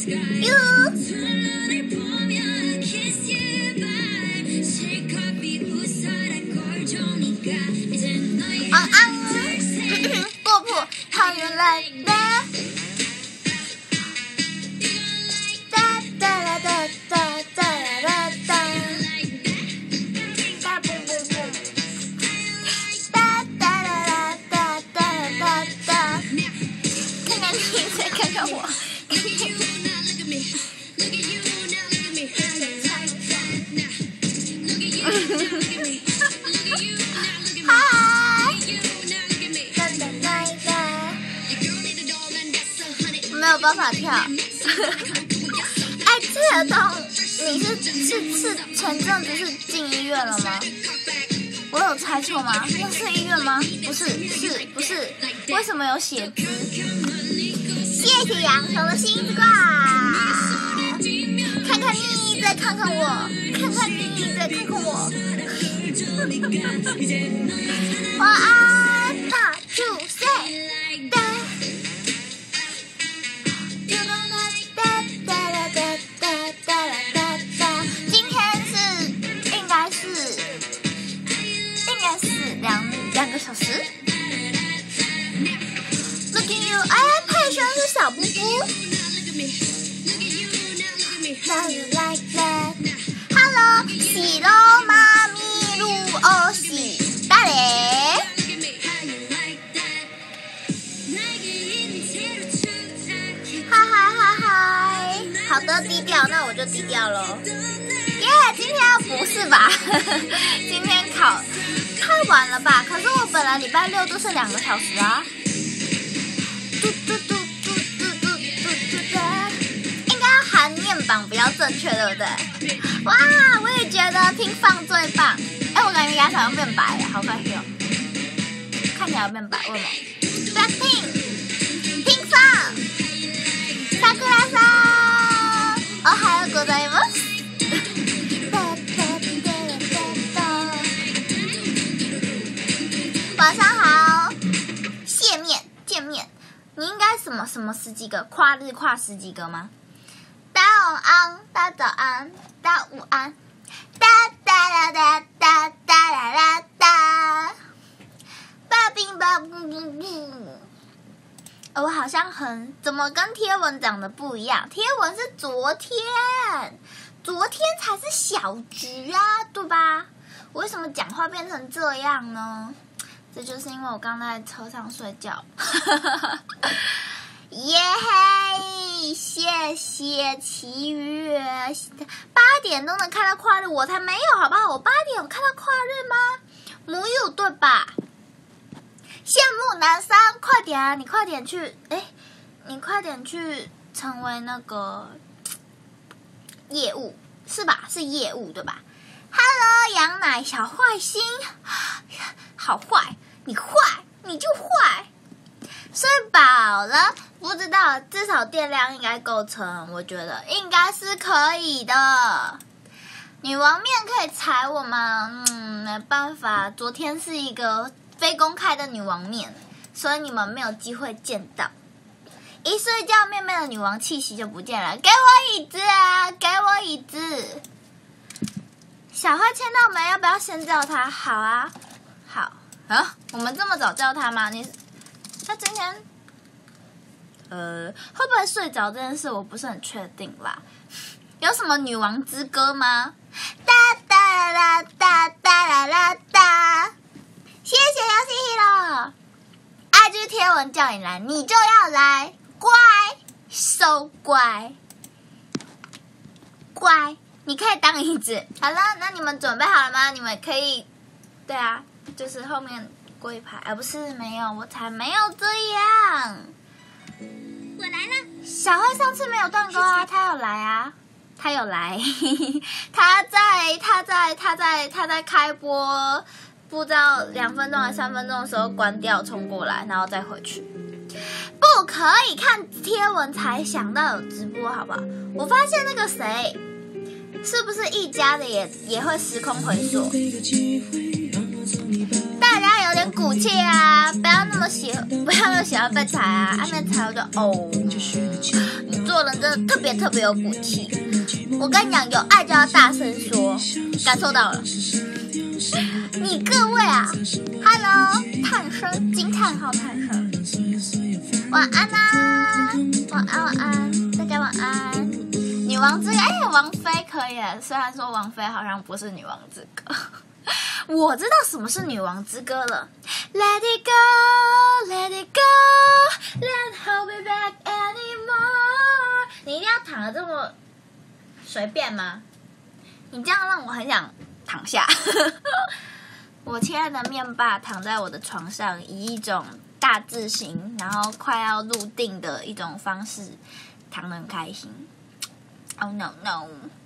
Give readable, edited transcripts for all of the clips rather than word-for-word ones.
过谱 How you like that? 哒哒啦哒哒哒啦啦哒，哒不不不，哒哒啦啦哒哒啦哒哒。看看你再看看我。没有办法跳。哎，这个洞，你是前阵子是进医院了吗？我有猜错吗？那是医院吗？不是，不是？为什么有血汁？谢谢洋葱的星子挂。看看你，再看看我，看看你，再看看我。晚安，大祝岁。2个小时。Look at you， 哎，佩璇是小布布。How you like that? Hello， 喜咯妈咪路哦喜大嘞。嗨嗨嗨嗨，好的，低调，那我就低调咯。耶，今天不是吧？今天考。太晚了吧？可是我本来礼拜6都是2个小时啊。应该要含面板比较正确，对不对？哇，我也觉得拼放最棒。哎，我感觉牙齿好像变白了，好可惜哦。看起来变白，为什么 ？Blackpink， 拼放，萨库拉桑，哦，还有ございます。晚上好，见面，你应该什么10几个跨日跨10几个吗？大晚安，大早安，大午安，哒哒啦哒哒哒啦啦哒，巴冰巴布布布。我好像怎么跟贴文讲的不一样？贴文是昨天才是小局啊，对吧？我为什么讲话变成这样呢？这就是因为我刚在车上睡觉。耶嘿，谢谢奇遇，8点都能看到跨日，我才没有好不好？我8点有看到跨日吗？没有对吧？羡慕男生，快点啊！你快点去，你快点去成为那个业务是吧？是业务对吧 ？Hello， 羊奶小坏心。好坏，你坏，你就坏。睡饱了，不知道，至少电量应该够撑，我觉得应该是可以的。女王面可以踩我吗？没办法，昨天是一个非公开的女王面，所以你们没有机会见到。一睡觉，妹妹的女王气息就不见了。给我椅子啊！给我椅子。小坏签到没？要不要先叫他？好啊。好啊，我们这么早叫他吗？他今天会不会睡着这件事我不是很确定啦。有什么女王之歌吗？哒哒啦哒哒啦啦哒，谢谢游戏 hero。IG 贴文叫你来，你就要来，乖，so 乖，乖，你可以当椅子。好了，那你们准备好了吗？你们可以，对啊。就是后面过一排，不是没有，我才没有这样。我来了。小慧上次没有断钩啊，他有来啊，他有来，他在开播，不知道2分钟还是3分钟的时候关掉冲过来，然后再回去。不可以看贴文才想到有直播，好不好？我发现那个谁，是不是一家的也会时空回溯？大家有点骨气啊，不要那么喜欢被踩啊，被踩我就哦。你座人真的特别特别有骨气。我跟你讲，有爱就要大声说，感受到了。你各位啊 ，Hello， 叹声惊叹号叹声，晚安啦，晚安晚安，大家晚安。女王之歌，王菲可以，虽然说王菲好像不是女王之歌。我知道什么是女王之歌了 ，Let it go, let it go, let hold me back anymore。你一定要躺得这么随便吗？你这样让我很想躺下。我亲爱的面爸躺在我的床上，以一种大字型，然后快要入定的一种方式，躺得很开心。Oh no no！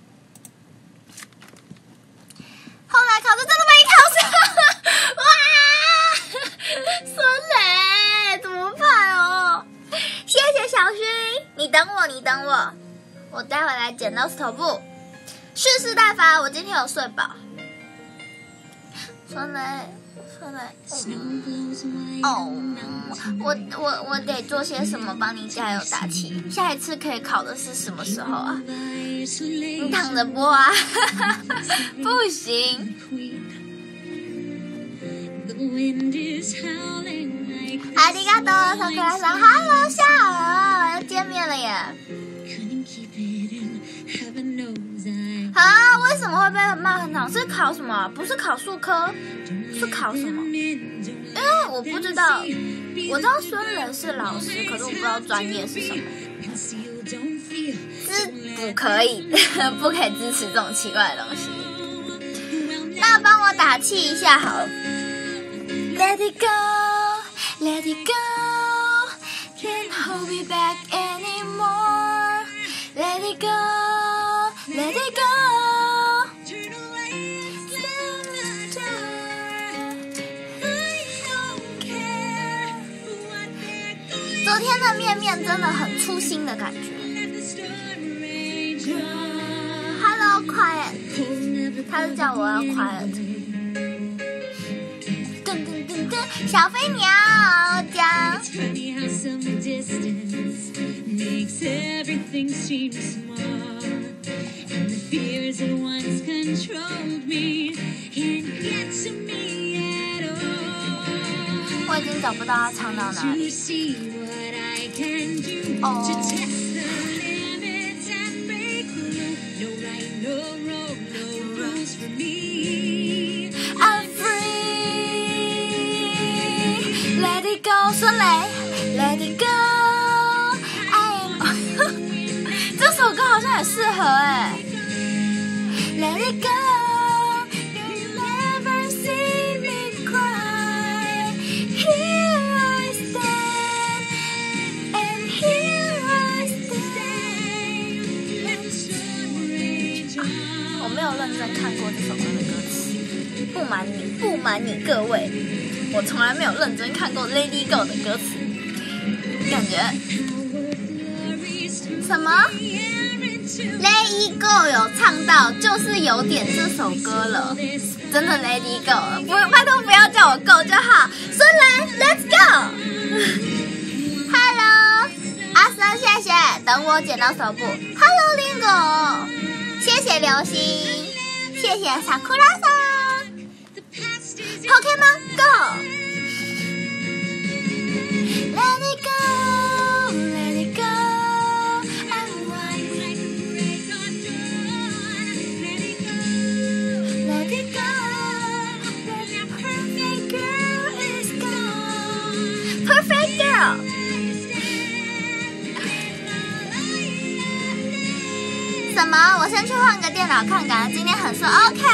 后来考试真的没考上，哇！孙磊怎么办哦？谢谢小薰，你等我，你等我，我待会来剪刀石头布。蓄势待发，我今天有睡饱。孙磊，我得做些什么帮你加油打气？下一次可以考的是什么时候啊？你躺着播啊？不行。阿里嘎多，小可爱说 Hello， 下午了，要见面了耶。啊，为什么会被骂很惨？是考什么？不是考数科，是考什么？因为我不知道，我知道孙磊是老师，可是我不知道专业是什么。不可以，不可以支持这种奇怪的东西。那帮我打气一下好了。Let it go, let it go, can't hold me back anymore. Let it go, let it go. 昨天的面面真的很粗心的感觉。Hello quiet， 他是叫我要 quiet。噔噔噔噔，小飞鸟讲。我已经找不到他唱到哪里。哦。I'm free, let it go， 孙磊 ，Let it go， 这首歌好像很适合哎。Let it go, you never see me cry. Here I stand, and here I stand. 我没有认真看过这首歌的歌词，不瞒你各位，我从来没有认真看过 Lady Go 的歌词，感觉什么 Lady Go 有唱到，就是有点这首歌了，真的 Lady Go， 拜托不要叫我 Go 就好。孙磊 Let's Go。 Hello 阿森，谢谢，等我剪刀手部。 Hello Lingo， 谢谢流星，谢谢Sakura桑。Pokemon Go， Let it go, let it go, I'm right. Let it go, let the perfect girl is gone. Perfect girl. 什么？我先去换个电脑看看，今天很顺 OK。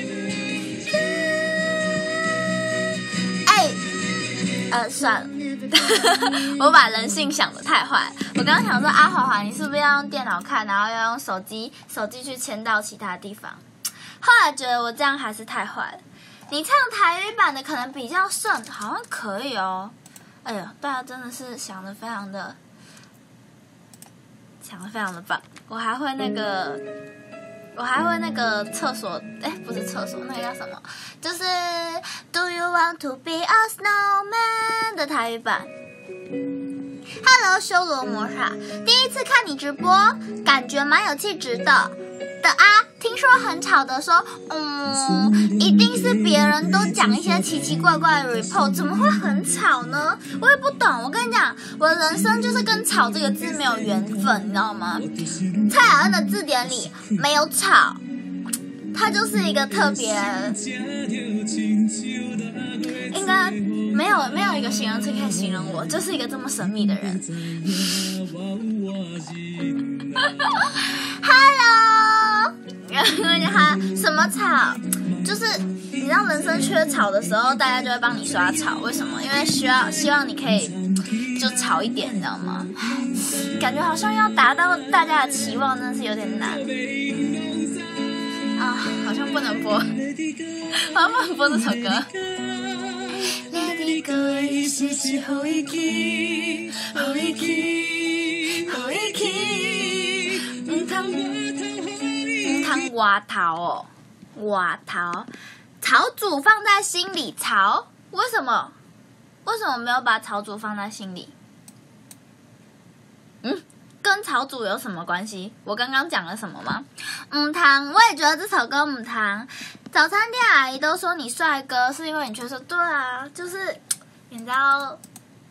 算了，我把人性想得太坏。我刚刚想说，阿华华，你是不是要用电脑看，然后要用手机去迁到其他地方？后来觉得我这样还是太坏了。你唱台语版的可能比较顺，好像可以哦。哎呀，大家真的是想得非常的棒。我还会那个厕所，不是厕所，那个叫什么？就是 Do you want to be a snowman 的台语版。 Hello， 修罗魔法，第一次看你直播，感觉蛮有气质的啊。听说很吵的说，一定是别人都讲一些奇奇怪怪的 report， 怎么会很吵呢？我也不懂。我跟你讲，我的人生就是跟吵这个字没有缘分，你知道吗？蔡雅恩的字典里没有吵，它就是一个特别，应该没有一个形容词可以形容我，就是一个这么神秘的人。Hello， 然后他什么吵？就是你知道人生缺吵的时候，大家就会帮你刷吵。为什么？因为希望你可以就吵一点，你知道吗？感觉好像要达到大家的期望，真的是有点难啊！好像不能播，好像不能播这首歌。Let it go， 吸气后一气，后一气，后一气，汤蛙桃哦，蛙桃，草主放在心里，草为什么没有把草主放在心里？跟草主有什么关系？我刚刚讲了什么吗？汤，我也觉得这首歌汤。早餐店阿姨都说你帅哥，是因为你缺说对啊，就是你知道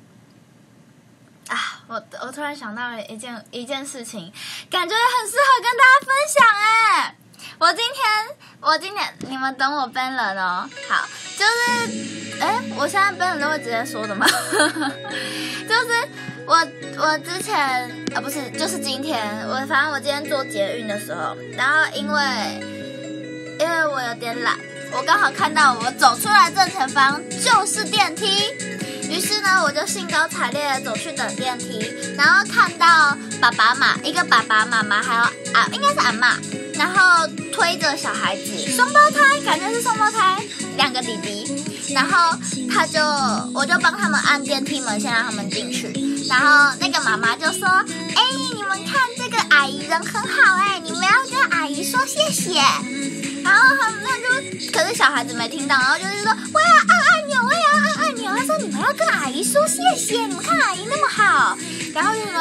啊，我突然想到了一件事情，感觉很适合跟大家分享哎。我今天你们等我 ban 人哦。好，就是我现在 ban 人都会直接说的吗？就是我之前不是，就是今天反正我今天坐捷运的时候，然后因为我有点懒，我刚好看到我走出来正前方就是电梯，于是呢我就兴高采烈的走去等电梯，然后看到一个爸爸妈妈还有应该是阿嬷，然后推着小孩子，双胞胎，感觉是双胞胎，2个弟弟，然后我就帮他们按电梯门，先让他们进去，然后那个妈妈就说，你们看这个阿姨人很好你们要跟阿姨说谢谢。然后他就，可是小孩子没听到，然后就是说我要按按钮，我也要按按钮。他说你们要跟阿姨说谢谢，你们看阿姨那么好。然后就说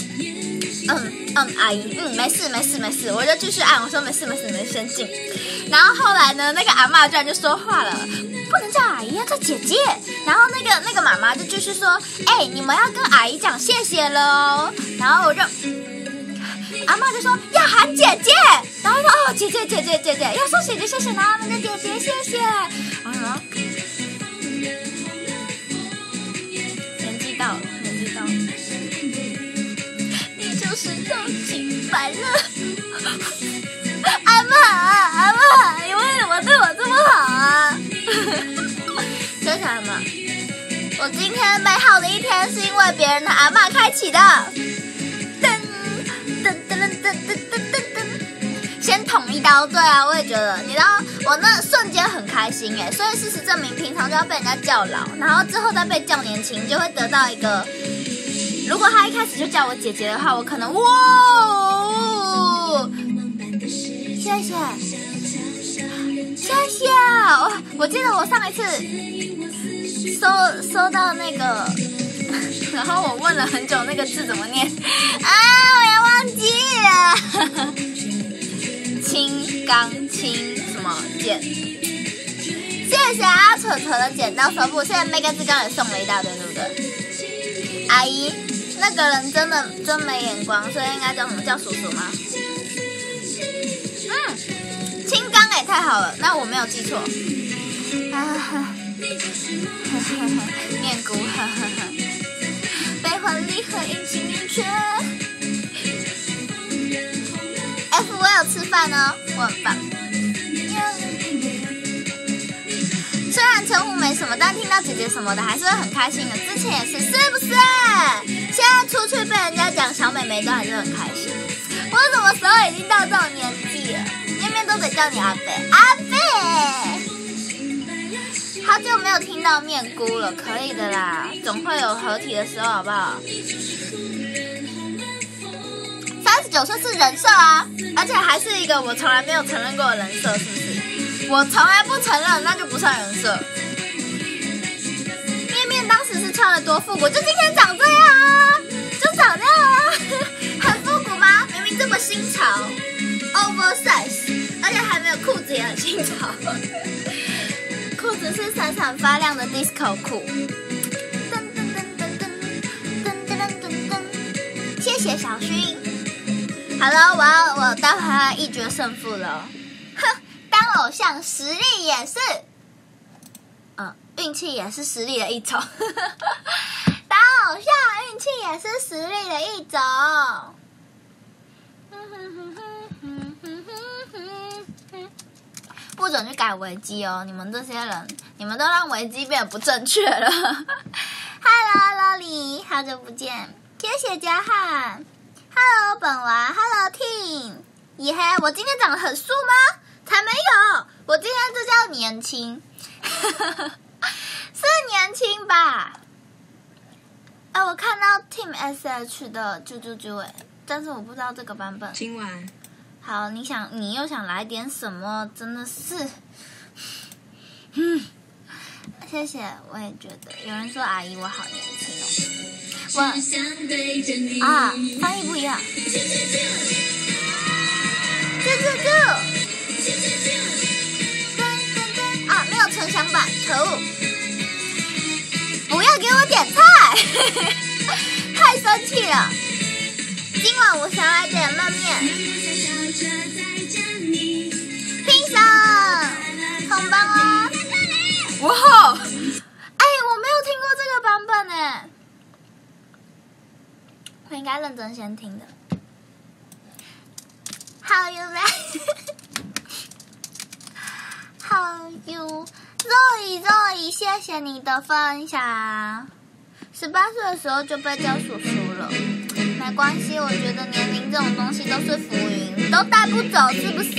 阿姨，没事，我就继续按，我说没事，先进。然后后来呢，那个阿嬷居然就说话了，不能叫阿姨，要叫姐姐。然后那个妈妈就继续说，你们要跟阿姨讲谢谢了哦。然后我就。阿嬷就说要喊姐姐，然后说姐姐，要说姐姐谢谢，然后那个姐姐谢谢。我说年纪到了，你就是超级烦了。阿嬷，你为什么对我这么好啊？说起来嘛，我今天美好的一天是因为别人的阿嬷开启的。先捅一刀，对啊，我也觉得，你知道我那瞬间很开心所以事实证明，平常就要被人家叫老，然后之后再被叫年轻，就会得到一个。如果他一开始就叫我姐姐的话，我可能谢谢。我记得我上一次收到那个。然后我问了很久那个字怎么念我也忘记了。青钢青什么剪？谢谢扯的剪刀手布，现在那个字刚也送了一大堆，对不对？阿姨，那个人真没眼光，所以应该叫什么？叫叔叔吗？青钢也太好了，那我没有记错。面姑，悲欢离合，阴晴圆缺。F 我有吃饭哦，我很棒。虽然称呼没什么，但听到姐姐什么的还是会很开心的。之前也是，是不是？现在出去被人家讲小妹妹都还是很开心。我什么时候已经到这种年纪了？面面都得叫你阿贝，阿贝。好久没有听到面姑了，可以的啦，总会有合体的时候，好不好？39岁是人设啊，而且还是一个我从来没有承认过的人设，是不是？我从来不承认，那就不算人设。面面当时是穿了多复古，就今天长这样啊！ 发亮的 disco 裤。谢谢小薰。好了，我待会要一决胜负了。哼，当偶像实力也是，运气也是实力的一种。当偶像运气也是实力的一种。不准去改维基哦！你们这些人，你们都让维基变得不正确了。Hello Lolly， 好久不见，谢谢嘉汉。Hello 本娃 ，Hello Team， 耶嘿！我今天长得很素吗？才没有，我今天这叫年轻，是年轻吧？我看到 Team SH 的啾，但是我不知道这个版本。 今晚。 好，你又想来点什么？真的是，谢谢，我也觉得有人说阿姨我好年轻哦，翻译不一样，没有纯享版，可恶，不要给我点菜，太生气了，今晚我想来点焖面。拼上红包哦！哇，我没有听过这个版本呢，我应该认真先听的。How you like? How you? Zoe， 谢谢你的分享。18岁的时候就被叫叔叔了。没关系，我觉得年龄这种东西都是浮云，都带不走，是不是？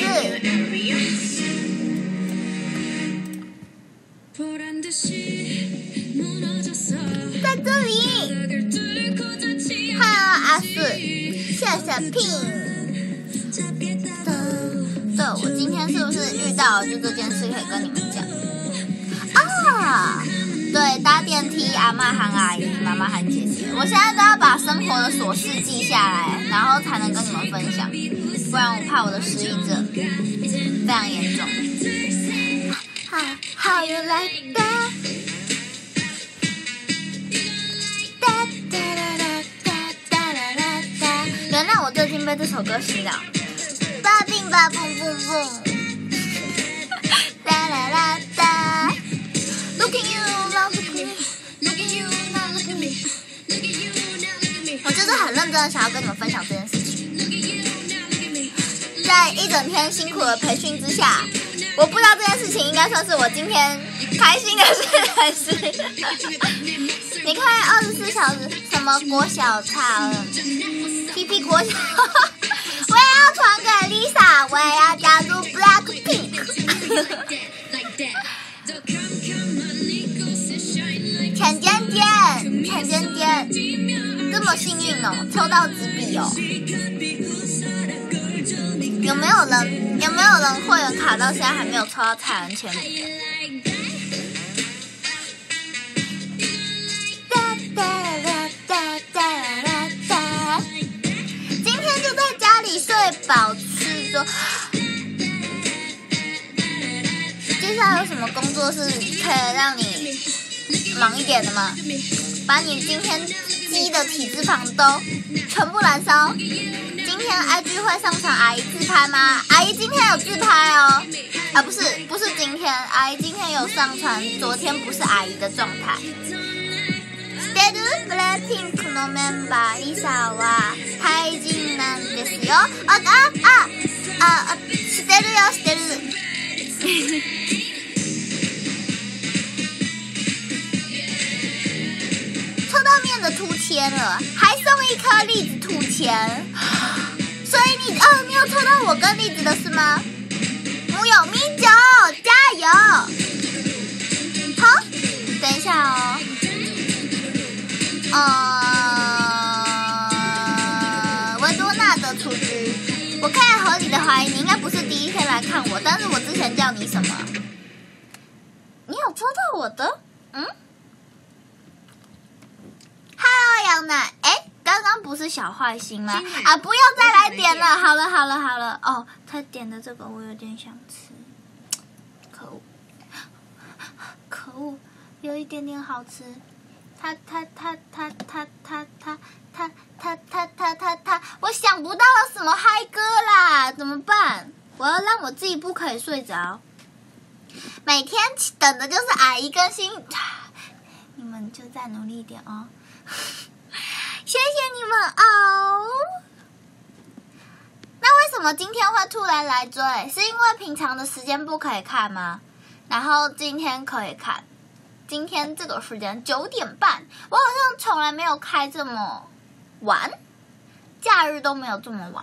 在这里 ，Hello 阿四，谢谢 Pin。对，我今天是不是遇到就这件事可以跟你们讲啊？对，搭电梯，阿嬷喊阿姨，妈妈喊姐姐。我现在都要把生活的琐事记下来，然后才能跟你们分享，不然我怕我的失忆症非常严重。How you like that? 原谅我最近被这首歌洗脑。吧冰吧蹦蹦蹦。哒啦啦哒。Look at you, now look at me. Look at you, now look at me. Look at you, now look at me. 我就是很认真的想要跟你们分享这件事情。在一整天辛苦的培训之下，我不知道这件事情应该算是我今天开心的事还是？你看24小时什么国小差，PP 国小，我也要传给 Lisa， 我也要加入 Blackpink。浅尖尖，这么幸运哦，抽到纸笔哦。有没有人会员卡到现在还没有抽到蔡恩签名的？今天就在家里睡饱吃粥。接下来有什么工作是可以让你忙一点的吗？把你今天积的体脂肪都全部燃烧。今天 IG 会上传阿姨自拍吗？阿姨今天有自拍哦，不是今天，阿姨今天有上传，昨天不是阿姨的状態。してる？ Blackpink のメンバーリサはタイ人なんですよ。してるよしてる。抽到面的兔签了，还送一颗栗子兔签。所以你有抽到我跟栗子的是吗？木有米酒，加油！好，等一下维多纳的雏菊，我可以合理的怀疑你应该不是第一天来看我，但是我之前叫你什么？你有抽到我的？Hello 杨楠，刚刚不是小坏心吗？不要再来点了，好了。哦，他点的这个我有点想吃，可恶！ 有一点点好吃。他，我想不到有什么嗨歌啦，怎么办？我要让我自己不可以睡着。每天等的就是阿姨更新，你们就再努力一点哦。谢谢你们哦。那为什么今天会突然来追？是因为平常的时间不可以看吗？然后今天可以看。今天这个时间9点半，我好像从来没有开这么晚，假日都没有这么晚。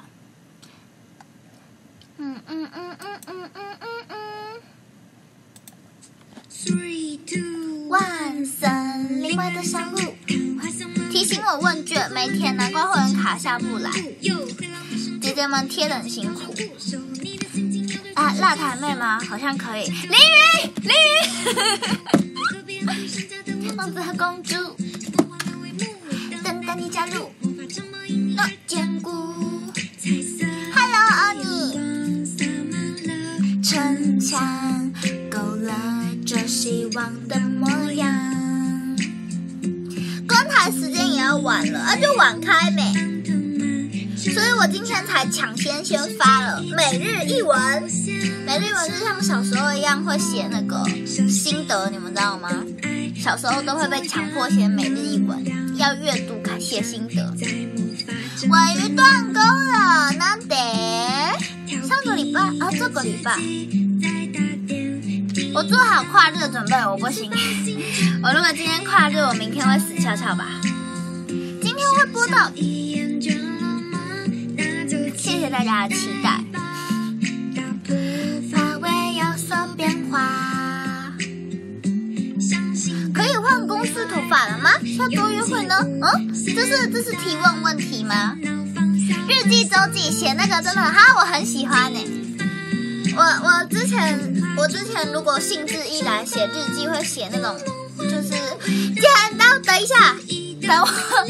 万森林外的小路提醒我问卷没填，难怪会员卡下不来。姐姐们贴得很辛苦啊！辣台妹吗？好像可以。淋雨王子和公主等待你加入那坚固。Hello， 欧尼。城墙勾勒着希望的模样。观台时间也要晚了，就晚开没。所以我今天才抢先发了每日一文。每日一文就像小时候一样会写那个心得，你们知道吗？小时候都会被强迫写每日一文，要阅读写心得。尾鱼断钩了，那得上个礼拜啊，这个礼拜我做好跨日的准备，我不行。我如果今天跨日，我明天会死翘翘吧。今天会播到，谢谢大家的期待。发尾有所变化，可以换公司头发了吗？要多约会呢？这是提问题吗？日记周记写那个真的我很喜欢呢。我之前如果兴致一来写日记会写那种就是剪刀，等一下，等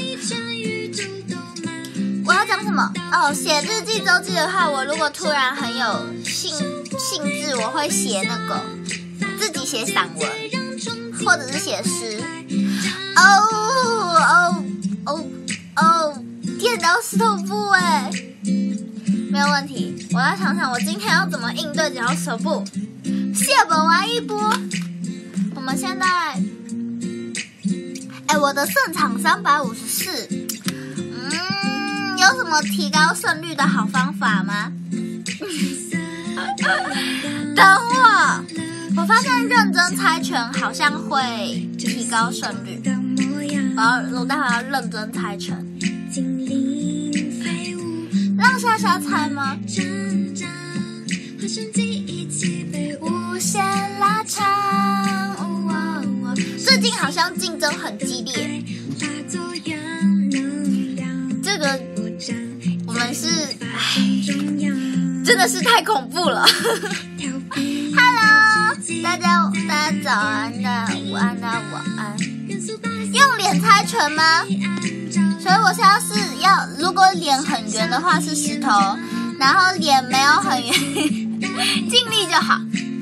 我要讲什么？写日记周记的话，我如果突然很有兴致，我会写那个自己写散文，或者是写诗。电脑石头布没有问题。我要想想我今天要怎么应对剪刀石头布。谢本完一波，我们现在，我的胜场354。有什么提高胜率的好方法吗？等我发现认真猜拳好像会提高胜率。我待会要认真猜拳。让夏夏猜吗？无限拉长。最近好像竞争很激烈。这个我们是真的是太恐怖了。Hello， 大家早安的、午安的、晚安。用脸猜拳吗？所以我现在是要，如果脸很圆的话是石头，然后脸没有很圆，尽力就好，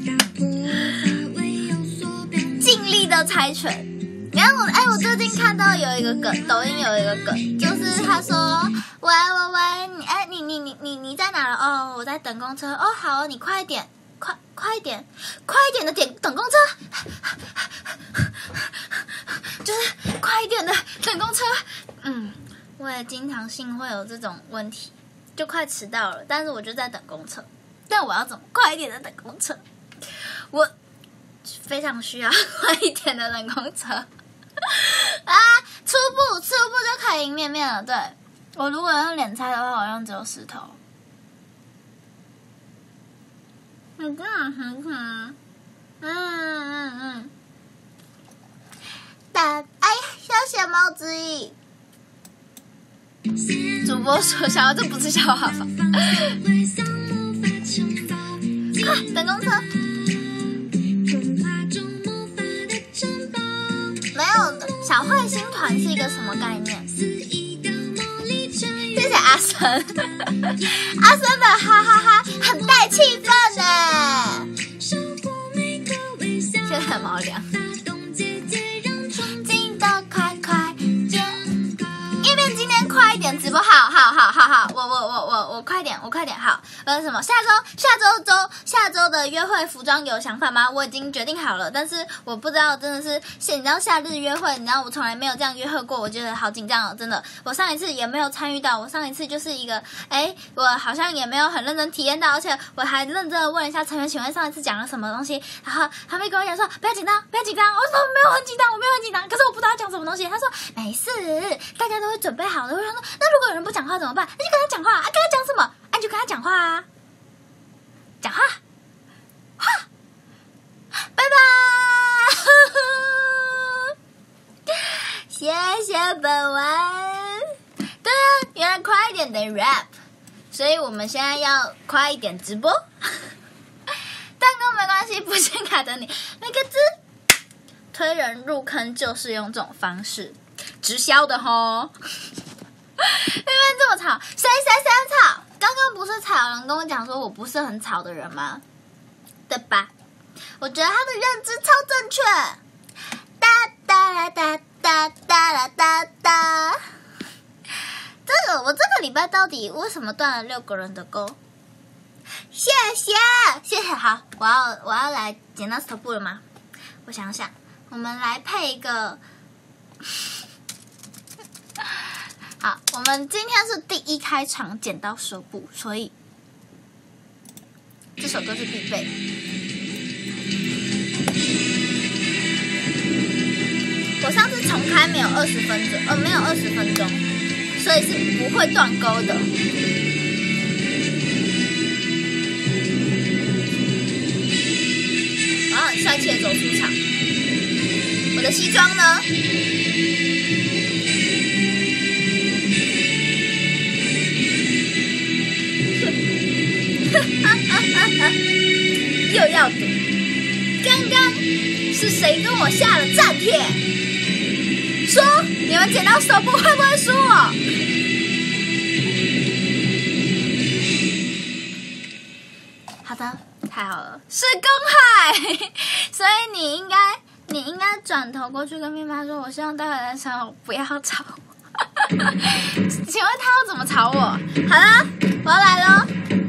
尽力的猜拳。然后我最近看到有一个梗，抖音有一个梗，就是他说喂，你在哪了？我在等公车。好，你快一点，快一点的等公车，就是快一点的等公车。我也经常性会有这种问题，就快迟到了，但是我就在等公车。但我要怎么快一点的等公车？我非常需要快一点的等公车。初步就可以赢面面了。对，我如果用脸猜的话，我用只有石头。你这样很可谢谢猫之意。主播说笑话，这不是笑话吧？快等公车！没有，小彗星团是一个什么概念？谢谢阿森，阿森的哈哈哈很带气氛呢。谢谢毛良。 快点好。什么？下周的约会服装有想法吗？我已经决定好了，但是我不知道，真的是你知道夏日约会，你知道我从来没有这样约会过，我觉得好紧张哦，真的。我上一次也没有参与到，我上一次就是一个，我好像也没有很认真体验到，而且我还认真的问了一下成员，请问上一次讲了什么东西？然后他们跟我讲说不要紧张，不要紧张。我说没有很紧张，我没有很紧张，可是我不知道讲什么东西。他说没事，大家都会准备好的。我想说，那如果有人不讲话怎么办？那就跟他讲话啊，跟他讲什么？啊，就跟他讲话啊，讲话，拜拜。谢谢本文。对啊，原来快一点得 rap， 所以我们现在要快一点直播。但跟没关系，不信卡等你。每个字推人入坑就是用这种方式，直销的吼。因为这么吵，谁吵？刚刚不是才有人跟我讲说我不是很吵的人吗？对吧？我觉得他的认知超正确。哒哒啦哒哒哒啦哒哒。我这个礼拜到底为什么断了6个人的钩？谢谢。好，我要来剪刀石头布了吗？我想想，我们来配一个。好，我们今天是第一开场剪刀石头布，所以这首歌是必备。我上次重开没有20分钟，没有20分钟，所以是不会断钩的。我要很帅气的走出场。我的西装呢？又要赌，刚刚是谁跟我下了战帖？说你们剪刀石头布会不会输我？好的，太好了，是公海，所以你应该转头过去跟咪妈说，我希望待会的时候不要吵我。请问他要怎么吵我？好了，我要来咯。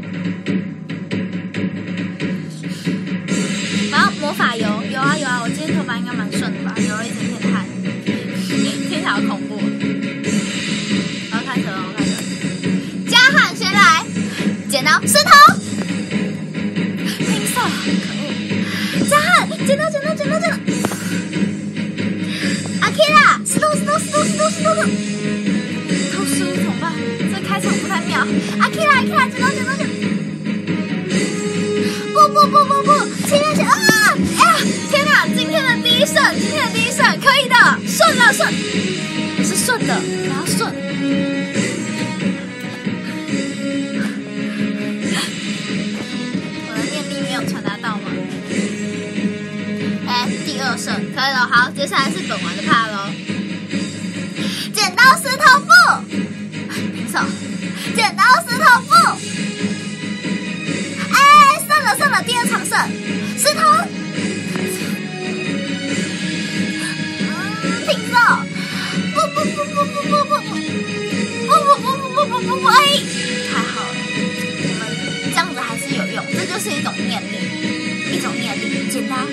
然后魔法油有啊，我今天头发应该蛮顺的吧，流了一整片汗，听起来好恐怖。我要开始了，加汉先来，剪刀石头，拼色，可恶！加汉，剪刀，阿 K 啦，石头，偷输怎么办？这开场不太妙。阿 K 啦，剪刀。不，今天啊！哎呀，天哪！今天的第一胜，可以的，顺了，我是顺的，我要顺。我的念力没有传达到吗？第2胜，可以了。好，接下来是本丸的怕咯。剪刀石头布，平手，剪刀石头布。胜了，第2场胜，石头，平手，不，太好了，你们这样子还是有用，这就是一种念力，剪刀，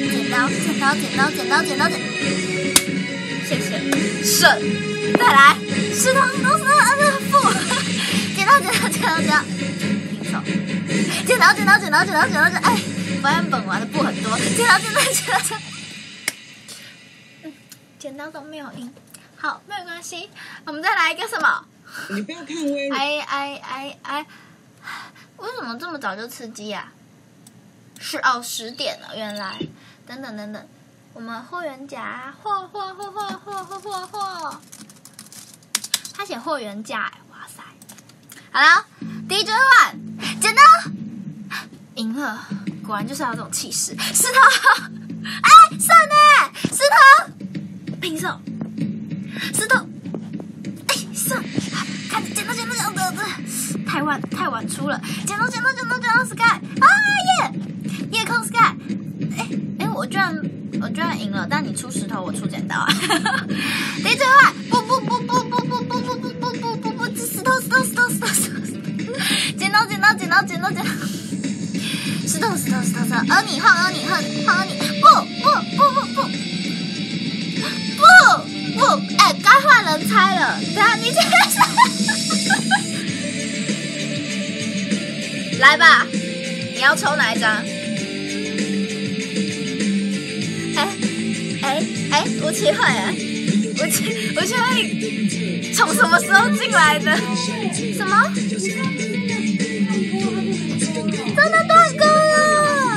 谢谢，胜，再来，石头，负，剪刀，平手。剪刀，哎，发现本丸的布很多，剪刀，剪刀都没有赢，好，没有关系，我们再来一个什么？ 你不要看微。 为什么这么早就吃鸡啊？10点了，原来，等等，我们货源夹，货，他写货源价，哇塞，好了，第一轮剪刀。赢了，果然就是要这种气势。石头，胜石头，平手，石头，胜，看剪刀，太晚出了，剪刀 Sky， 夜空 Sky， 我居然赢了，但你出石头，我出剪刀啊！第一轮，不，石头，剪刀， 刀，石头，而你晃，不，哎，该换人猜了，等下你来吧，你要抽哪一张？吴奇慧从什么时候进来的？什么？真的断歌了！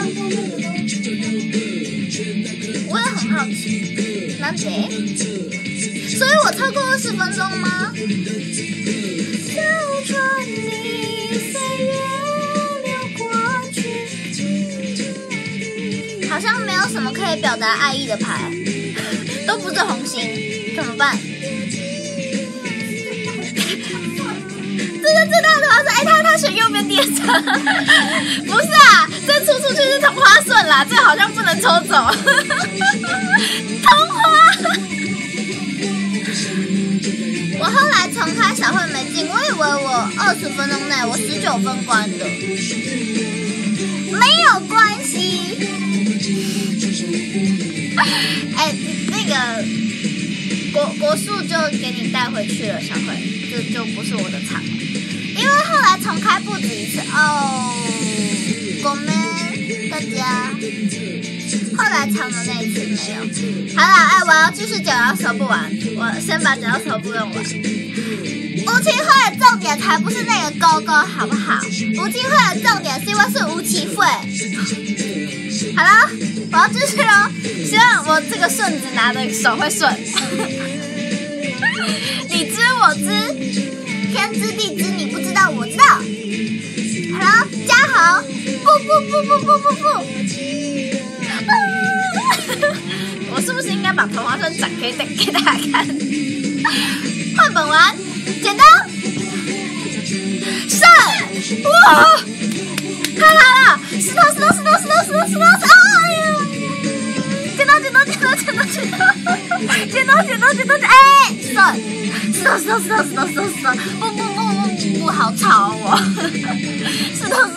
我也很好奇，难得。所以我超过20分钟吗？好像没有什么可以表达爱意的牌，都不是红心，怎么办？这道的话是，他选右边第2张，不是啊，这出去是同花顺啦，这好像不能抽走，同花。我后来重开小慧没进，我以为我20分钟内我19分关的，没有关系。哎，那个国术就给你带回去了，小慧，这就不是我的场了，因为后来重开不止一次哦。我们大家后来场的那一次没有。好啦，哎，我要继续讲，要手不完，我先把讲到手不用完。吴奇慧的重点才不是那个勾勾，好不好？吴奇慧的重点是因为是吴奇慧。好了，我要继续哦。希望我这个顺子拿的手会顺。你知我知，天知地知，你不知道我知道。好了，加好！不！我是不是应该把同花顺展开给大家看？换本丸，剪刀，上！哇！看好了，石头！哎呀！剪刀！哎，顺！石头！不，好吵哦！石头！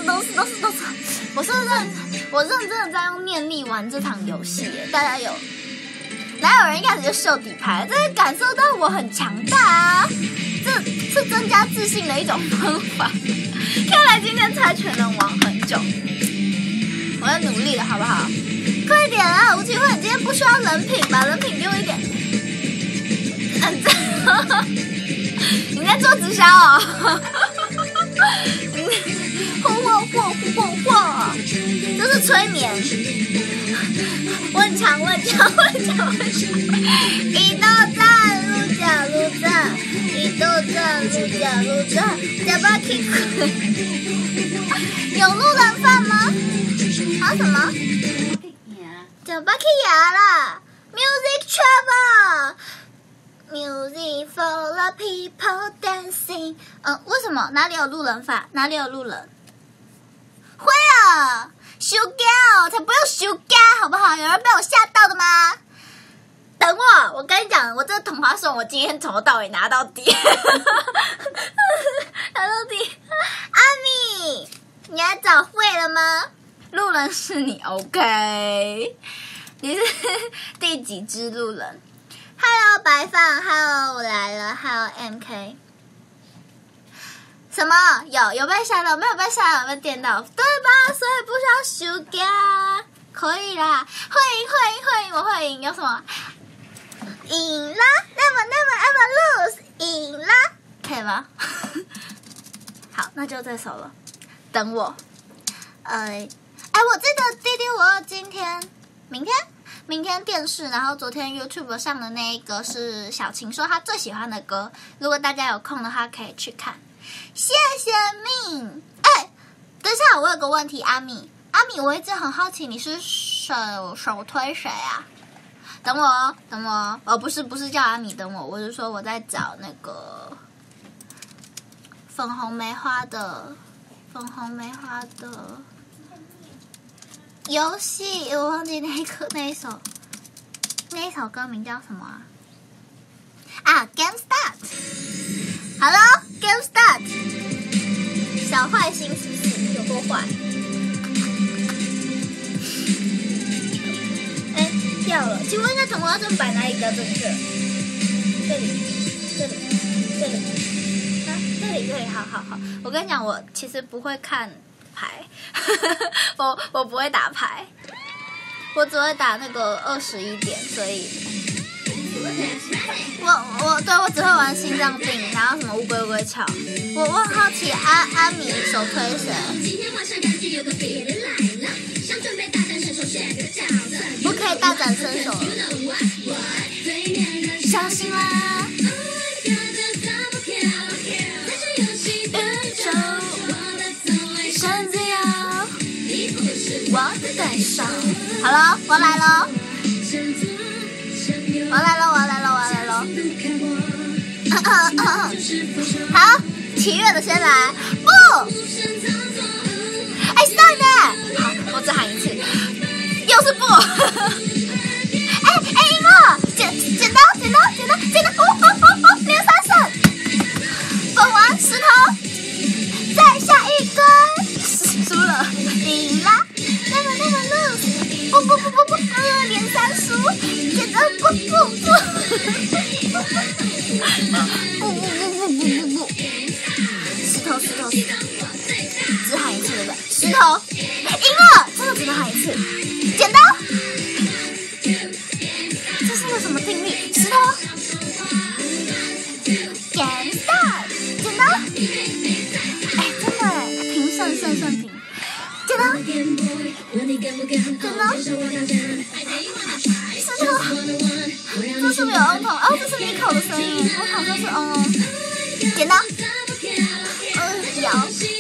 我认真的在用念力玩这场游戏耶，大家哪有人一开始就秀底牌？这是感受到我很强大啊！这是增加自信的一种方法。看来今天猜拳能玩很久，我要努力了，好不好？快点啊，吴奇慧，你今天不需要人品吧？人品给我一点。你在做直销哦？嚯！这是催眠。我很强。一斗战，路战，一斗战，路战，假巴 K。有路人饭吗？啊什么？假巴 K 牙啦 ！Music Travel。Music for the people dancing。为什么？哪里有路人法？哪里有路人？会啊，修改，才不用修改，好不好？有人被我吓到的吗？等我跟你讲，我这个同花顺，我今天从头到尾拿到底，拿到底。阿米，你来找会了吗？路人是你 ，OK？ 你是第几只路人？ Hello 白饭 ，Hello 我来了 ，Hello MK。什么？有被吓到？没有被吓到？有被电到？对吧？所以不需要修改，可以啦。会赢，我会赢。有什么？赢啦 ！Never lose， 赢啦，可以吗？好，那就这首了。等我。我记得弟弟我今天、明天电视，然后昨天 YouTube 上的那一个是小晴说她最喜欢的歌，如果大家有空的话可以去看。谢谢命。等一下，我有个问题，阿米，我一直很好奇，你是首推谁啊？等我，不是叫阿米，等我，我是说我在找那个粉红梅花的游戏，我忘记那一首歌名叫什么啊？Game Start。Hello，Game Start。小坏心是不是？ 坏。哎，掉了。请问一下，总共要这么摆哪里比较正确？这里。啊，这里，好。我跟你讲，我其实不会看牌，我不会打牌，我只会打那个21点，所以。我只会玩心脏病，然后什么乌龟翘。我很好奇阿米手推谁？不可以大展身手了，小心啦！身子摇，我的对手。好了，我来喽！好，7月的先来，不，哎，算了，好，我只喊一次，又是不，哎，赢了，剪刀，连3胜，蹦完石头，再下一关，输了，赢啦 ，never lose， 不，连3输，剪刀不，石头，只喊一次对不对？石头，赢了，真的只能喊一次。剪刀，这是个什么定律？石头 ，Game Start， 剪刀，哎，真的，平胜平。剪刀，石头，这是不是有嗡筒？哦，这是你口的声音，我好像是嗡。剪刀，摇，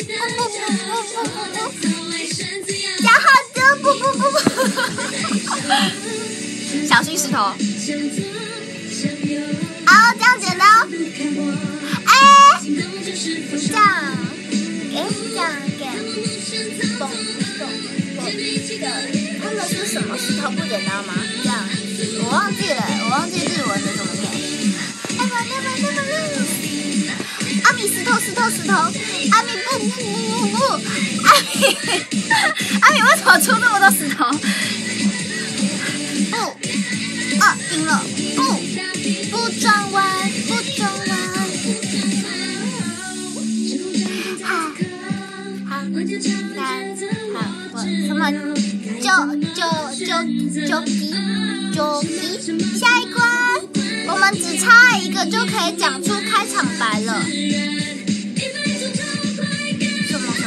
不，加好的，不，小心石头。好，这样剪刀，哎，这样给，蹦，他们是什么石头不剪刀吗？这样，我忘记日文的怎么念。阿米石头，阿米不，阿米为什么出那么多石头？不，赢了，不转弯，好，什么九级，下一关，我们只差一个就可以讲出开场白了。什么？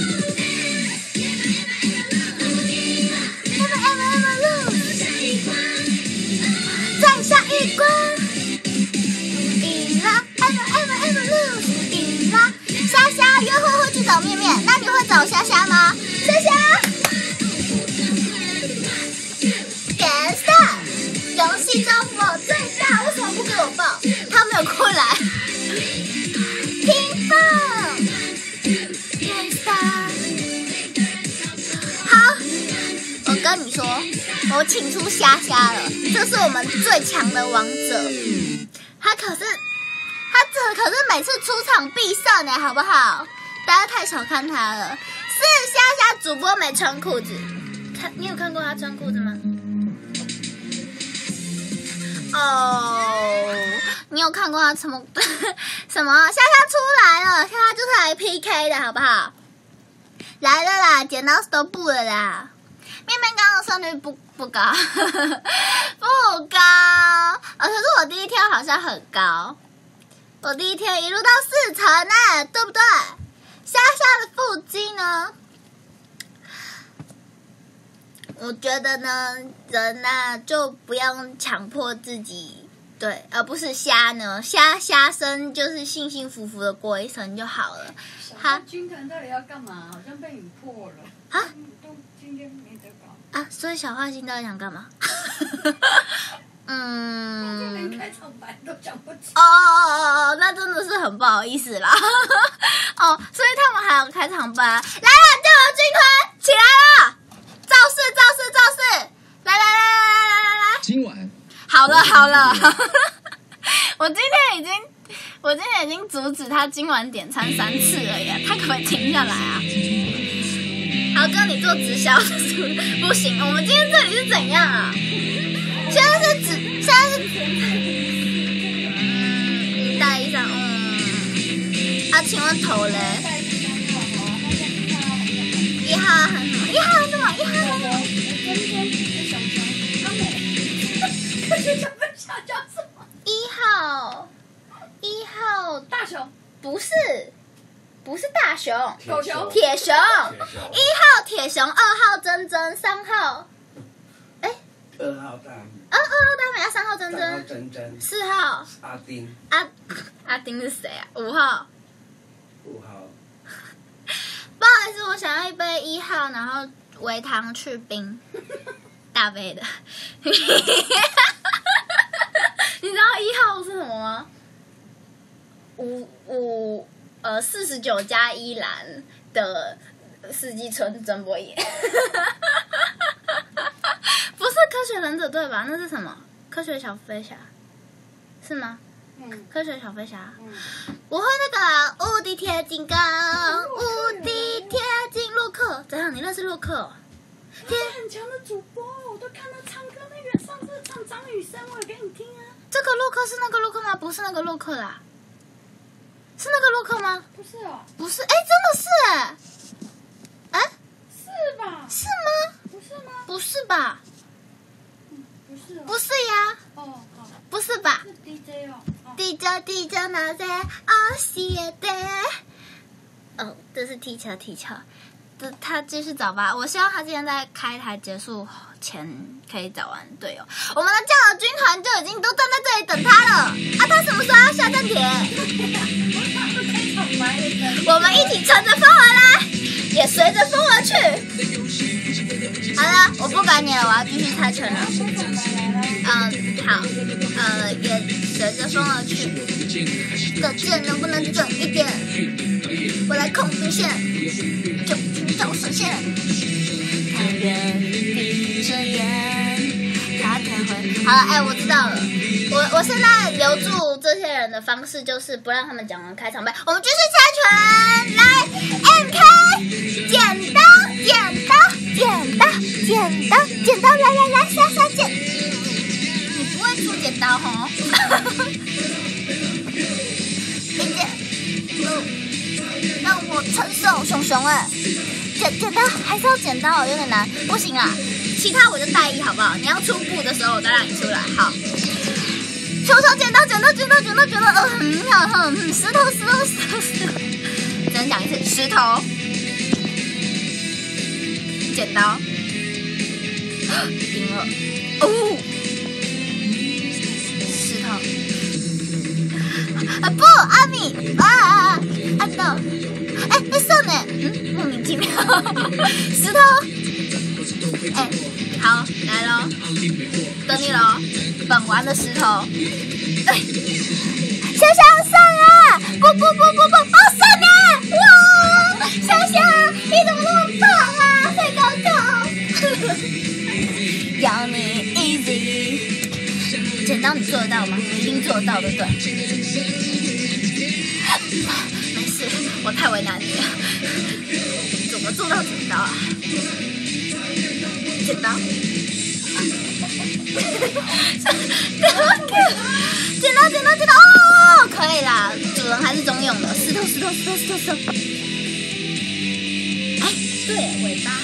再下一关，赢了 ，ever lose， 赢了。虾约会会去找面，那你会找虾吗？虾。Game Start， 游戏中我最大，为什么不给我报？他没有过来。乒乓 ，Game Start。好，我跟你说，我请出虾了，这是我们最强的王者。他可是每次出场必胜呢，好不好？大家太小看他了。是虾主播没穿裤子，你有看过他穿裤子吗？哦，你有看过他什么？什么？虾出来了，虾就是来 PK 的，好不好？来了啦，剪刀石头布了啦。面刚刚的胜率不高，不高。可是我第一天好像很高，我第一天一路到4层呢，对不对？虾的腹肌呢？我觉得呢，人啊就不要强迫自己，对，而不是虾呢，虾生就是幸幸福福的过一生就好了。 好，军团到底要干嘛？好像被你破了。啊？都今天没得搞。 啊，所以小花心到底想干嘛？ 就连开场白都讲不起。 哦，那真的是很不好意思啦。哦，所以他们还有开场白。来了，叫我军团起来了，造势，来， 今晚好了，我今天已经阻止他今晚点餐3次了耶，他可不可以停下来啊？ 豪哥，你做直销不行，我们今天这里是怎样啊？现在是大衣裳，啊，请问头嘞？1号喊什么？1号喊什么？1号喊什么？1号大熊不是大熊， 狗熊铁熊。1号铁熊，2号珍珍，3号 2号大米 ，2号大米，3号珍珍，4号阿丁， 阿丁是谁啊？5号。 5号。 不好意思，我想要一杯1号，然后微糖去冰，大杯的。你知道1号是什么吗？49加1栏的四季春曾博野。不是科学忍者队吧？那是什么？科学小飞侠是吗？科学小飞侠。我会那个啦，无敌铁金刚，无敌铁金洛克。怎样？你认识洛克？ 他是很强的主播，我都看他唱歌。那个上次唱张雨生，我也给你听啊。 这个洛克是那个洛克吗？不是那个洛克啦。是那个洛克吗？ 不是哦。 不是，真的是是吧？ 是吗？ 不是吗？ 不是吧？ 不是哦。 不是呀。 哦，好。 不是吧？ 是 DJ 哦。 DJ 那些写的。哦，这是踢球。他继续找吧。我希望他今天在开台结束前可以找完队友。我们的将友军团就已经都站在这里等他了。啊，他什么时候要下站帖？我们一起乘着风而来，也随着风而去。好了，我不管你了，我要继续猜拳了。好，也随着风而去。这箭能不能准一点？我来控兵线，就寻找神仙。看人闭着眼，他才会。好了，我知道了。我现在留住这些人的方式就是不让他们讲完开场白，我们继续猜拳。来 ，MK， 剪刀，来，杀剑。你不会出剪刀吼？一剑，让我承受熊哎！剪刀还是要剪刀，有点难，不行啊。其他我就带一好不好？你要出布的时候我再让你出来，好。球剪刀，石头，只能讲一次，石头，剪刀，赢了，石头，不，阿米，豆，那算呢？莫名其妙，石头，好，来咯，等你咯，本丸的石头。香香上啊！不，上啊！哇，香香，你怎么那么棒啊？太高高！要你 easy， 剪刀你做得到吗？你一定做得到，对不对？没事，我太为难你了。怎么做到剪刀啊？剪刀。剪刀哦，可以啦，主人还是中用的。石头。对，尾巴。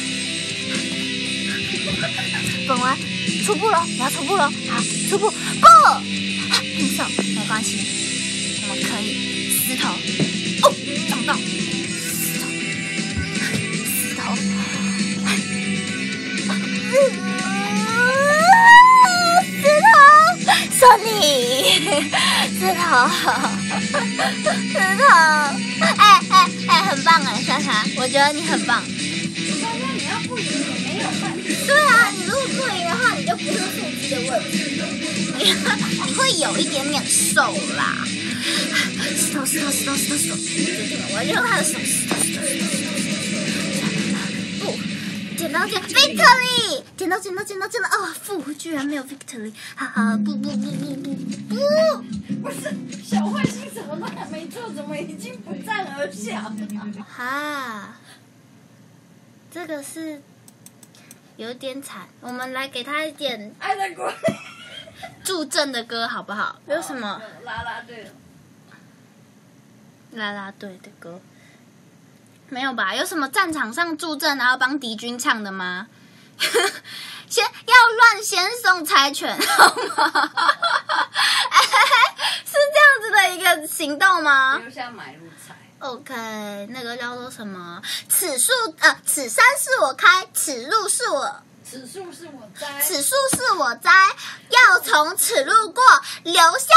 本丸出布了，你要出布了，好，出布，不，平手没关系，我们可以。石头，撞到，石头。说你石头，很棒哎，莎莎，我觉得你很棒。 莎莎，你要不赢也没有办法。 对啊，你如果不赢的话，你就不是腹肌的问题，你会有一点点瘦啦。石头，我要用他的手，不，剪刀，victory， 剪刀，哦，负居然没有 victory， 哈哈，不， 不是小坏心什么都还没做，怎么已经不战而降了？ 哈， 这个是有点惨，我们来给他一点爱在国内助阵的歌好不好？有什么？ 啦啦队， 啦啦队的歌没有吧？有什么战场上助阵然后帮敌军唱的吗？先要乱先送猜拳好吗？是这样子的一个行动吗？ 留下买路财。 OK， 那个叫做什么？此山是我开，此路是我， 此树是我栽， 此树是我栽，要从此路过，留下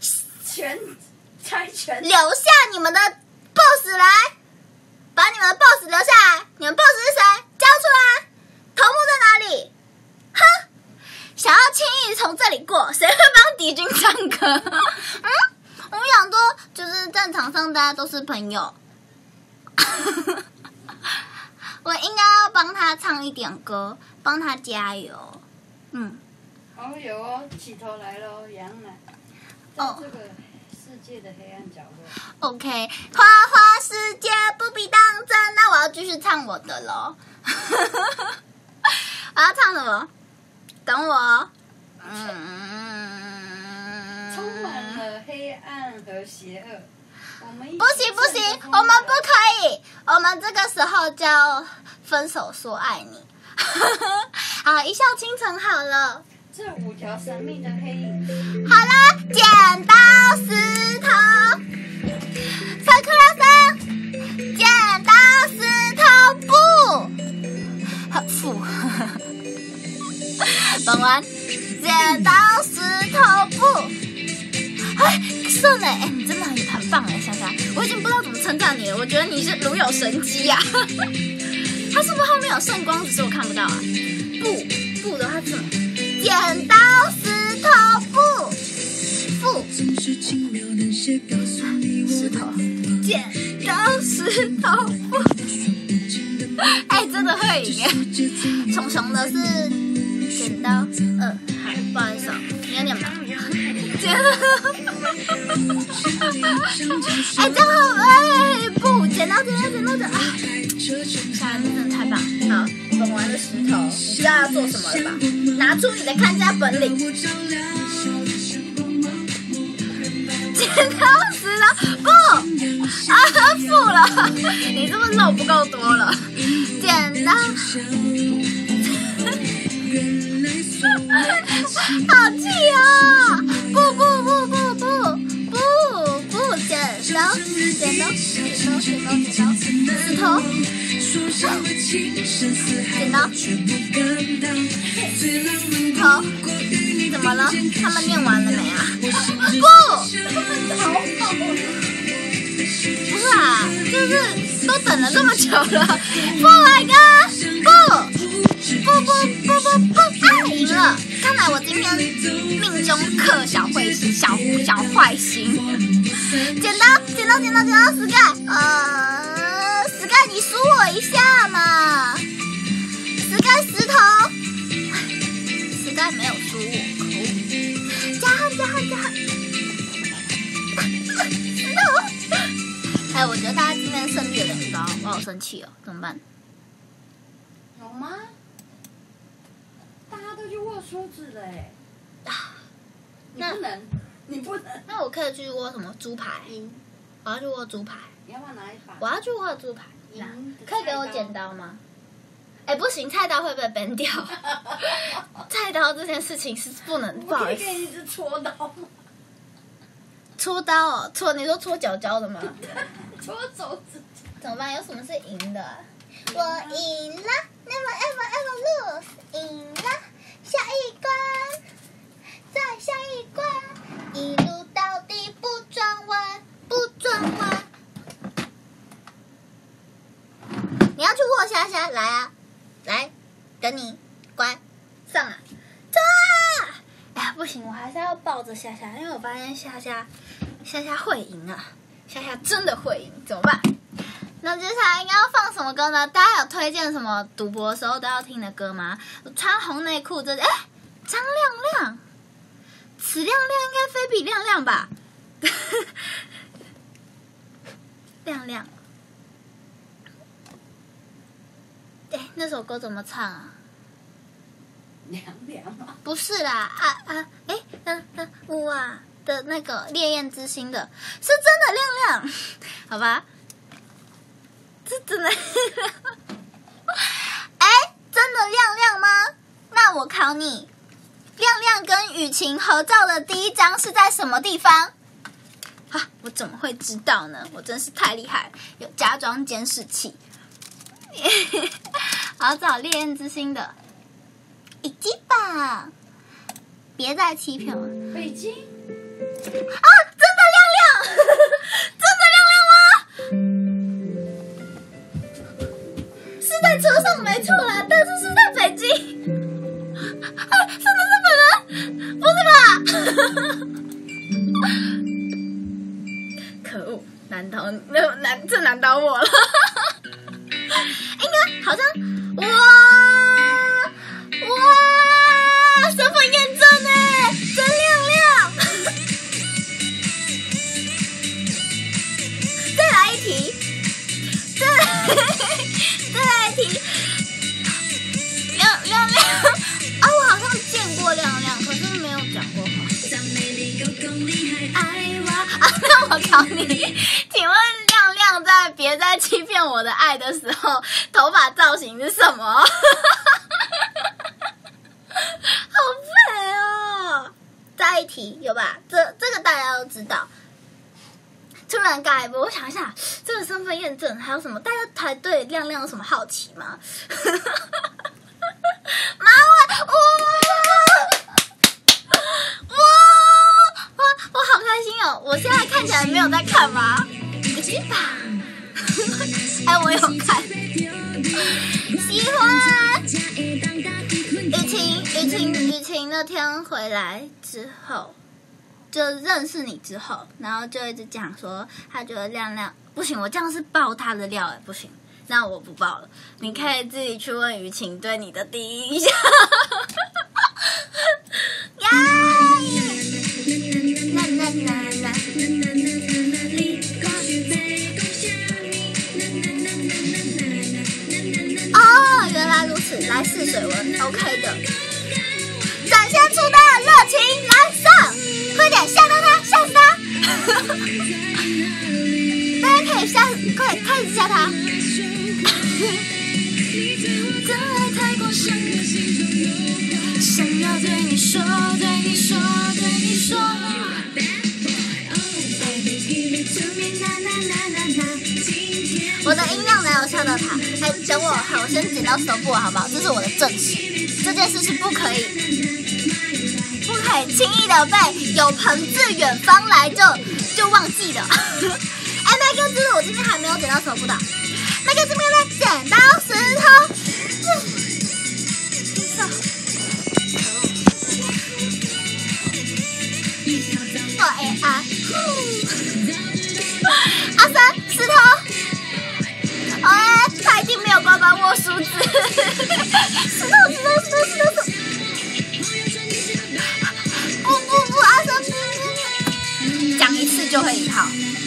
全留下你们的 boss 来，把你们的 boss 留下来。你们 boss 是谁？交出来，头目在哪里？哼，想要轻易从这里过，谁会帮敌军唱歌？我想说，就是战场上大家都是朋友，我应该要帮他唱一点歌，帮他加油。 哦有哦，起头来了，羊奶，在这个世界的黑暗角落。 OK， 花花世界不必当真，那我要继续唱我的咯。我要唱什么？等我。 充满了黑暗和邪恶。我们不行，我们不可以，我们这个时候叫分手说爱你。好，一笑倾城好了。 这5条神秘的黑影。 好了，剪刀石头，上课啦，剪刀石头布，负，本完，剪刀石头布。顺了，你真的很棒哎，夏夏，我已经不知道怎么称赞你了。我觉得你是如有神机呀、它是不是后面有圣光，只是我看不到啊？布的话是什么？剪刀石头布，石头，剪刀石头布。真的会赢耶！熊熊的是剪刀，好，不好意思，你要念吧。这样好，不，剪刀啊！下面真的太棒！好，本完的石头，你知道要做什么了吧？拿出你的看家本领。剪刀石头布，负了，你是不是肉不够多了？剪刀。好气啊！不，剪刀，石头，剪刀，头，怎么了？他们念完了没啊？不是啊，就是都等了这么久了，不来哥，不，赢了！看来我今天命中克小坏心。剪刀，Sky，你输我一下嘛！Sky石头，Sky没有输我，可恶！加恨！石头！我觉得大家今天胜率有点高，我好生气哦，怎么办？ 有吗？大家都去握梳子了哎！你不能。 那我可以去握什么猪排？我要去握猪排。 你要不要拿一把？ 我要去握猪排。可以给我剪刀吗？不行，菜刀会被 ban 掉。菜刀这件事情是不能，不好意思。 可以给你一支戳刀吗？ 戳刀哦，你说戳脚的吗？ 戳手指。 怎么办？有什么是赢的？我赢了 ，never ever lose， 赢了，下一关，再下一关，一路到底不转弯。你要去握虾，来啊，来，等你，乖，上啊，冲啊！不行，我还是要抱着夏夏，因为我发现夏夏会赢啊，夏夏真的会赢，怎么办？那接下来应该要放什么歌呢？大家有推荐什么赌博的时候都要听的歌吗？穿红内裤这张亮亮，此亮亮应该非比亮亮吧？亮亮， 那首歌怎么唱啊？ 凉凉吗？ 不是啦，哇的那个烈焰之心的，是真的亮亮，好吧？是真的亮亮，真的亮亮吗？那我考你，亮亮跟雨晴合照的第一张是在什么地方？啊，我怎么会知道呢？我真是太厉害，有加装监视器。好，找烈焰之心的，一记吧，别再欺骗我。 北京啊，真的亮亮，真的亮亮吗？是在车上没错啦，但是是在北京。啊，真的是本人？不是吧？可恶，难倒我了。应该好像哇，身份验证耶，真亮亮。再来一题，再来一题。亮亮啊，我好像见过亮亮，可是没有讲过话。那我考你，请问亮亮在别再欺骗我的爱的时候，头发造型是什么？好废哦！再一题有吧？这个大家都知道。突然改播，我想一下，这个身份验证还有什么？大家还对亮亮有什么好奇吗？马尾，我好开心哦！我现在看起来没有在看吗？我有看，喜欢。雨晴那天回来之后，就认识你之后，然后就一直讲说，他觉得亮亮不行，我这样是爆他的料不行，那我不爆了。你可以自己去问雨晴对你的第一印象。呀！哦，原来如此，来试水温 ，OK 的。展现出的热情，来上，快点吓到他，吓死他！大家可以快开始吓他。真爱太过深，想要对你说。我的音量没有吓到他，等我，我先剪到手部好不好？这是我的正事，这件事是不可以轻易的被有朋自远方来就忘记的。麦克知道我今天还没有剪到手部的，麦克这边剪刀石头。阿三石头，他一定没有乖乖握梳子。石头，不，阿三不，讲一次就会赢好。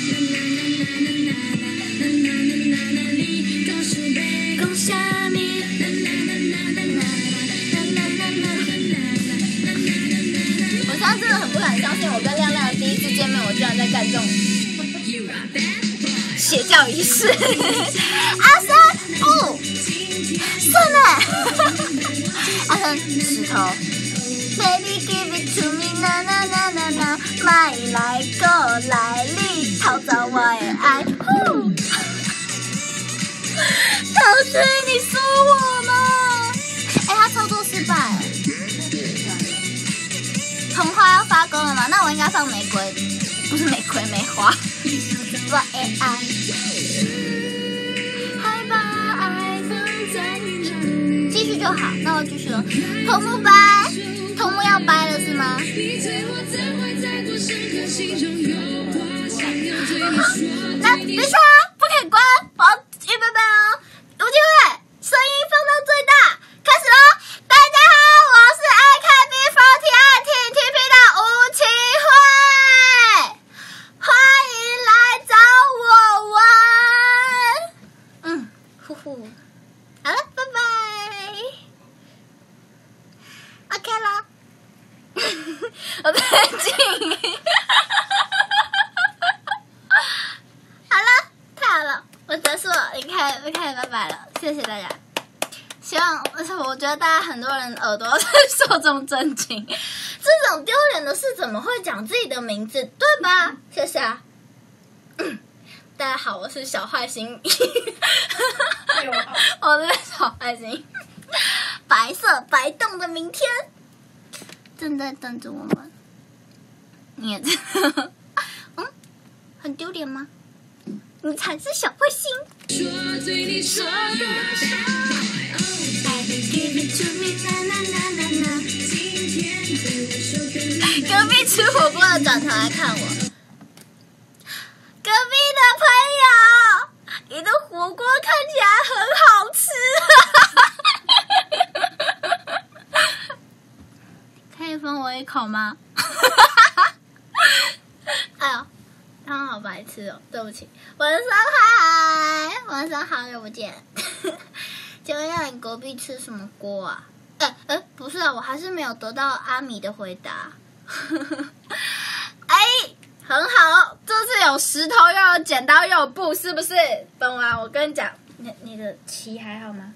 我现在真的很不敢相信，我跟亮亮的第一次见面，我居然在干这种邪教仪式。阿三不，算了。阿三石头 ，Baby give it to me， na na na na na， 买来过来你偷走我的爱。陶勋，你说我吗？他操作失败了。红花要发功了吗？那我应该放玫瑰，不是玫瑰，梅花。我的爱，还把爱放在继续就好。那我继续了。头目掰，头目要掰了是吗？那等一下，不可以关，我要预备备哦。有机会，声音放到最大，开始喽！大家好，我是 AKB48 TP 的吴奇慧，欢迎来找我玩。好了，拜拜。 开始拜拜了，谢谢大家。希望我觉得大家很多人耳朵在受众震惊，这种丢脸的事怎么会讲自己的名字，对吧？谢谢啊。大家好，我是小坏心，我是小坏心。白色白洞的明天正在等着我们。你也很丢脸吗？你才是小坏心。隔壁吃火锅的转头来看我。隔壁的朋友，你的火锅看起来很好吃。可以分我一口吗？哎呦，他好白痴哦，对不起。晚上好，晚上好久不见。请问一下，你隔壁吃什么锅啊？不是啊，我还是没有得到阿米的回答。很好，这次有石头又有剪刀又有布，是不是？本王，我跟你讲，你的棋还好吗？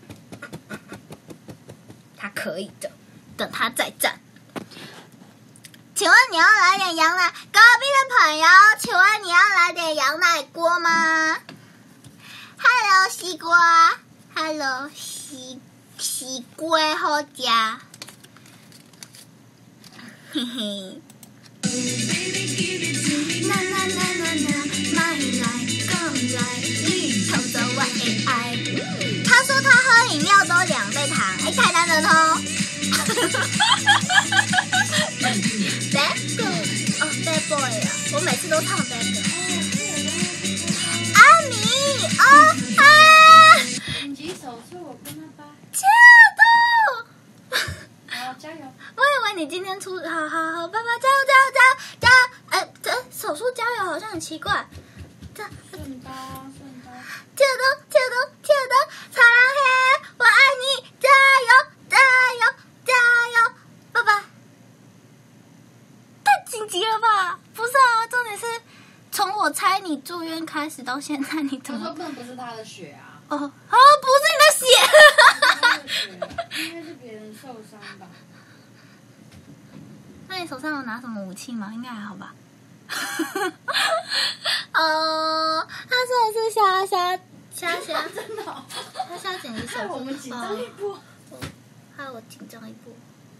他可以的，等他再战。请问你要来点羊奶？隔壁的朋友，请问你要来点羊奶锅吗 ？Hello 西瓜 ，Hello 西瓜好吃，嘿嘿。他说他喝饮料都2倍糖，太难忍哦。Bad girl， bad boy 啊！我每次都唱 bad girl。阿米紧急手术，我跟他掰。 加油！ 好，加油！ 我以为你今天出，好，爸爸加油！这手术加油好像很奇怪。 顺刀。 跳动，擦亮黑，我爱你，加油，爸爸！太紧急了吧？不是啊，重点是从我猜你住院开始到现在，你怎么？ 那不是他的血啊。 不是你的血。 应该是别人受伤吧？ 那你手上有拿什么武器吗？应该还好吧。他说的是虾， 真的、哦， 他下紧急手术， 我们紧张一波， 害我紧张一波。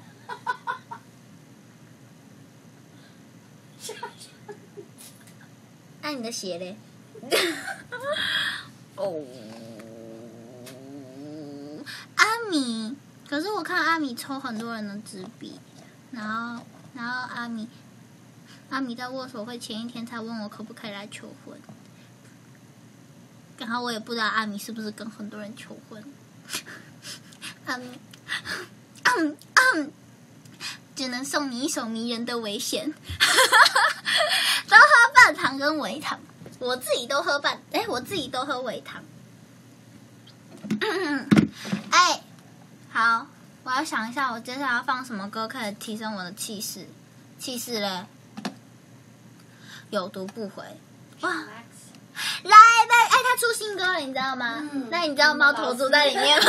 那你的鞋嘞？阿米，可是我看阿米抽很多人的纸笔，然后阿米在握手会前一天才问我可不可以来求婚，然后我也不知道阿米是不是跟很多人求婚。阿米，只能送你一首迷人的危险。都喝半糖跟微糖，我自己都喝微糖。好，我要想一下，我接下来要放什么歌可以提升我的气势？气势嘞，有毒不回。哇，来，他出新歌了，你知道吗？那你知道猫头猪在里面吗？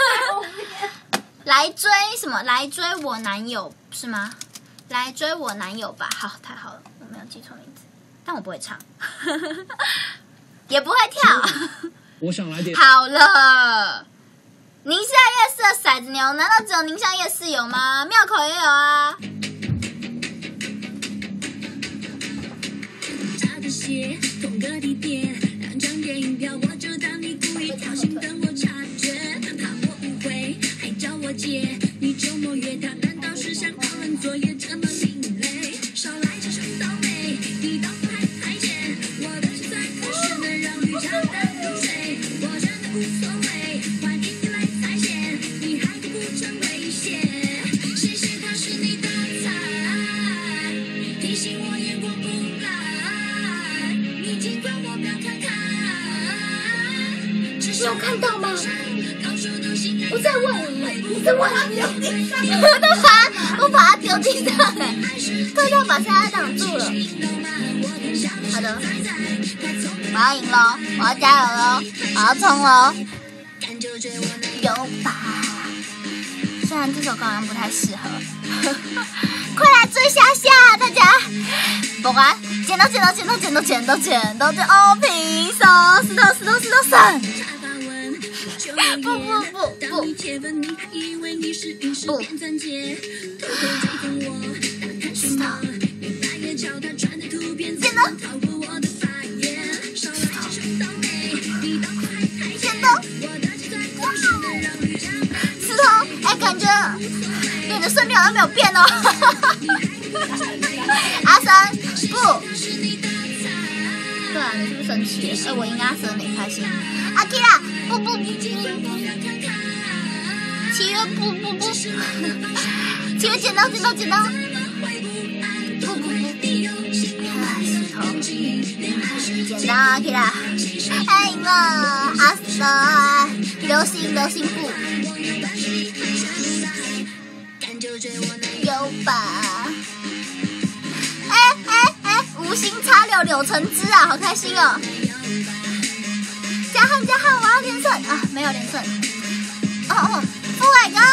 来追什么？来追我男友是吗？来追我男友吧。好，太好了，我没有记错名字，但我不会唱，也不会跳。 我想来点。 好了，宁夏夜市的骰子牛，难道只有宁夏夜市有吗？庙口也有啊。 同个地点，2张电影票，我就当你故意挑衅，等我察觉，怕我误会，还叫我姐，你周末约他，难道是想讨论作业这么另类？少来这种倒霉，你当我还太监，我的身材可是能让绿茶淡如水，我真的无所谓，欢迎你来踩线，你还不成危险，谢谢他是你的菜，提醒我眼光不赖。尽管我不要看看， 你有看到吗？我在问你，你在问他丢地上，我把它丢地上了，特效把它挡住了。好的。 我要赢喽！我要加油喽！我要冲喽！有吧？虽然这首歌好像不太适合，快来追夏夏，大家！不管剪刀，哦，平手，石头胜！不！石头，剪刀！石头，哎，感觉你的胜率好像没有变哦。阿三，不。对啊，你是不是生气了？我应该生你开心。阿 Kira， 不，七月不，七月剪刀，不，石头，剪刀阿 Kira， 哎赢了，阿三，流星不，有吧？哎，无心插柳橙汁啊，好开心哦！加汉，我要连胜啊，没有连胜。哦，富伟哥，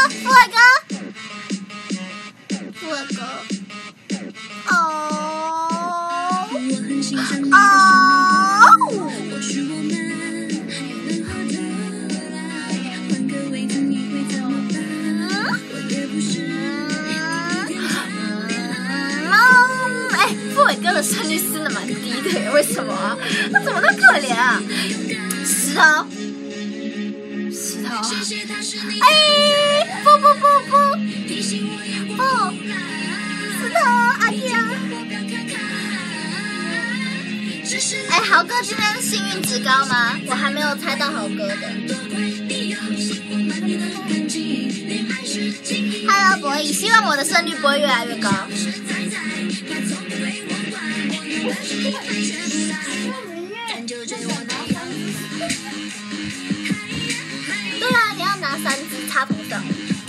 富伟哥的胜率真的蛮低的，为什么啊？他怎么那么可怜啊？石头，哎，不，石头，阿弟啊！哎，豪哥今天幸运值高吗？我还没有猜到豪哥的。Hello， 博弈，希望我的胜率不会越来越高。对啊，你要拿3支插头上。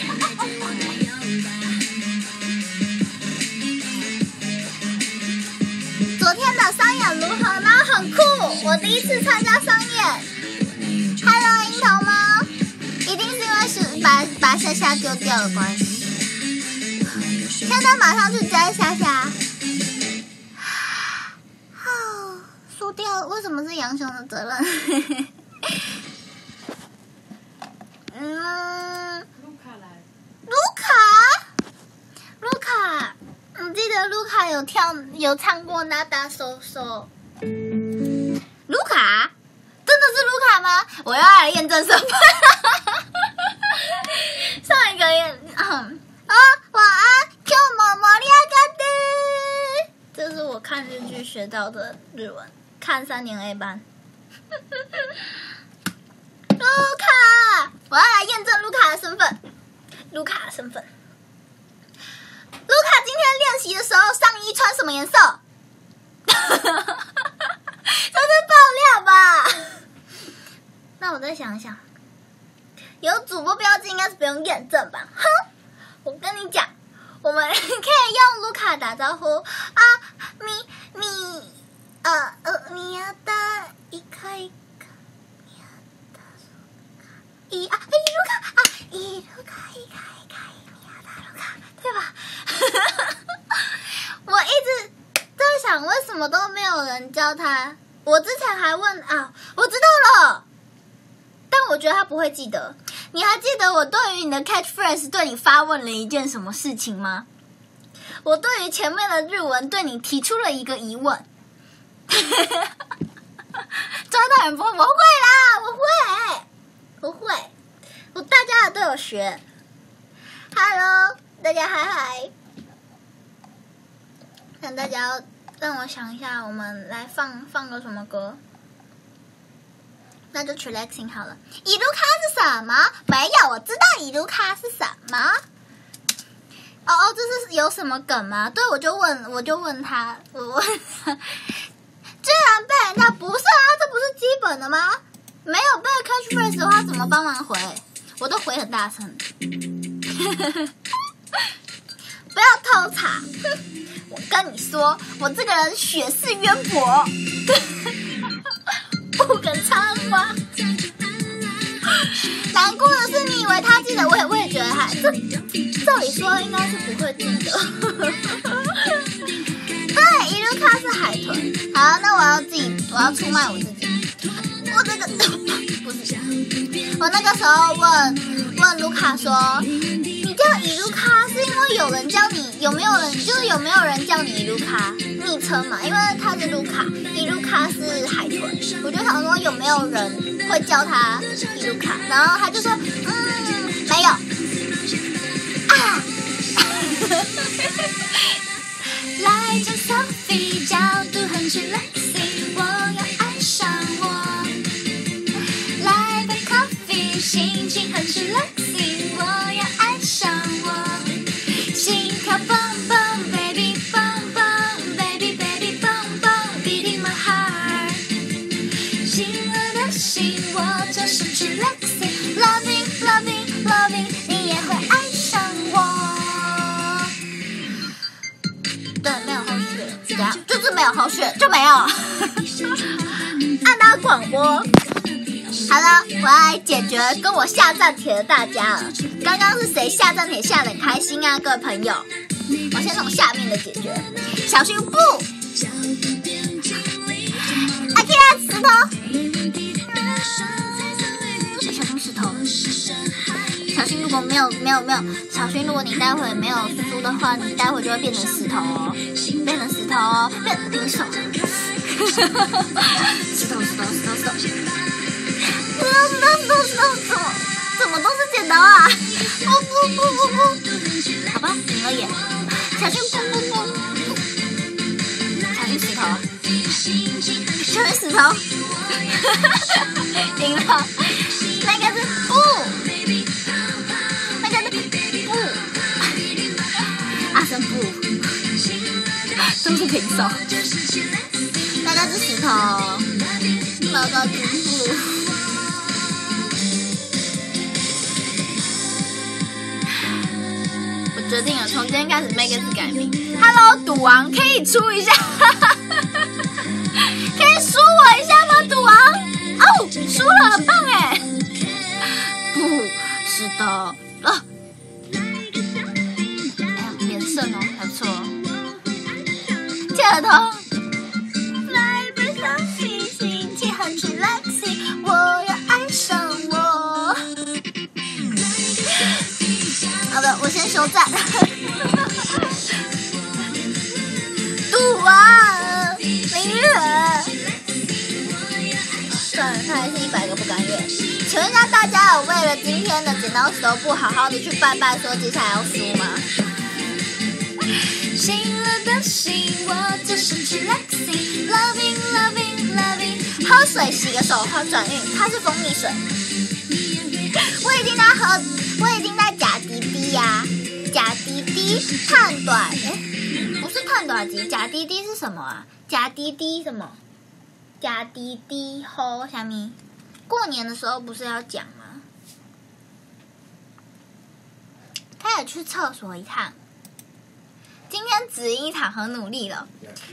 昨天的商演如何呢？很酷，我第一次参加商演。Hello， 樱桃猫，一定是因为是把夏夏丢掉的关系。现在马上去追夏夏。输掉了，为什么是杨雄的责任？卢卡，你记得卢卡有唱过《Nada So So》？卢卡，真的是卢卡吗？我要来验证身份。上一个晚安 ，Q 某某利亚嘎的，这是我看日剧学到的日文，看3年 A 班。卢卡，我要来验证卢卡的身份。卢卡今天练习的时候上衣穿什么颜色？这是爆料吧？那我再想一想，有主播标记应该是不用验证吧？哼，我跟你讲，我们可以用卢卡打招呼啊，你要的一颗一颗，你要的卢卡对吧？我一直在想，为什么都没有人教他？我之前还问啊，我知道了，但我觉得他不会记得。你还记得我对于你的 catchphrase 对你发问了一件什么事情吗？我对于前面的日文对你提出了一个疑问。抓到人不会啦，我会，大家都有学。Hello， 大家嗨，让大家让我想一下，我们来放个什么歌？那就 Relaxing 好了。伊卢卡是什么？没有，我知道伊卢卡是什么。这是有什么梗吗？对，我就问他，我问他，居然被人家不是啊，这不是基本的吗？没有背 catchphrase 的话，怎么帮忙回？我都回很大声。不要偷查！我跟你说，我这个人学识渊博。 吗？难过的是，你以为他记得，我也觉得他照理说应该是不会记得。对，伊鲁卡是海豚。好，那我要出卖我自己。我这个不是，我那个时候问卢卡说，你叫伊鲁卡是因为有人叫你，有没有人叫你伊鲁卡昵称嘛？因为他是卢卡，伊鲁卡是海豚，我就想说有没有人会叫他伊鲁卡，然后他就说没有啊。来张 selfie， 角度很 relaxing， 我要爱上我。来杯 coffee， 心情很 relaxing， 我要爱上我。心跳蹦蹦 ，baby 蹦蹦 ，baby baby 蹦蹦 ，beating my heart。心热的心，我就是 relaxing，loving loving loving， 你也会爱上我。对，没有后续，怎样？就是没有后续，就没有。按到广播。好了，我要来解决跟我下站帖的大家了。刚刚是谁下站帖下得很开心啊，各位朋友？我先从下面的解决。小薰不，阿 K 拉石头，小薰石头。小薰如果没有，小薰如果你待会没有输的话，你待会就会变成石头哦，变成石头哦，变成平手。石头。怎么都是剪刀啊！不，好吧，赢了耶！小薰不，小薰石头，赢了。那个是不，阿生不，都是平手。那个是石头，那个是不。决定了，从今天开始 Megan 改名。Hello， 赌王可以出一下，可以输我一下吗？赌王，哦，输了，很棒哎。不是的，哎呀，连胜哦，还不错。切耳筒。来杯咖啡，心情很 relaxing， 我要爱上我。好的，我先休战。赌王0元，算了，他还是100个不甘愿。请问一下大家有为了今天的剪刀石头布好好的去拜拜，说接下来要输吗？醒了的心，我就是 relaxing loving loving loving， 喝水洗个手好转运，它是蜂蜜水。我已经在假滴滴呀，假滴滴探短，不是探短机，假滴滴是什么啊？假滴滴什么？假滴滴吼虾米？过年的时候不是要讲吗？他也去厕所一趟。今天只因一场很努力了。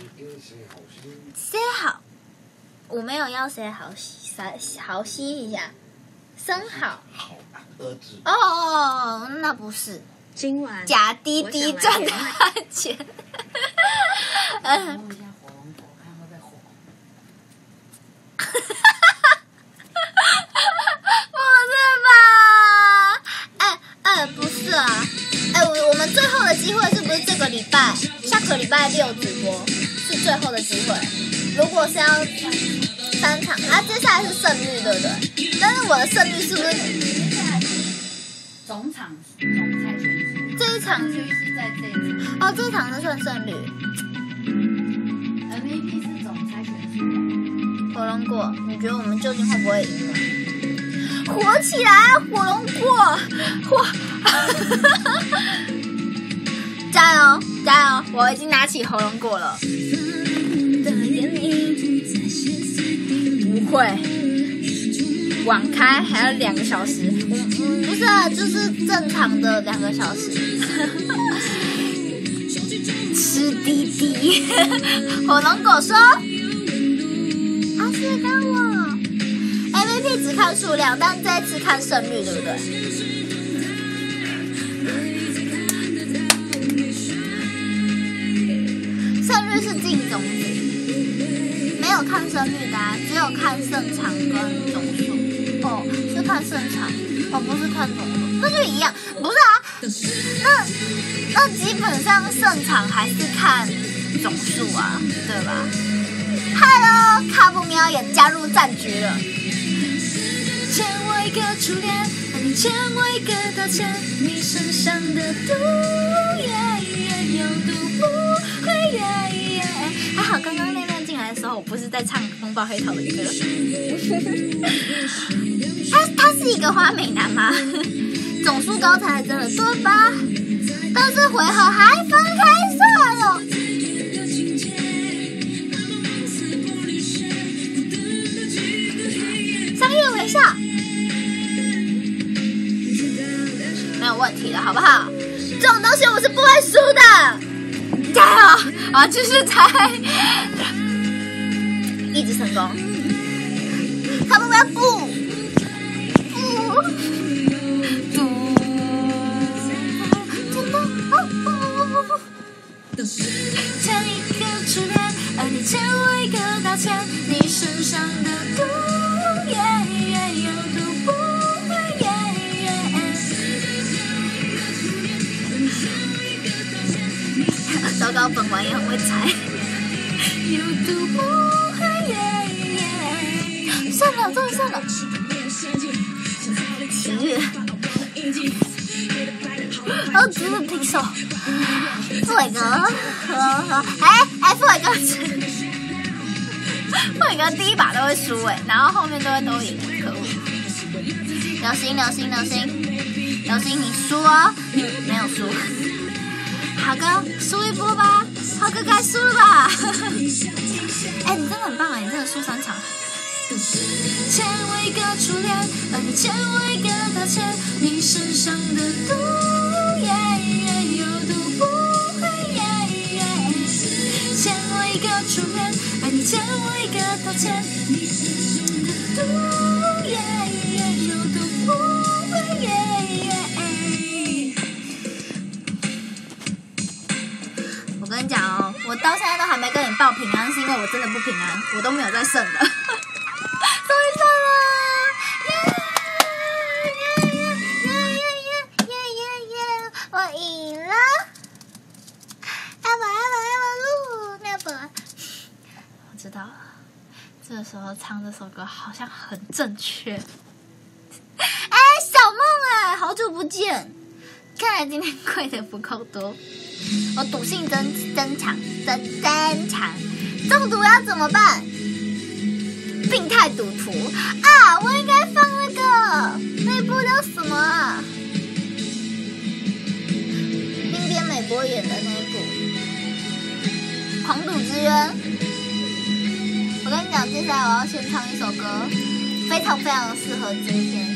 谁好？我没有要谁好好吸一下，生好。 儿子。 哦，那不是。 今晚假滴滴赚大钱。 摸一下火龙果，看会不会火。 不是吧？不是啊。我们最后的机会是不是这个礼拜？下个礼拜6直播是最后的机会。如果是要3场，接下来是胜率，对不对？但是我的胜率是不是？ 总猜拳数。 这一场是在这一场。 哦，这一场是算胜率。 MVP 是总猜拳数。 火龙果，你觉得我们究竟会不会赢呢？火起来啊，火龙果！加油加油！我已经拿起火龙果了。不会，网开还要2个小时。不是啊，就是正常的2个小时。吃滴滴，火龙果说：“阿是跟我 MVP 看数量，但这次看胜率，对不对？胜率是进总子，没有看胜率的啊，只有看胜场跟总数。哦，是看胜场，哦，不是看总数，那就一样，不是啊？那基本上胜场还是看总数啊，对吧 ？Hello， 卡布喵也加入战局了。欠我一个初恋，你欠我一个道歉，你身上的毒有毒不会还好刚刚亮亮进来的时候，我不是在唱风暴黑桃的歌。他是一个花美男吗？总数高才真的对吧？但是回合还分开算了。商业微笑，没有问题的，好不好？这种东西我是不会输的，加油！啊，继续猜，一直成功。他们要不。欠一个初恋，而你欠我一个道歉，你身上的毒有毒不会糟糕，本王也很会猜。有毒不会算了，终于算了。七月。哦，只是平手。傅伟哥，傅伟哥，傅伟哥第一把都会输然后后面都会都赢，可恶！流星，你输哦，你没有输。好哥，输一波吧，好哥该输了吧？你真的很棒你真的输3场。欠我一个初恋，而你欠我一个道歉，你身上的毒有毒不会欠我一个初恋，而你欠我一个道歉，你身上的毒有毒不会我跟你讲哦，我到现在都还没跟你报平安，是因为我真的不平安，我都没有在胜的。终于胜了！我赢了 ！Never， 我知道了，这个时候唱这首歌好像很正确。小梦好久不见，看来今天跪的不够多。我赌性增强，中毒要怎么办？病态赌徒啊！我应该放那部叫什么啊？滨边美波演的那一部《狂赌之渊》。我跟你讲，接下来我要先唱一首歌，非常非常适合今天。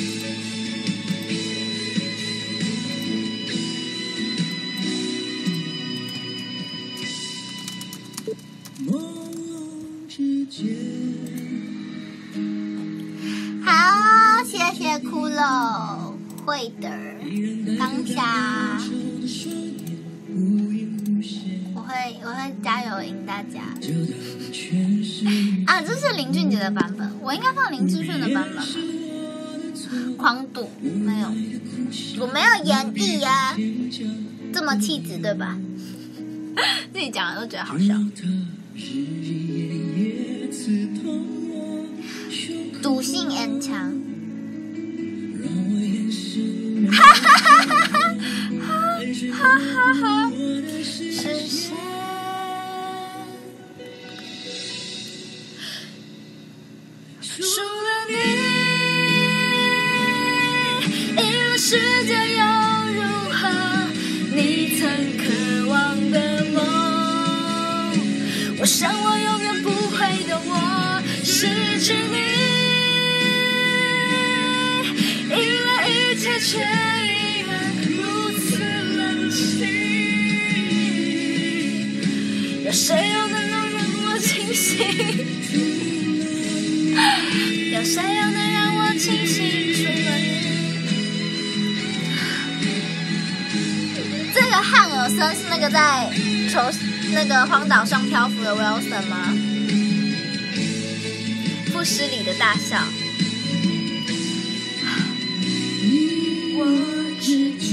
好，谢谢骷髅会的当下，我会加油赢大家。啊，这是林俊杰的版本，我应该放林志炫的版本吧？狂赌没有，我没有演绎啊，这么气质对吧？自己讲的都觉得好笑。赌性 N 强，哈哈哈哈哈！是谁？输了你，赢了世界又如何？你曾渴望的梦，我想我永远不会懂我失去你。一切却依然如此冷清，有谁又能够让我清醒？有谁又能让我我清醒，除了你。这个汉尔森是那个在那个荒岛上漂浮的 Wilson 吗？不失礼的大笑。我之间，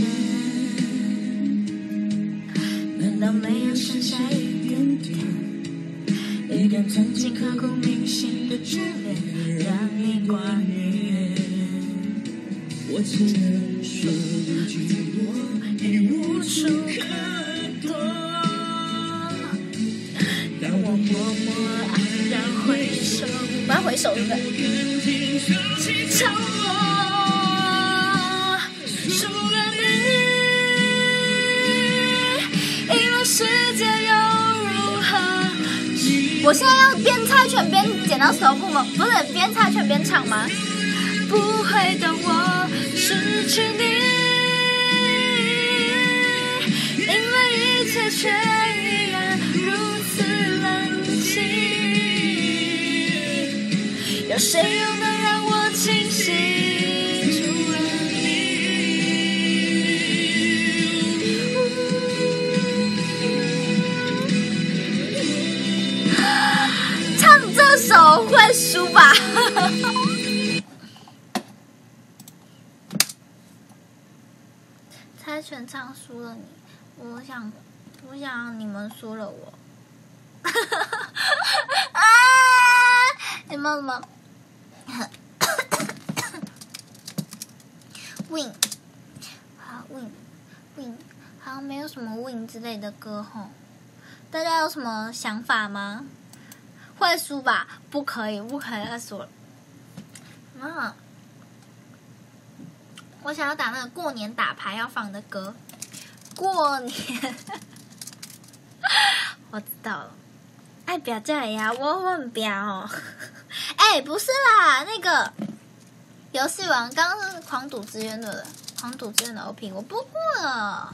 难道没有剩下一点点？一点曾经刻骨铭心的眷恋，让你挂念。我只能说一句，我已无处可躲。当我默默黯然回首，我要回首对不对？朝我。世界又如何？我现在要边猜拳边剪到手部吗？不是，边猜拳边唱吗？不会当我失去你，因为一切却依然如此冷清。有谁又能让我清醒？手会输吧？猜拳唱输了你，我想你们输了我。啊！你们什么 ？Win， 好 Win， 好像没有什么 Win 之类的歌吼。大家有什么想法吗？会输吧？不可以再输了。我想要打那个过年打牌要放的歌。过年，我知道了。哎，不要这样呀，我很不要哦。哎，不是啦，那个游戏王刚刚是狂赌之渊的狂赌之渊的 OP， 我不会了。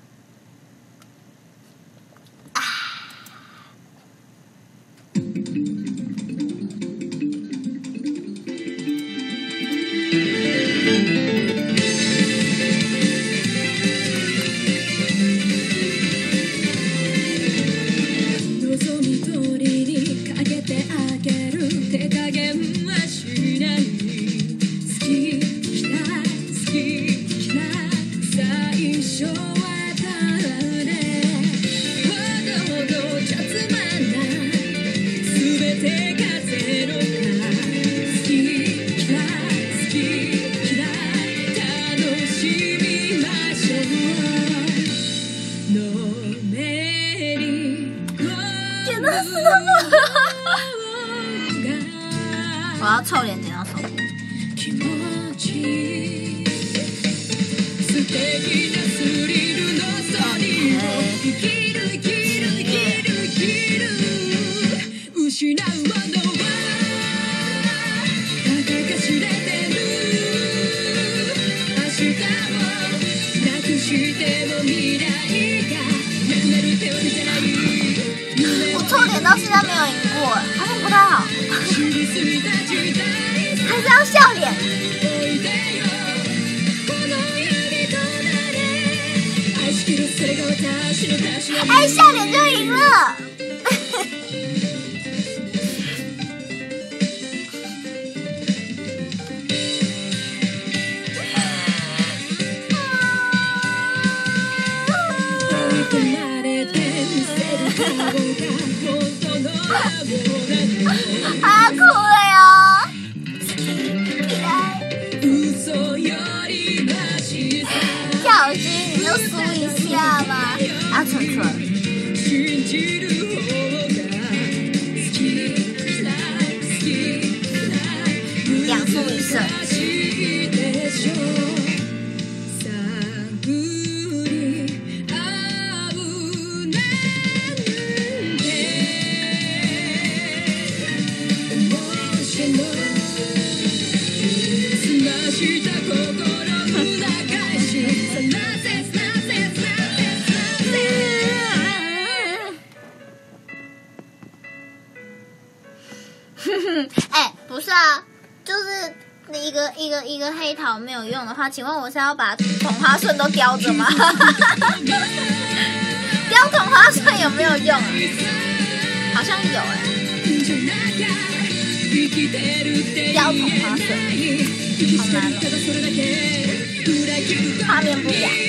我要臭脸剪到手部。我臭脸到现在没有赢过，好像不太好。还是要笑脸。哎，笑脸就赢了。啊，哭了哟！跳机你就输一下吧，啊，纯纯。两输一胜。哎，不是啊，就是一个黑桃没有用的话，请问我是要把同花顺都叼着吗？叼同花顺有没有用啊？好像有哎、叼同花顺，好难哦，画面不雅。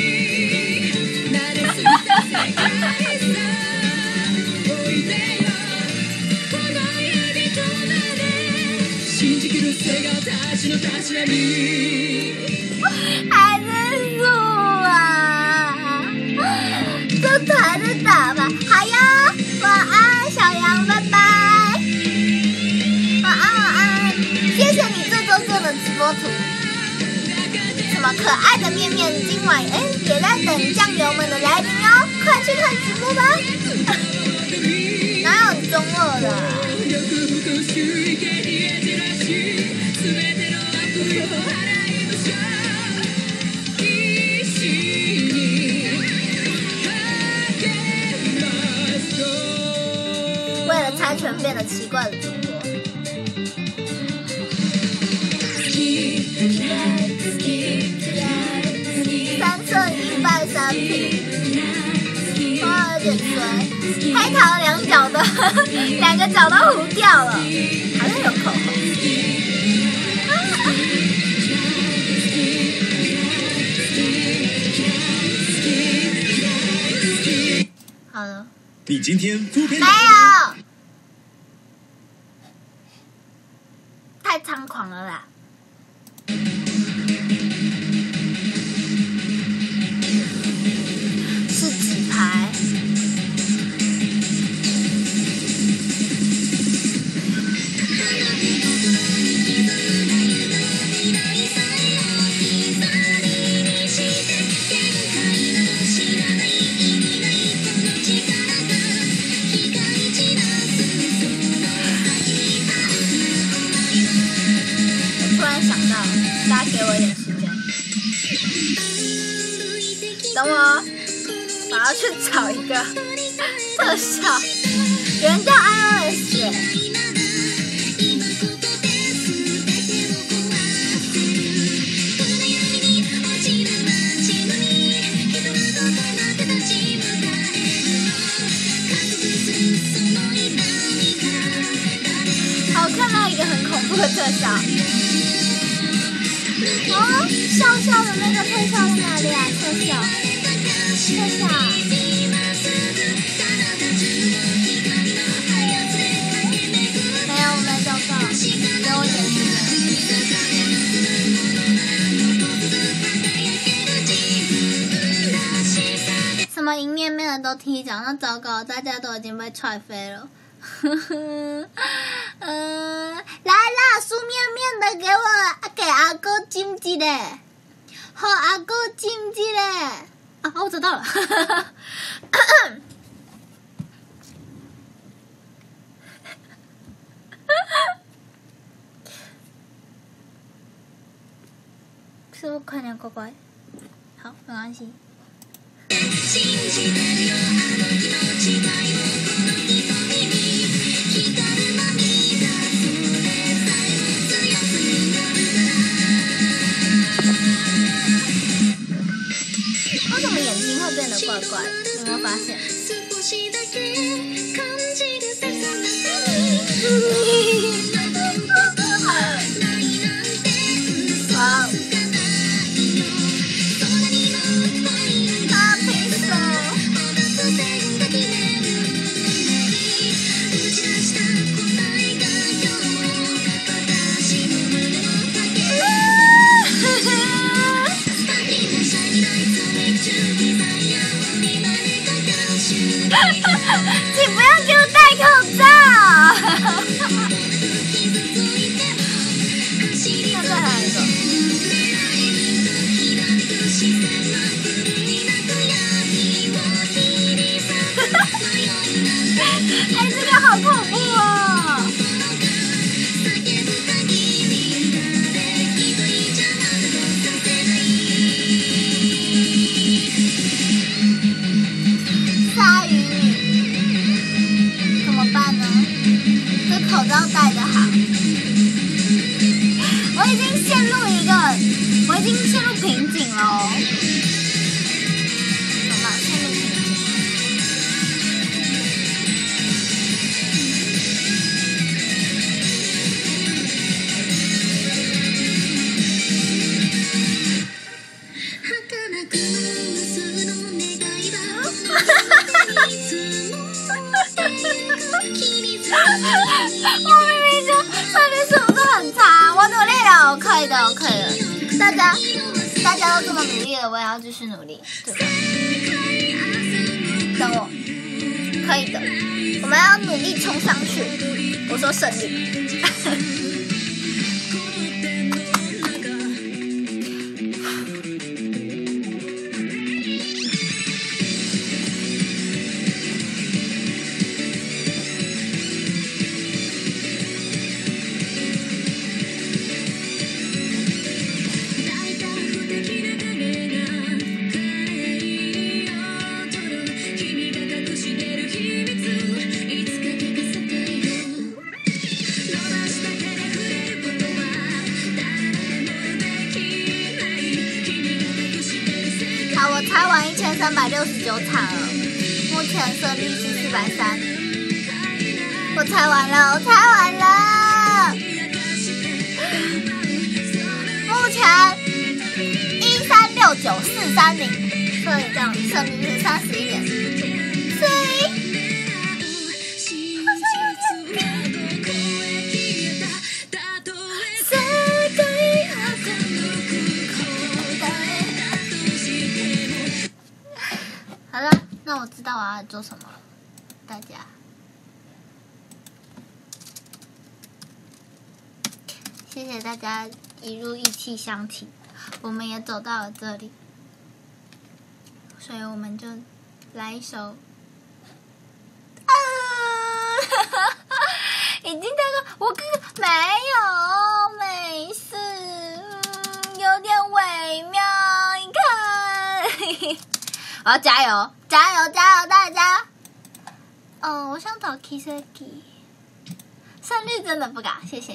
还是输啊！这团的打吧，好呀，晚安，小羊，拜拜。晚安，晚安，谢谢你这周做的直播图。什么可爱的面面，今晚也在等酱油们的来临哦，快去看直播吧。哪有中二的啊？为了猜拳变得奇怪的主播。3胜1败3平，哇，有点衰。黑桃2角的，2个角都糊掉了，好像有口红。好了。 你今天敷片没有，太猖狂了啦！是几排？大家给我一点时间，等我，我要去找一个特效，有人叫 iOS 耶。好，我看到一个很恐怖的特效。哦，笑笑的那个特效在哪里啊？特效，没有，我没找到，给我点时间。什么迎面面的都踢脚，那糟糕，大家都已经被踹飞了。来啦，酥面面的给阿哥จิ้一个，好阿哥จิ้一个。啊，我找到了。是不是快点乖乖？好，没关系。为什么眼睛会变得怪怪的？有没有发现？哇！请不要给我戴口罩！ 啊，大家都这么努力了，我也要继续努力，对吧？等我，可以的，我们要努力冲上去。我说胜利。 猜完1369场了，目前胜率是430。我猜完了，目前1369430，所以这样胜率是31.4。所以好像有点好了，那我知道我要做什么了，大家。谢谢大家一路意气相挺，我们也走到了这里，所以我们就来一首，已经大概我没有，没事，有点微妙，你看。我要加油，大家！我想找 Kiseki， 胜率真的不高，谢谢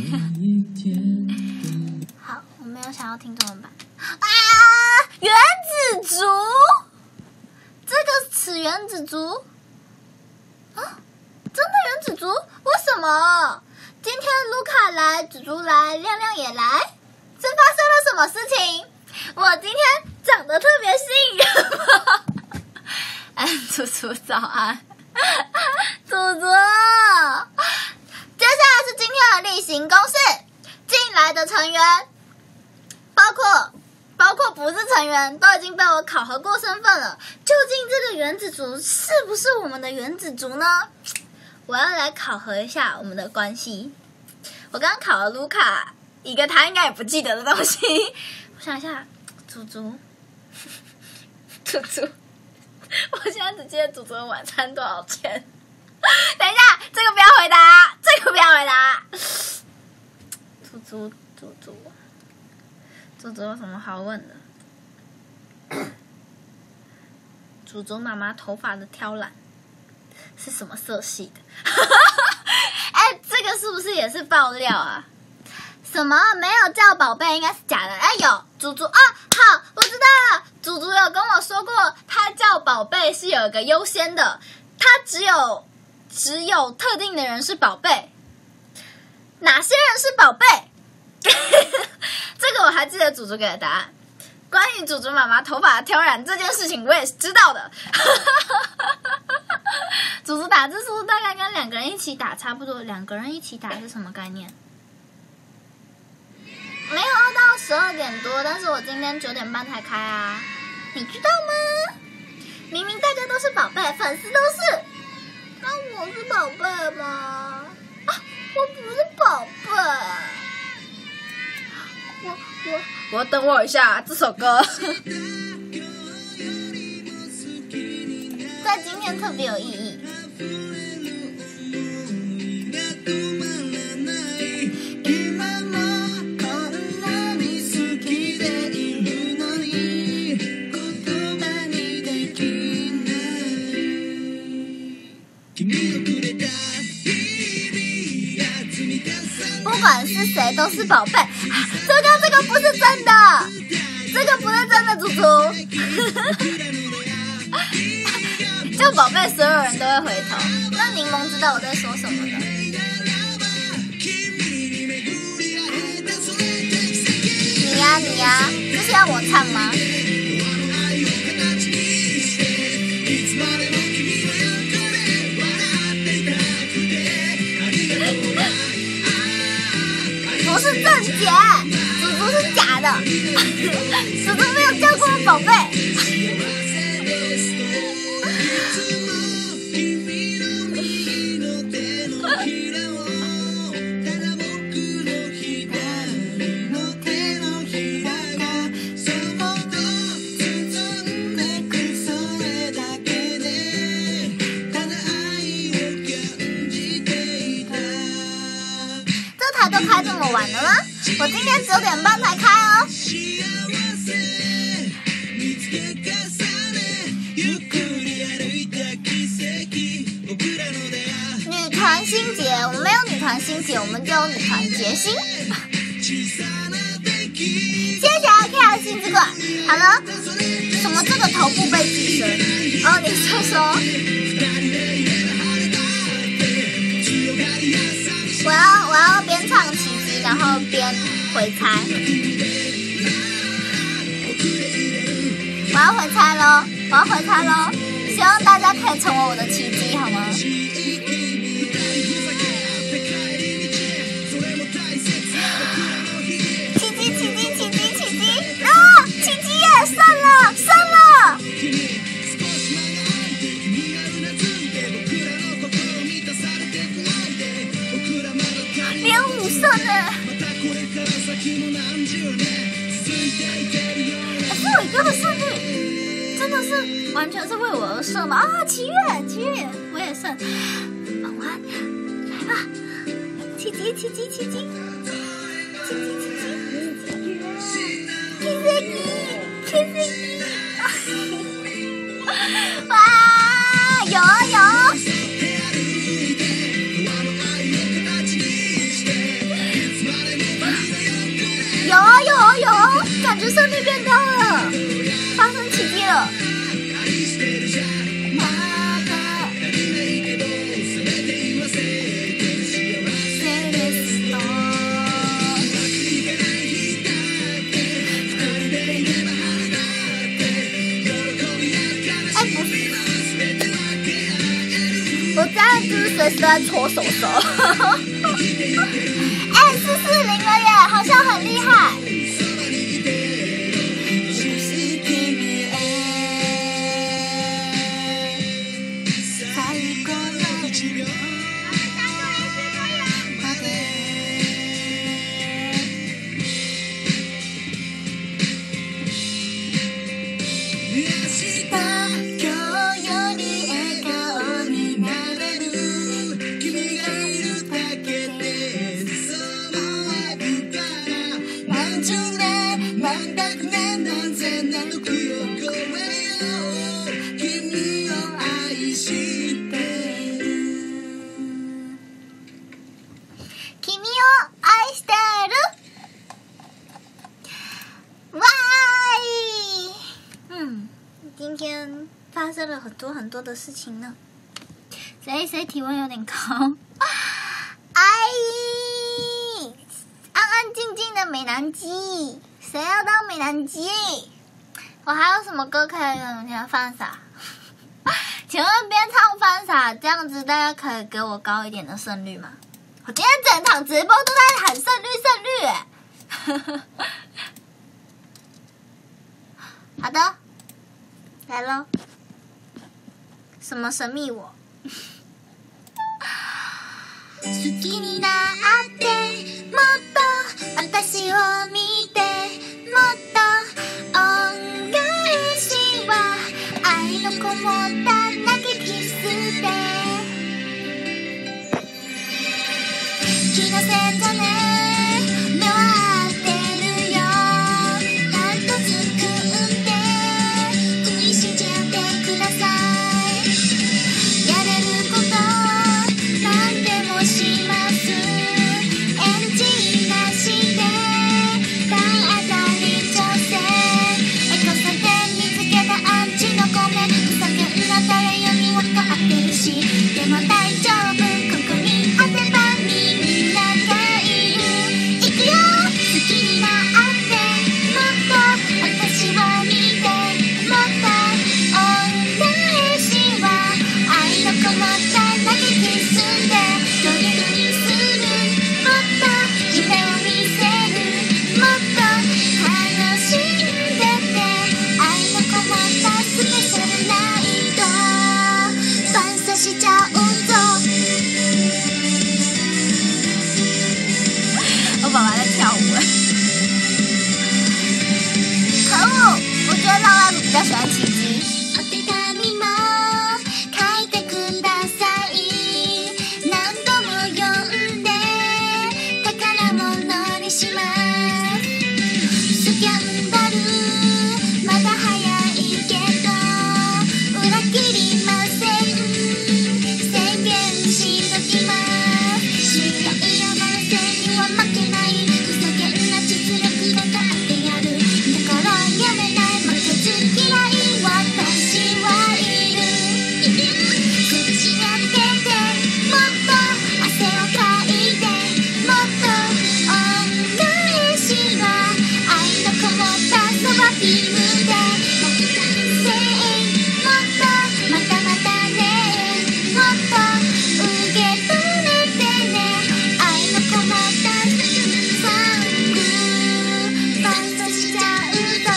你。好，我没有想要听中文版啊！原子族，这个此原子族啊，真的原子族？为什么？今天卢卡来，子族来，亮亮也来，是发生了什么事情？我今天长得特别吸引人吗？祖祖早安，祖祖。接下来是今天的例行公事，进来的成员，包括不是成员，都已经被我考核过身份了。究竟这个原子族是不是我们的原子族呢？我要来考核一下我们的关系。我刚刚考了卢卡一个他应该也不记得的东西，我想一下。祖祖，我现在只记得祖祖的晚餐多少钱？等一下，这个不要回答。祖祖有什么好问的？祖祖妈妈头发的挑染是什么色系的？这个是不是也是爆料啊？什么没有叫宝贝，应该是假的。有祖祖啊，好，我知道了。祖祖有跟我说过，他叫宝贝是有一个优先的，他只有特定的人是宝贝。哪些人是宝贝？这个我还记得祖祖给的答案。关于祖祖妈妈头发的挑染这件事情，我也是知道的。祖祖打字速度大概跟2个人一起打差不多，2个人一起打是什么概念？没有到12点多，但是我今天9点半才开啊，你知道吗？明明大家都是宝贝，粉丝都是，那我是宝贝吗？我不是宝贝。我等我一下，这首歌在今天特别有意义。不管是谁都是宝贝。这个不是真的，这个不是真的，祖祖。叫宝贝，所有人都会回头。那柠檬知道我在说什么的。你呀，这是要我唱吗？不是是正解，祖祖是假的，祖祖没有叫过我宝贝。都开这么晚了吗？我今天9点半才开哦。女团心结，我们没有女团心结，我们就有女团结心。谢谢阿 K 的心之管。好了，什么这个头部被寄生？哦，你是说？我要边唱奇迹，然后边回猜。我要回猜喽！希望大家可以成为我的奇迹，好吗？奇迹！啊！奇迹耶！胜了！连5胜呢！是伟哥的胜率，真的是完全是为我而胜吗？啊，七月，我也胜。晚安，来吧，奇迹！哇，有！有，感觉胜率变高了，发生奇迹了。我这样就是随时都在搓手。440了耶，好像很厉害。今天发生了很多的事情呢。谁体温有点高？安安静静的美男鸡，谁要当美男鸡？我还有什么歌可以让你听？翻洒？请问边唱翻洒，这样子大家可以给我高一点的胜率吗？我今天整场直播都在喊胜率好的，来咯。什么神秘我？好きになってもっと私を見てもっと恩返しは愛のこもった投げキスで気のせいじゃね目は合ってるよちゃんと作って恋しちゃってくださいやれることなんでもしますエンジンなしで体当たり挑戦エコさで見つけたアンチのコメふざけんな誰より分かってるしでも大丈夫ここに当てばみんながいる较喜欢奇迹。 お手紙も書いてください。何度も読んで宝物にします。スキャンダルまだ早いけど裏切りません。宣言しときます。未来や男性には負けない。ふざけんな実力が勝ってやる。だからやめない負けず嫌い私はいる。口開けてもっと汗をかいてもっと恩返しは愛のこもったそばビームで大歓声もっとまたまたねもっと受け止めてね愛のこもったサング感謝しちゃうぞ。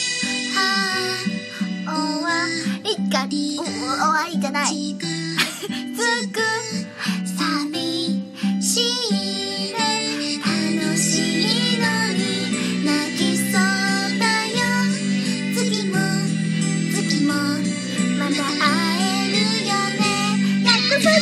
終わりか終わりじゃない。 つく寂しいね楽しいのに泣きそうだよ。次もまだ会えるよね約束。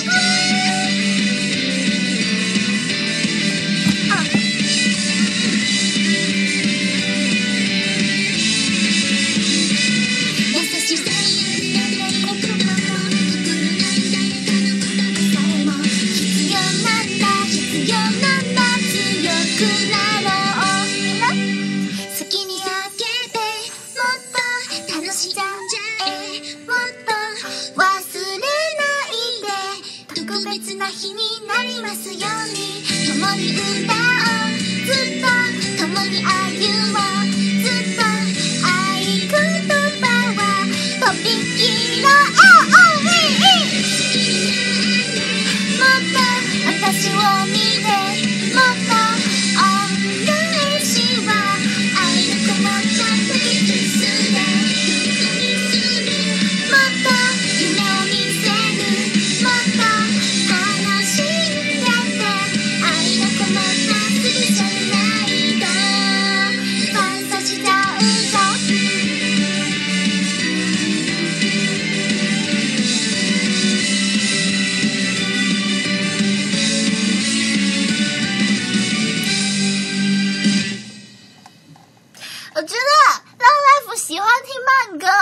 優しさ言葉も心ない誰かの言葉さえも必要なんだ強くなろう。みんな好きにあげてもっと楽しんじゃえもっと忘れないで特別な日になりますように。共に歌おうずっと共に歩もうずっと合言葉はとびきろもっと私を見てもっと恩返しは愛のこもった時キスでもっと夢を見せるもっと楽しんでて愛のこもったスペシャルナイト感謝しちゃうぞ。 我觉得让 life 喜欢听慢歌，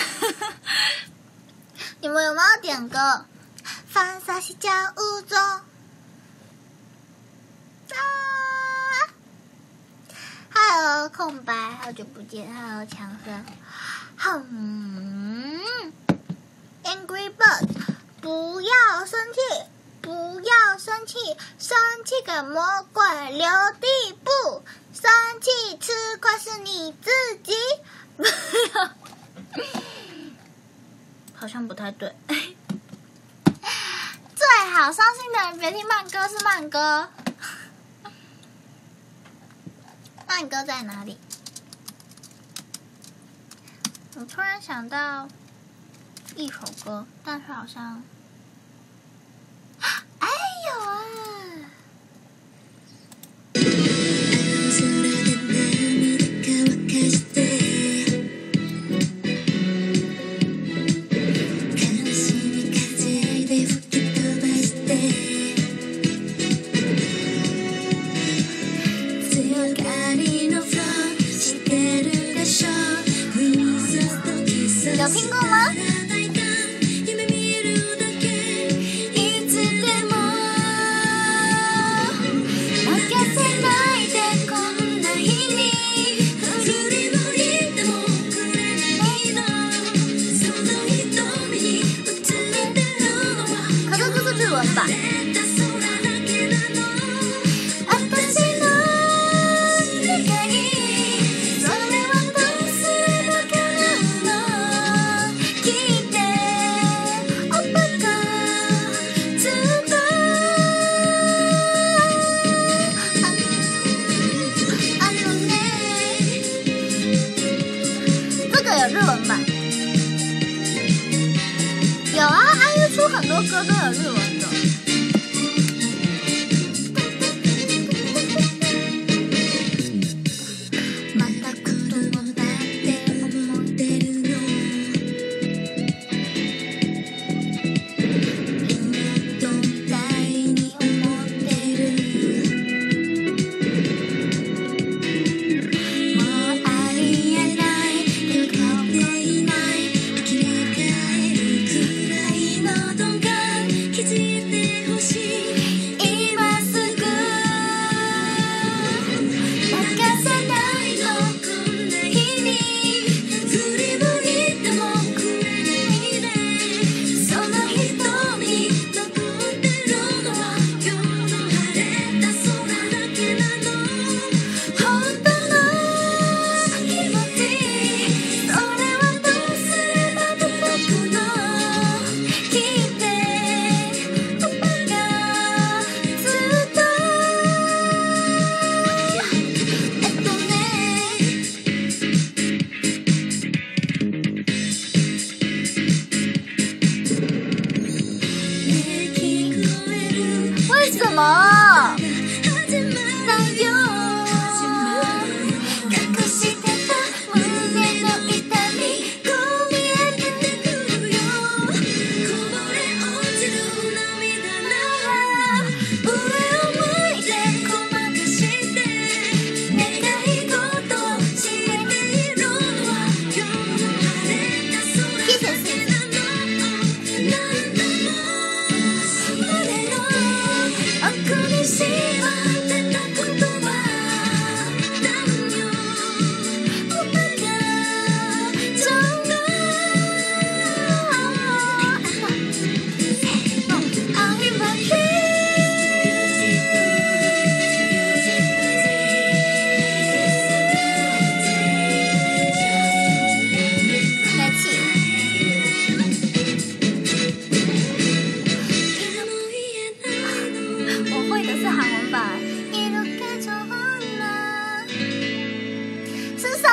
你们有没有点歌？放下洗脚舞中，Hello 空白，好久不见 ，Hello 强生，Angry Bird， 不要生气，不要生气，生气给魔鬼留地步。生气吃亏是你自己，好像不太对。最好伤心的人别听慢歌，是慢歌。慢歌在哪里？我突然想到一首歌，但是好像，哎有啊。有听过吗？可是这是日文版。日文版有啊，IU出很多歌都有日文的。またこともだって思ってるの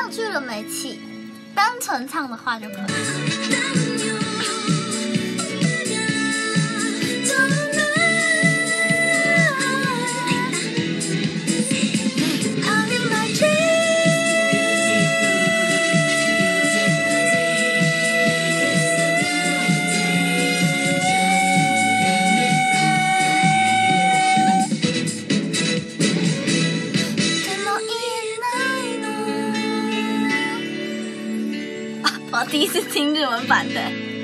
上去了没气，单纯唱的话就可以。我第一次听日文版的。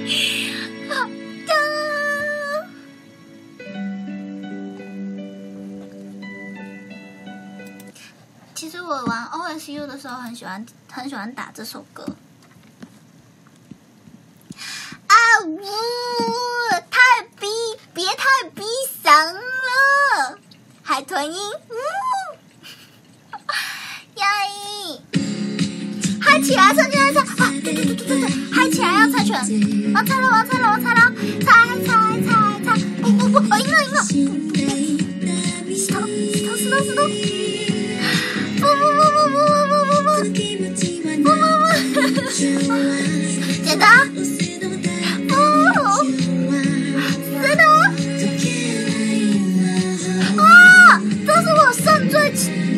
其实我玩 OSU 的时候很喜欢打这首歌。啊呜！别太逼嗓了，海豚音。呀咦！嗨起来，唱起来，唱！啊，对，嗨起来要猜拳！我猜了，猜！不，赢了！石头！不！剪刀！石头！哇，这是我胜最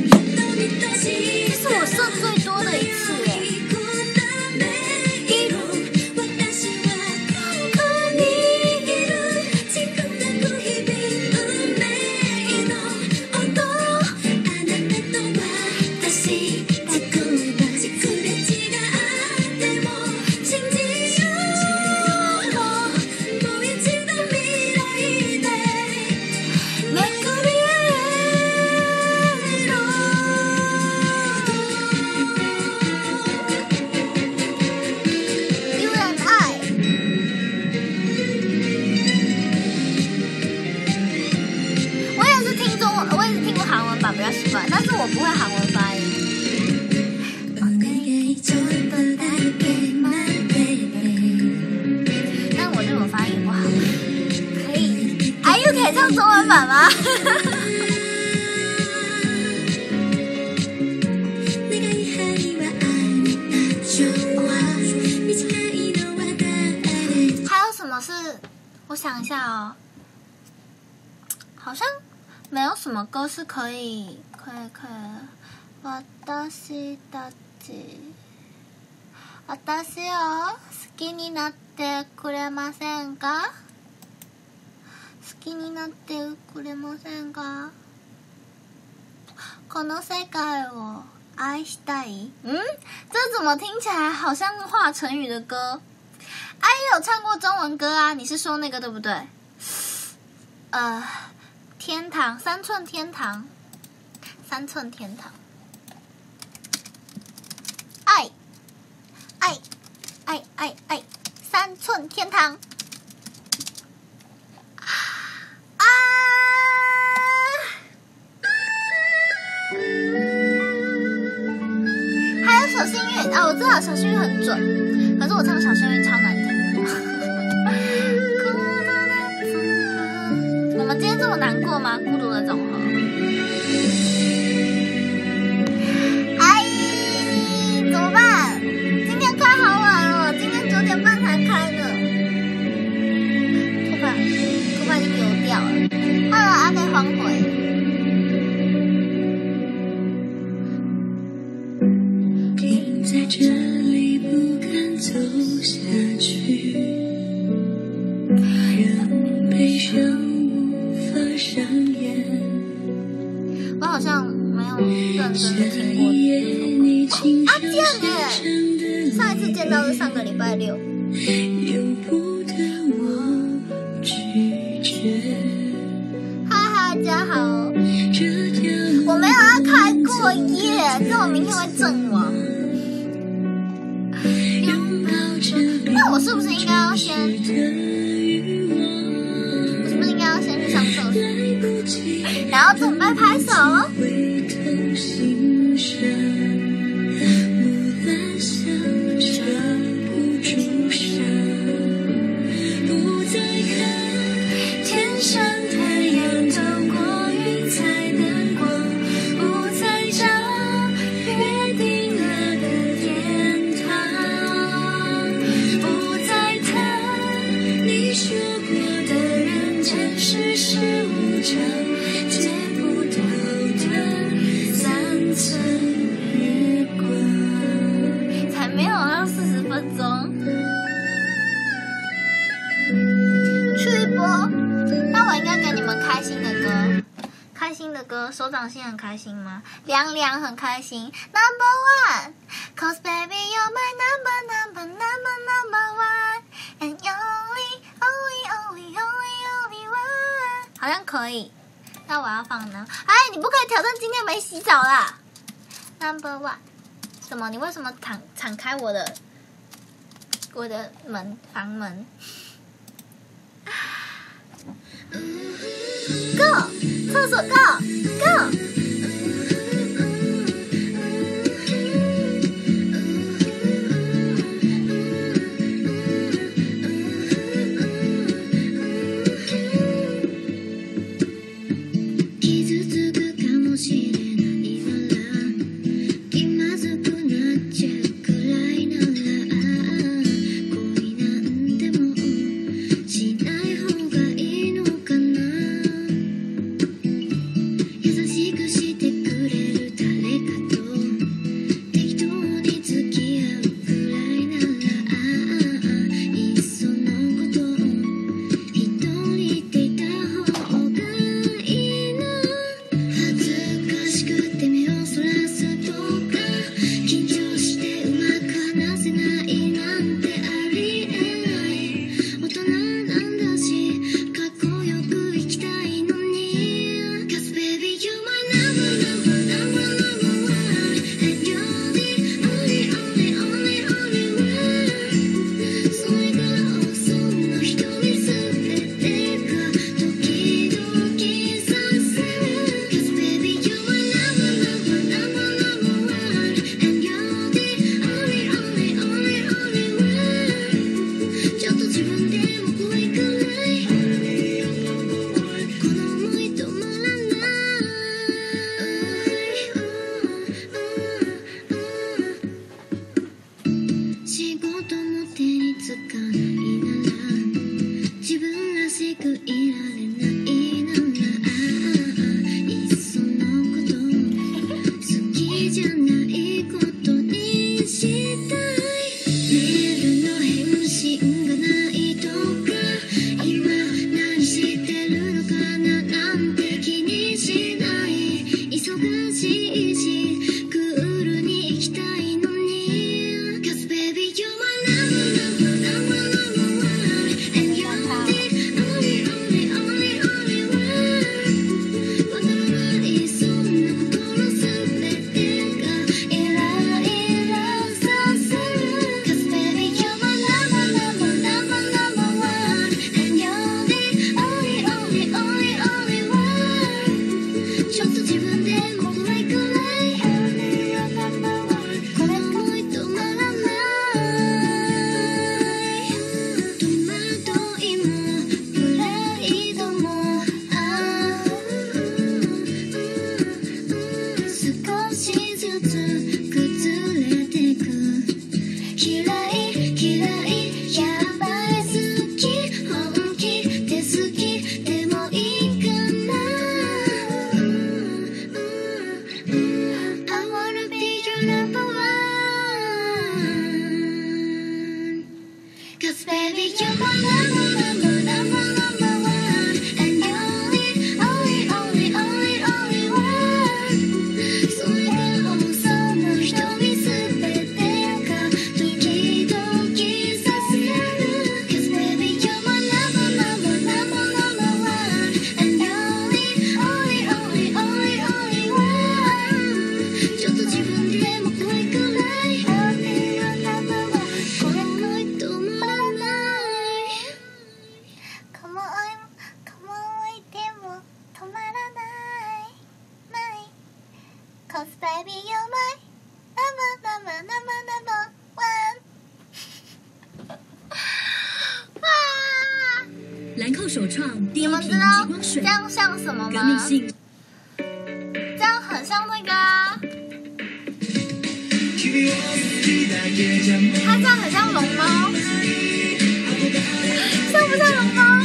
多的一次耶！但是我不会韩文发音。但我日文发音不好。可以 ，IU 可以唱中文版吗？还有什么是？我想一下哦，好像没有什么歌是可以。私を好きになってくれませんか？好きになってくれませんか？この世界を愛したい。这怎么听起来好像华晨宇的歌？IU有唱过中文歌啊，你是说那个对不对？天堂，3寸天堂。3寸天堂，爱，3寸天堂，啊！还有小幸运啊，我知道小幸运很准，可是我唱小幸运超难听。我们今天这么难过吗？孤独的总和。怎么办？今天开好晚了，今天9点半才开的。头发已经油掉了。Hello， 阿妹欢回。 停在这里不敢走下去，让悲伤无法上演。 我好像没有认真的听过这首歌。这样耶！上一次见到是上个礼拜6。 由不得我拒绝。 嗨，大家好。我没有要开过耶，这我明天会阵亡。那我是不是应该要先？我是不是应该要先去上厕所，然后准备拍手了？ 我手掌心很开心吗？凉凉很开心。Number 1，cause baby you're my number one and only one， 好像可以。那我要放呢？哎，你不可以挑战今天没洗澡啦。Number 1， 什么？你为什么敞开我的门房门 ？Go， 厕所 Go。 兰蔻首创第一瓶极光水， 这样像什么吗？ 革命性。 这样很像那个啊，它这样很像龙猫，像不像龙猫？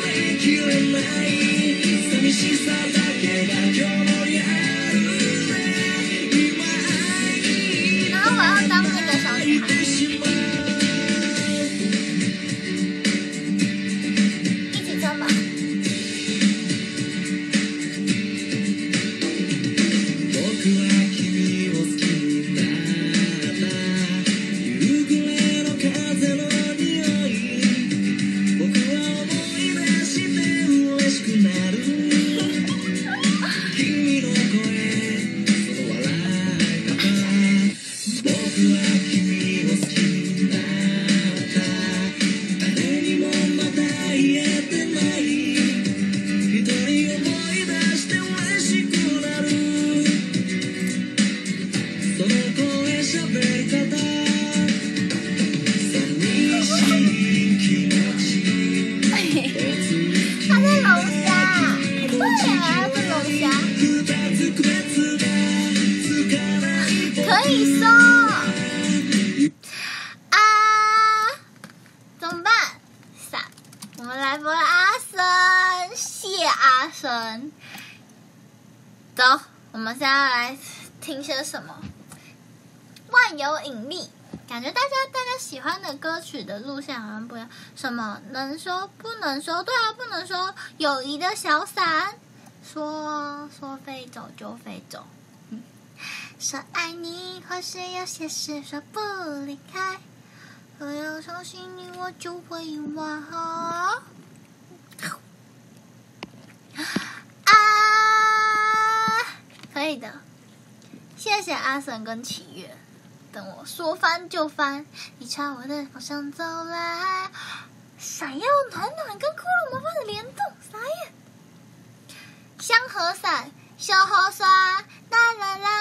然后我要当那个小女孩。一起唱吧。 可以说啊，怎么办？伞，我们来播阿森，谢阿森。走，我们现在来听些什么？万有引力，感觉大家喜欢的歌曲的路线好像不一样。什么能说不能说？对啊，不能说。友谊的小伞，说飞走就飞走。说爱你，或是有些事说不离开。我要相信你，我就会往后。啊，可以的。谢谢阿神跟启月。等我说翻就翻，你朝我的方向走来。闪耀暖暖跟骷髅魔法的联动，傻眼。香河伞，小河伞，啦啦啦。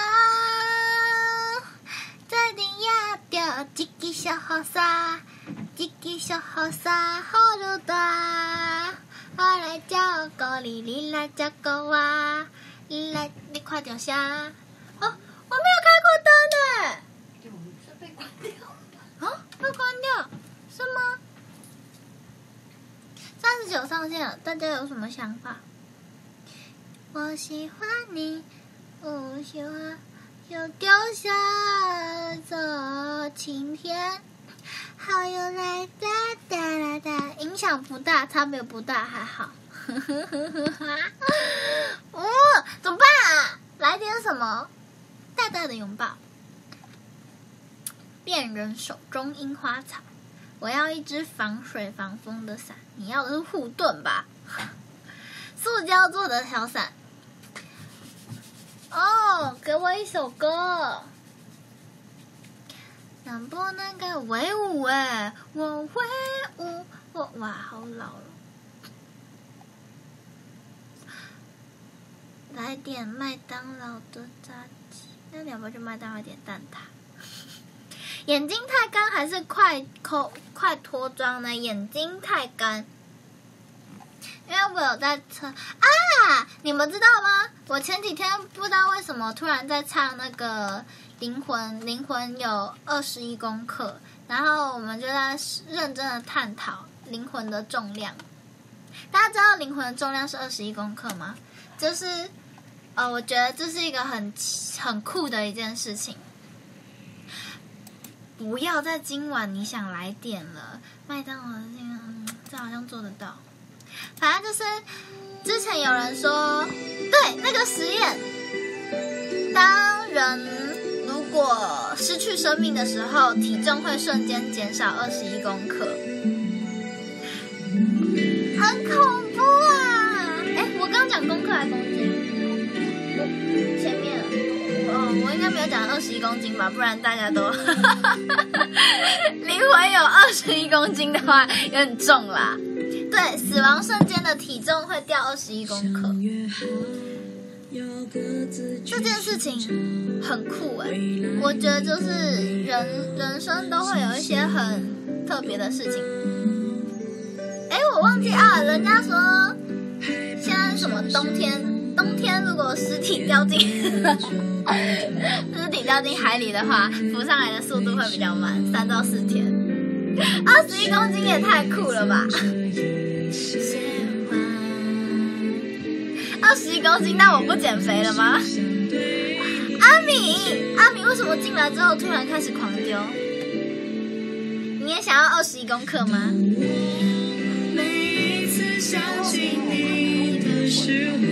再定要掉几个小河伞，几个小河伞好多大。我来叫狗，你来叫狗啊！你快点下。哦，我没有开过灯呢。 被关掉啊？被关掉是吗？39上线了，大家有什么想法？我喜欢你，我喜欢又掉下这晴天，好友来哒哒啦哒，影响不大，差别不大，还好。怎么办啊？来点什么？大大的拥抱。恋人手中樱花草，我要一只防水防风的伞，你要的是护盾吧？塑胶做的小伞。哦，给我一首歌，能不能给我威武？我威武，哇，好老了。来点麦当劳的炸鸡，那你要不要去麦当劳点蛋挞？眼睛太干还是快脱妆呢？眼睛太干，因为我有在测啊！你们知道吗？我前几天不知道为什么突然在唱那个灵魂有21公克，然后我们就在认真的探讨灵魂的重量。大家知道灵魂的重量是21公克吗？就是我觉得这是一个很酷的一件事情。不要在今晚你想来点了，麦当劳的那个，这好像做得到。反正就是之前有人说，对那个实验，当人如果失去生命的时候，体重会瞬间减少21公克，很恐怖啊！我刚讲公克还公斤？前面我应该没有讲21公斤吧，不然大家都灵魂有21公斤的话有点重啦。对，死亡瞬间的体重会掉21公克，这件事情很酷我觉得就是人生都会有一些很特别的事情。我忘记啊，人家说现在是什么冬天如果尸体掉进海里的话，浮上来的速度会比较慢，3到4天。21公斤也太酷了吧！21公斤，那我不减肥了吗？阿米为什么进来之后突然开始狂丢？你也想要21公克吗？每一次想起你的时候。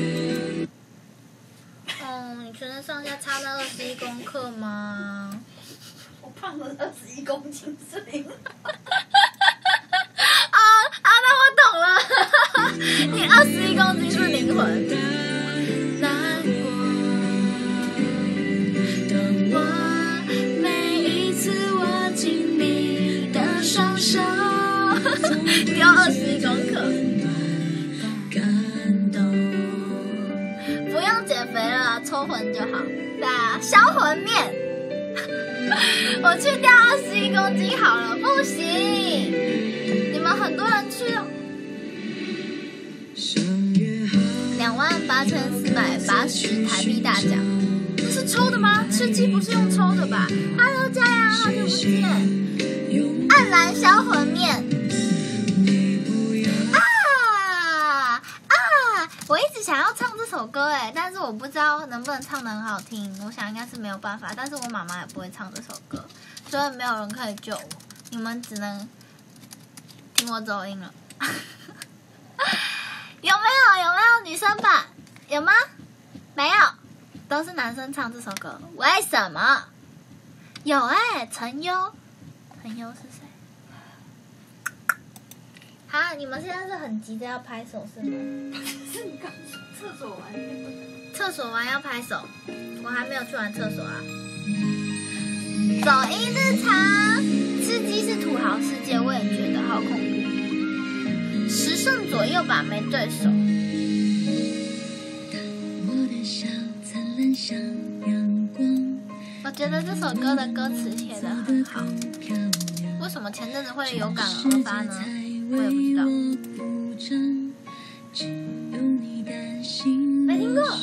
你全身上下差那21公克吗？ 我胖了21公斤是0。 那我懂了。你21公斤是灵魂。难过，当我每一次握紧你的双手，丢21公克。不用减肥了，抽魂就好。销魂面，我去掉21公斤好了，不行。你们很多人去哦。28480台币大奖，那是抽的吗？ 吃鸡不是用抽的吧 ？Hello， 佳阳，好久不见。暗蓝销魂面。我一直想要唱这首歌但是我不知道能不能唱得很好听。我想应该是没有办法，但是我妈妈也不会唱这首歌，所以没有人可以救我。你们只能听我走音了。有没有女生版？有吗？没有，都是男生唱这首歌。为什么？有陈优，陈优是谁？啊！你们现在是很急着要拍手是吗？ 是你刚厕所完， 厕所完要拍手，我还没有去完厕所啊。走音日常，吃鸡是土豪世界，我也觉得好恐怖。10胜左右吧，没对手。我觉得这首歌的歌词写得很好。为什么前阵子会有感而发呢？我也不知道。没听过。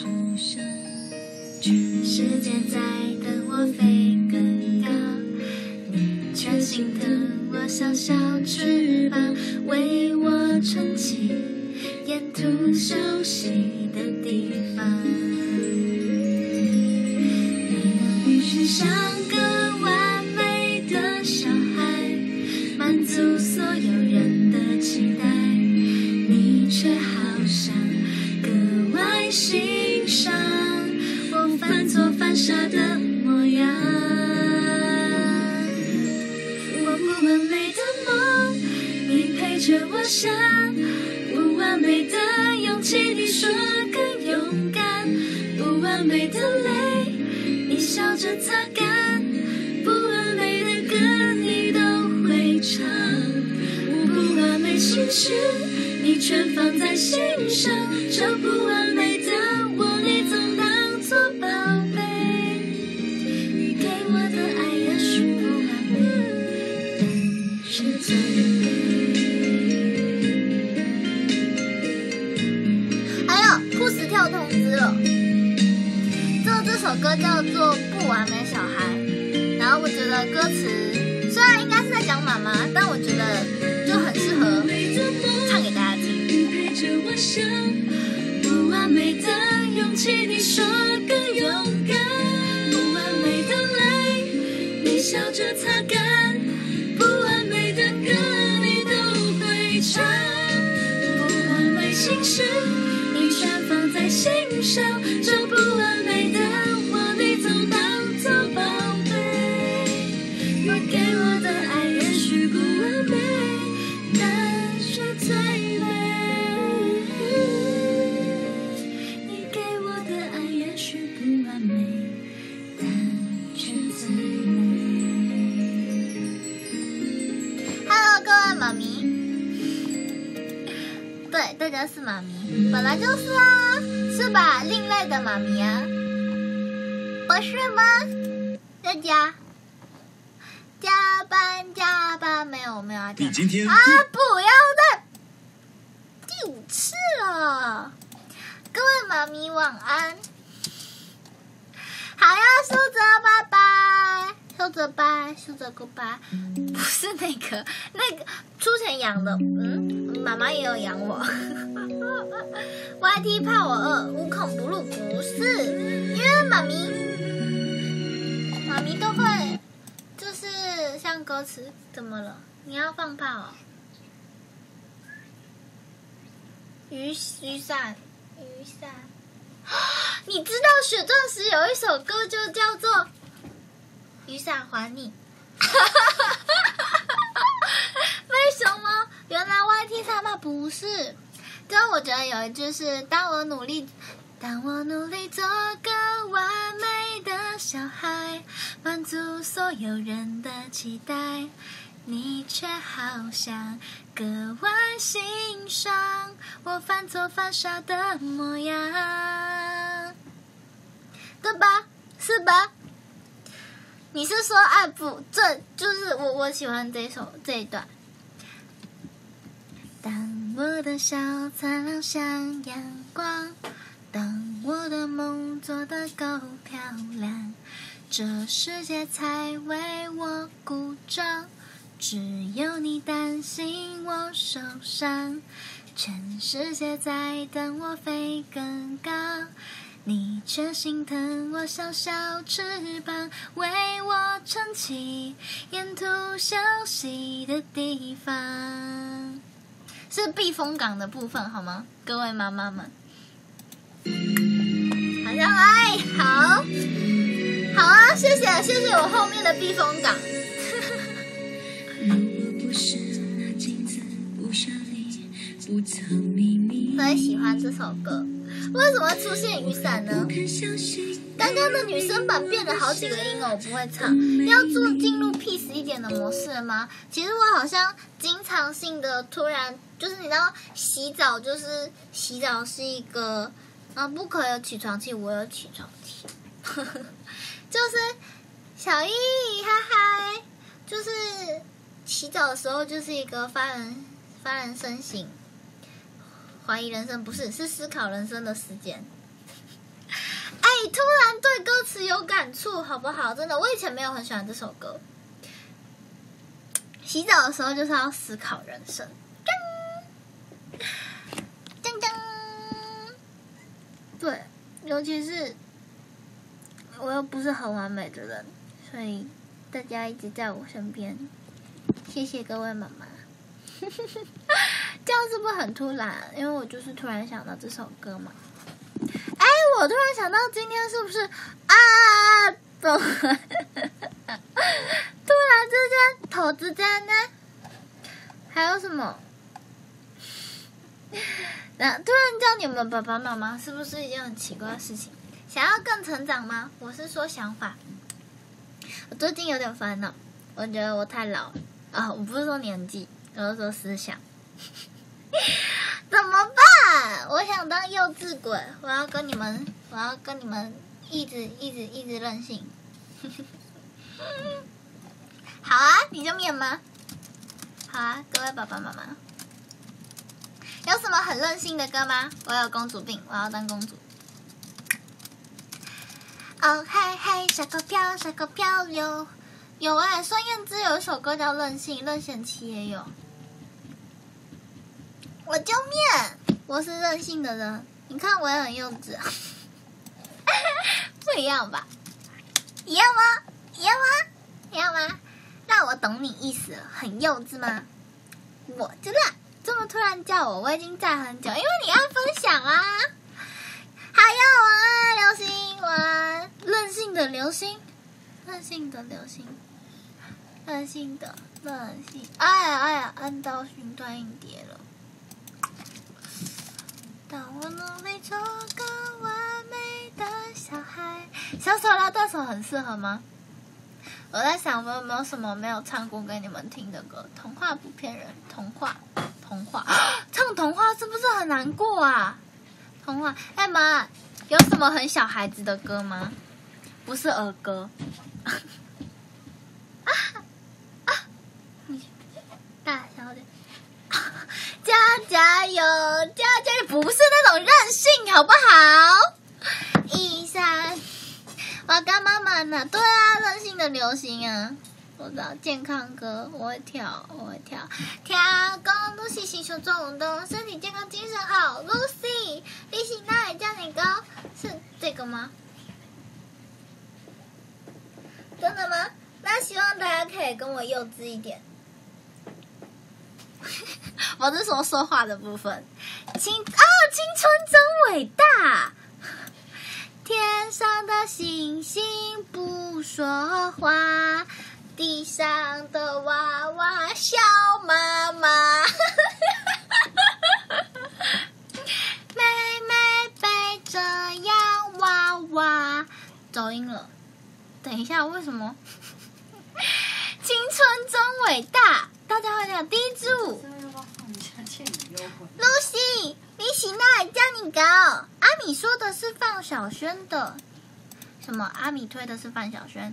世界在等我飞更高，你却心疼我小小翅膀，为我撑起沿途休息的地方。你必须像个完美的小孩，满足所有人的期待，你却好像格外欣赏我犯错犯傻的模样。我不完美的梦，你陪着我想，不完美的勇气，你说更勇敢，不完美的泪，你笑着擦干，不完美的歌你都会唱，我不完美心事你全放在心上，这不完美的我你总当作宝贝，你给我的爱也许不完美，但是最美。还有酷死跳通知了，这首歌叫做《不完美小孩》，然后我觉得歌词虽然应该是在讲妈妈，但我觉得就很适合唱给大家听。不完美的勇气，你说更勇敢，不完美的泪，你笑着擦干，不完美的歌你都会唱，不完美心事你全放在心上，这不完美的我你总当作宝贝，我给我的爱也许不完美，但是最美，你给我的爱也许不完美，但却最美。Hello， 各位妈咪，对，大家是妈咪，本来就是啊，是吧？另类的妈咪啊，不是吗？大家加班，没有啊， 你今天啊，不要再第5次了。各位妈咪晚安，好呀，秀泽拜拜，秀泽拜，秀泽 goodbye， 不是那个出钱养的，妈妈也有养我。YT 怕我饿，无孔不入，不是，因为妈咪都会，就是像歌词，怎么了？你要放炮哦？雨伞，你知道雪钻石有一首歌就叫做《雨伞还你》。为什么？原来 YT 上面不是。就我觉得有一句是当我努力做个完美的小孩，满足所有人的期待，你却好像格外欣赏我犯错犯傻的模样，对吧？是吧？你是说爱不？这就是我喜欢这一段。当我的笑灿烂像阳光，当我的梦做得够漂亮， 这世界才为我鼓掌，只有你担心我受伤，全世界在等我飞更高，你却心疼我小小翅膀，为我撑起沿途休息的地方。是避风港的部分好吗？各位妈妈们，好上来，好啊，谢谢我后面的避风港。我很喜欢这首歌，为什么会出现雨伞呢？刚刚的女生版变了好几个音哦，我不会唱。要进入 peace 一点的模式了吗？其实我好像经常性的突然就是你知道洗澡是一个不可有起床气，我有起床气，就是小易嗨嗨，就是洗澡的时候就是一个发人深省、怀疑人生是思考人生的时间。突然对歌词有感触，好不好？真的，我以前没有很喜欢这首歌。洗澡的时候就是要思考人生。对，尤其是我又不是很完美的人，所以大家一直在我身边，谢谢各位妈妈。这样是不是很突然？因为我就是突然想到这首歌嘛。我突然想到今天是不是突然之间头之间呢？还有什么？突然叫你们爸爸妈妈，是不是一件很奇怪的事情？想要更成长吗？我是说想法。我最近有点烦恼，我觉得我太老了我不是说年纪，我是说思想。怎么办？我想当幼稚鬼，我要跟你们一直任性。好啊，你就免吗？好啊，各位爸爸妈妈，有什么很任性的歌吗？我有公主病，我要当公主。哦嗨嗨，小狗飘有孙燕姿有一首歌叫《任性》，任贤齐也有。我就面，我是任性的人。你看我也很幼稚，不一样吧？一样吗？让我懂你意思了，很幼稚吗？我知道，这么突然叫我已经在很久，因为你要分享啊。还要晚安，流星，晚安，任性的流星。哎呀，按到云端硬碟了。当我努力做个完美的小孩，小手拉大手很适合吗？我在想我有没有什么没有唱过给你们听的歌？童话不骗人，童话，唱童话是不是很难过啊？童话，妈，有什么很小孩子的歌吗？不是儿歌。你大小点。加油！不是那种任性，好不好？1、3，我要干妈妈呢？对啊，任性的流行啊！我知道健康歌，我会跳，公路细细手做运动，身体健康，精神好。Lucy， 你是哪里叫你高？是这个吗？真的吗？那希望大家可以跟我幼稚一点。我是说话的部分。青春真伟大。天上的星星不说话，地上的娃娃笑妈妈。妹妹背着洋娃娃，走音了。等一下，为什么？青春真伟大，大家会讲第一组。Lucy， 你是哪里叫你高？阿米说的是范晓萱的，什么？阿米推的是范晓萱。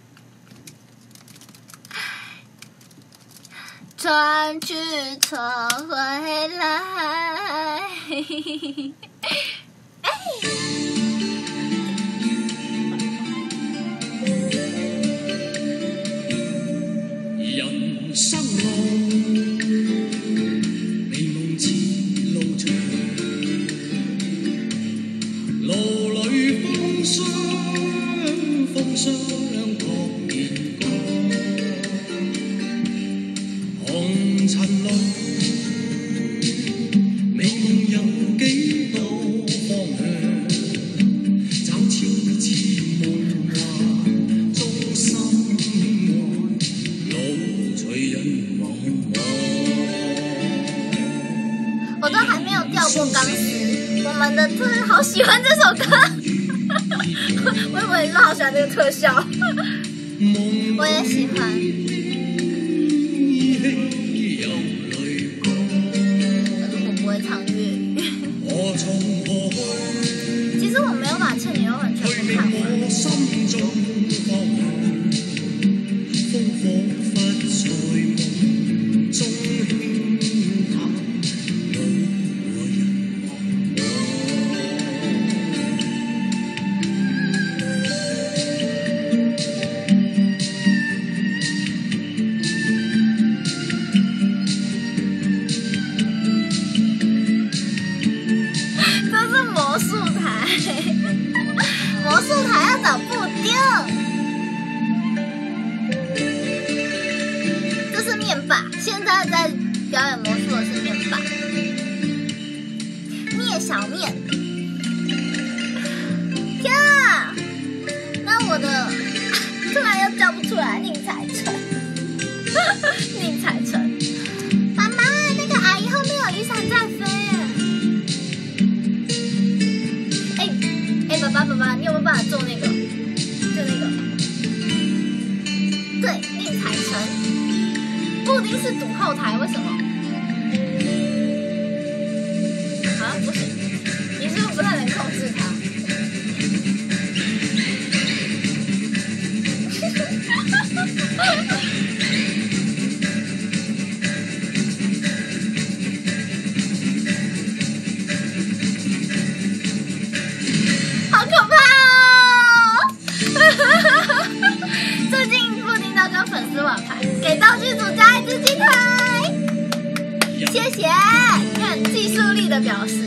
船去船回来。 钢丝，我们的好喜欢这首歌，我以为你们好喜欢这个特效，我也喜欢。可是我不会唱粤语。其实我没有把《倩女幽魂》全部看完。魔术台要找布丁，这是面霸。现在在表演魔术的是面霸，灭小面。天啊！那我的突然又叫不出来，宁采臣，宁采臣。妈妈，那个阿姨后面有雨伞在飞。爸爸，你有没有办法做那个？就那个，对，宁采臣。布丁是赌后台，为什么？好像不行，你是不是不太能控制它？好可怕哦！最近布丁都跟粉丝玩牌，给道具组加一只鸡腿，谢谢，看技术力的表示。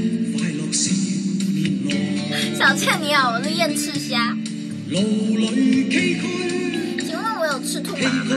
小倩你好，我是燕赤虾。请问我有吃兔麻吗？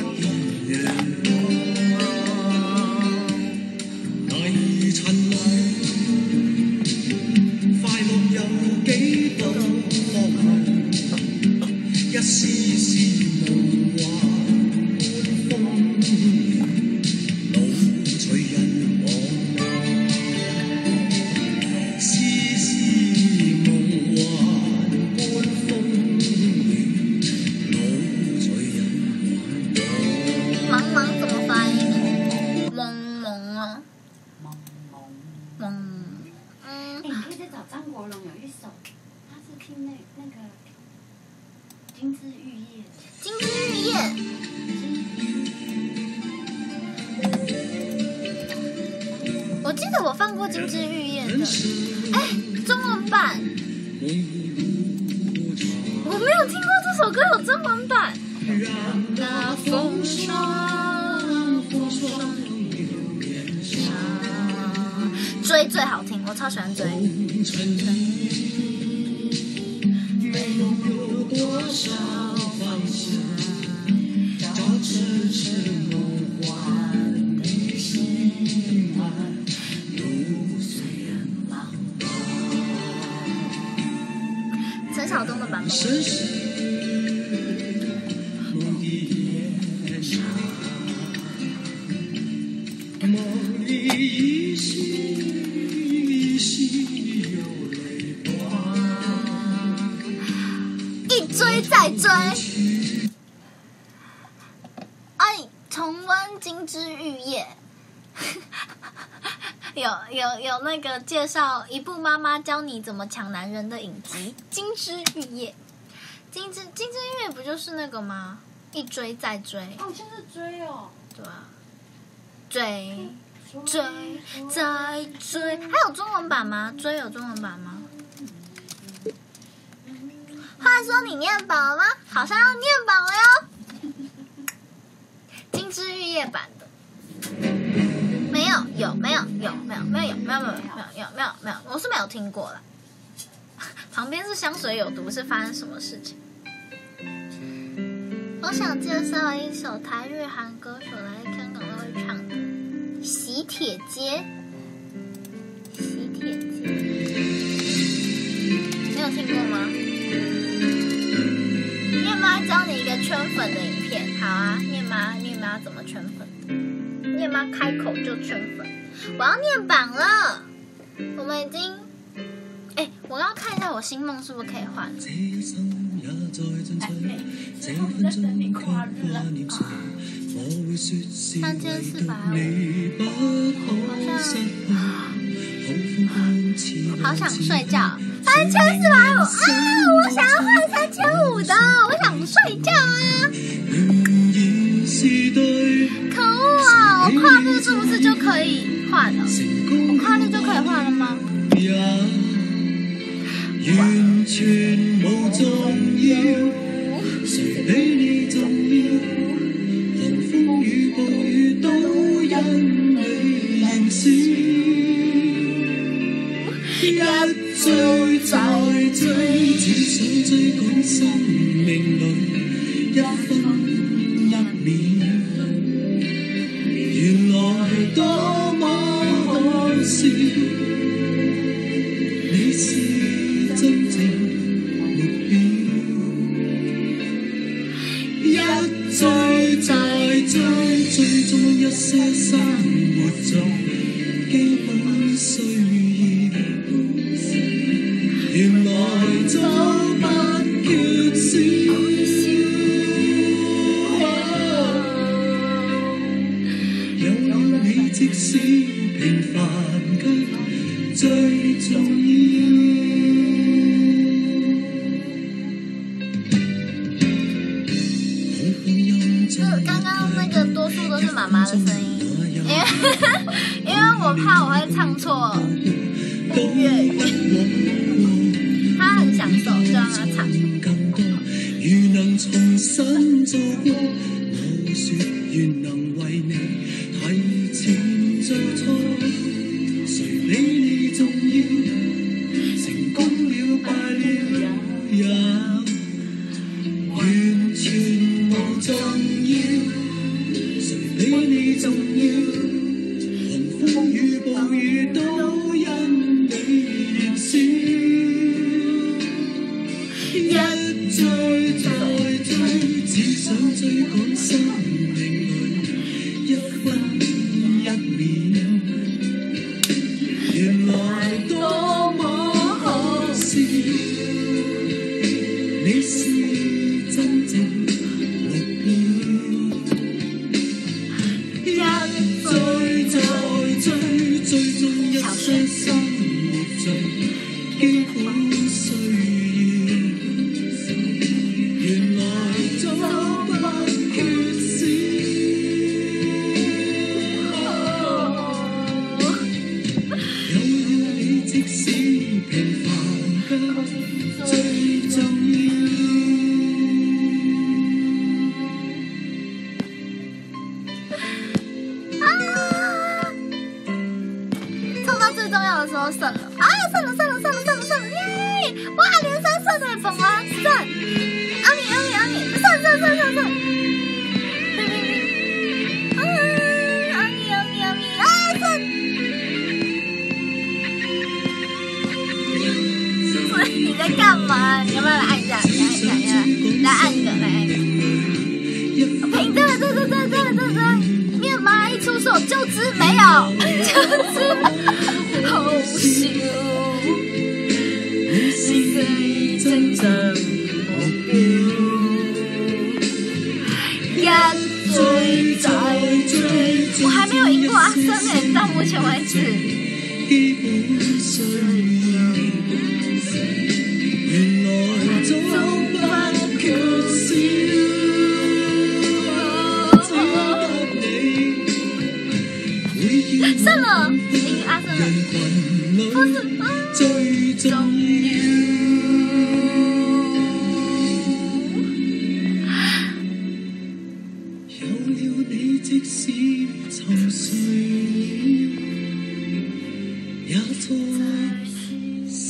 我记得我放过《金枝玉叶》的，中文版，我没有听过这首歌有中文版。那风霜，追最好听，我超喜欢追。没有多少放下，交织成梦幻的心爱。陈晓东的版本。一追再追，重温《金枝玉叶》。有那个介绍一部妈妈教你怎么抢男人的影集《金枝玉叶》。金枝玉叶不就是那个吗？一追再追。 哦，就是追哦。 对啊，追再追，还有中文版吗？追有中文版吗？话说你念饱了吗？好像要念饱了哟。金枝玉叶版的。没有，我是没有听过了。旁边是香水有毒，是发生什么事情？我想介绍一首台日韩歌手来香港都会唱的《喜帖街》。喜帖街，没有听过吗？念妈教你一个圈粉的影片，好啊，念妈怎么圈粉？念妈开口就圈粉，我要念榜了。 我们已经，我要看一下我星梦是不是可以换。3450，好想睡觉。3450啊！我想要换3500的，我想睡觉啊！可恶啊！我跨步是不是就可以换了？我跨步就可以换了吗？完全冇重要，谁比你重要？狂风与暴雨都因你燃烧，一追再追，只想追赶生命里一分一秒。原来多么可笑，你是真正目標，一追再追，追蹤一些生活中基本需要。原來早不缺少，有了你，即使平凡卻最重要。刚刚那个多数都是妈妈的声音，因为我怕我会唱错粤语，他很享受，就让他唱。如能重新做過，我說願能為你提前做錯，誰比你重要？成功了敗了也完全無重要，誰比你重要？狂風與暴雨都因你燃燒，一追再追，只想追趕生命裏一分一秒。原來多麼可笑，你是真正目標，一追再追，追蹤一些生活中基本需要。原來早不缺少，有了你，即使平凡卻最重要。唱到最重要的时候剩了啊！剩了，耶！哇，连三剩的粉啊，剩！阿米，剩！阿米，啊，剩！你在干嘛？你要不要来按一下？来按一个。凭这，面妈一出手就知没有，就知好羞。你是真正目標，一追再追，我還沒有贏過阿森誒，到目前為止。基本需要，原來早不缺少，只得你會叫我贏阿森了，不是最重要。有了你，即使沉睡也在笑。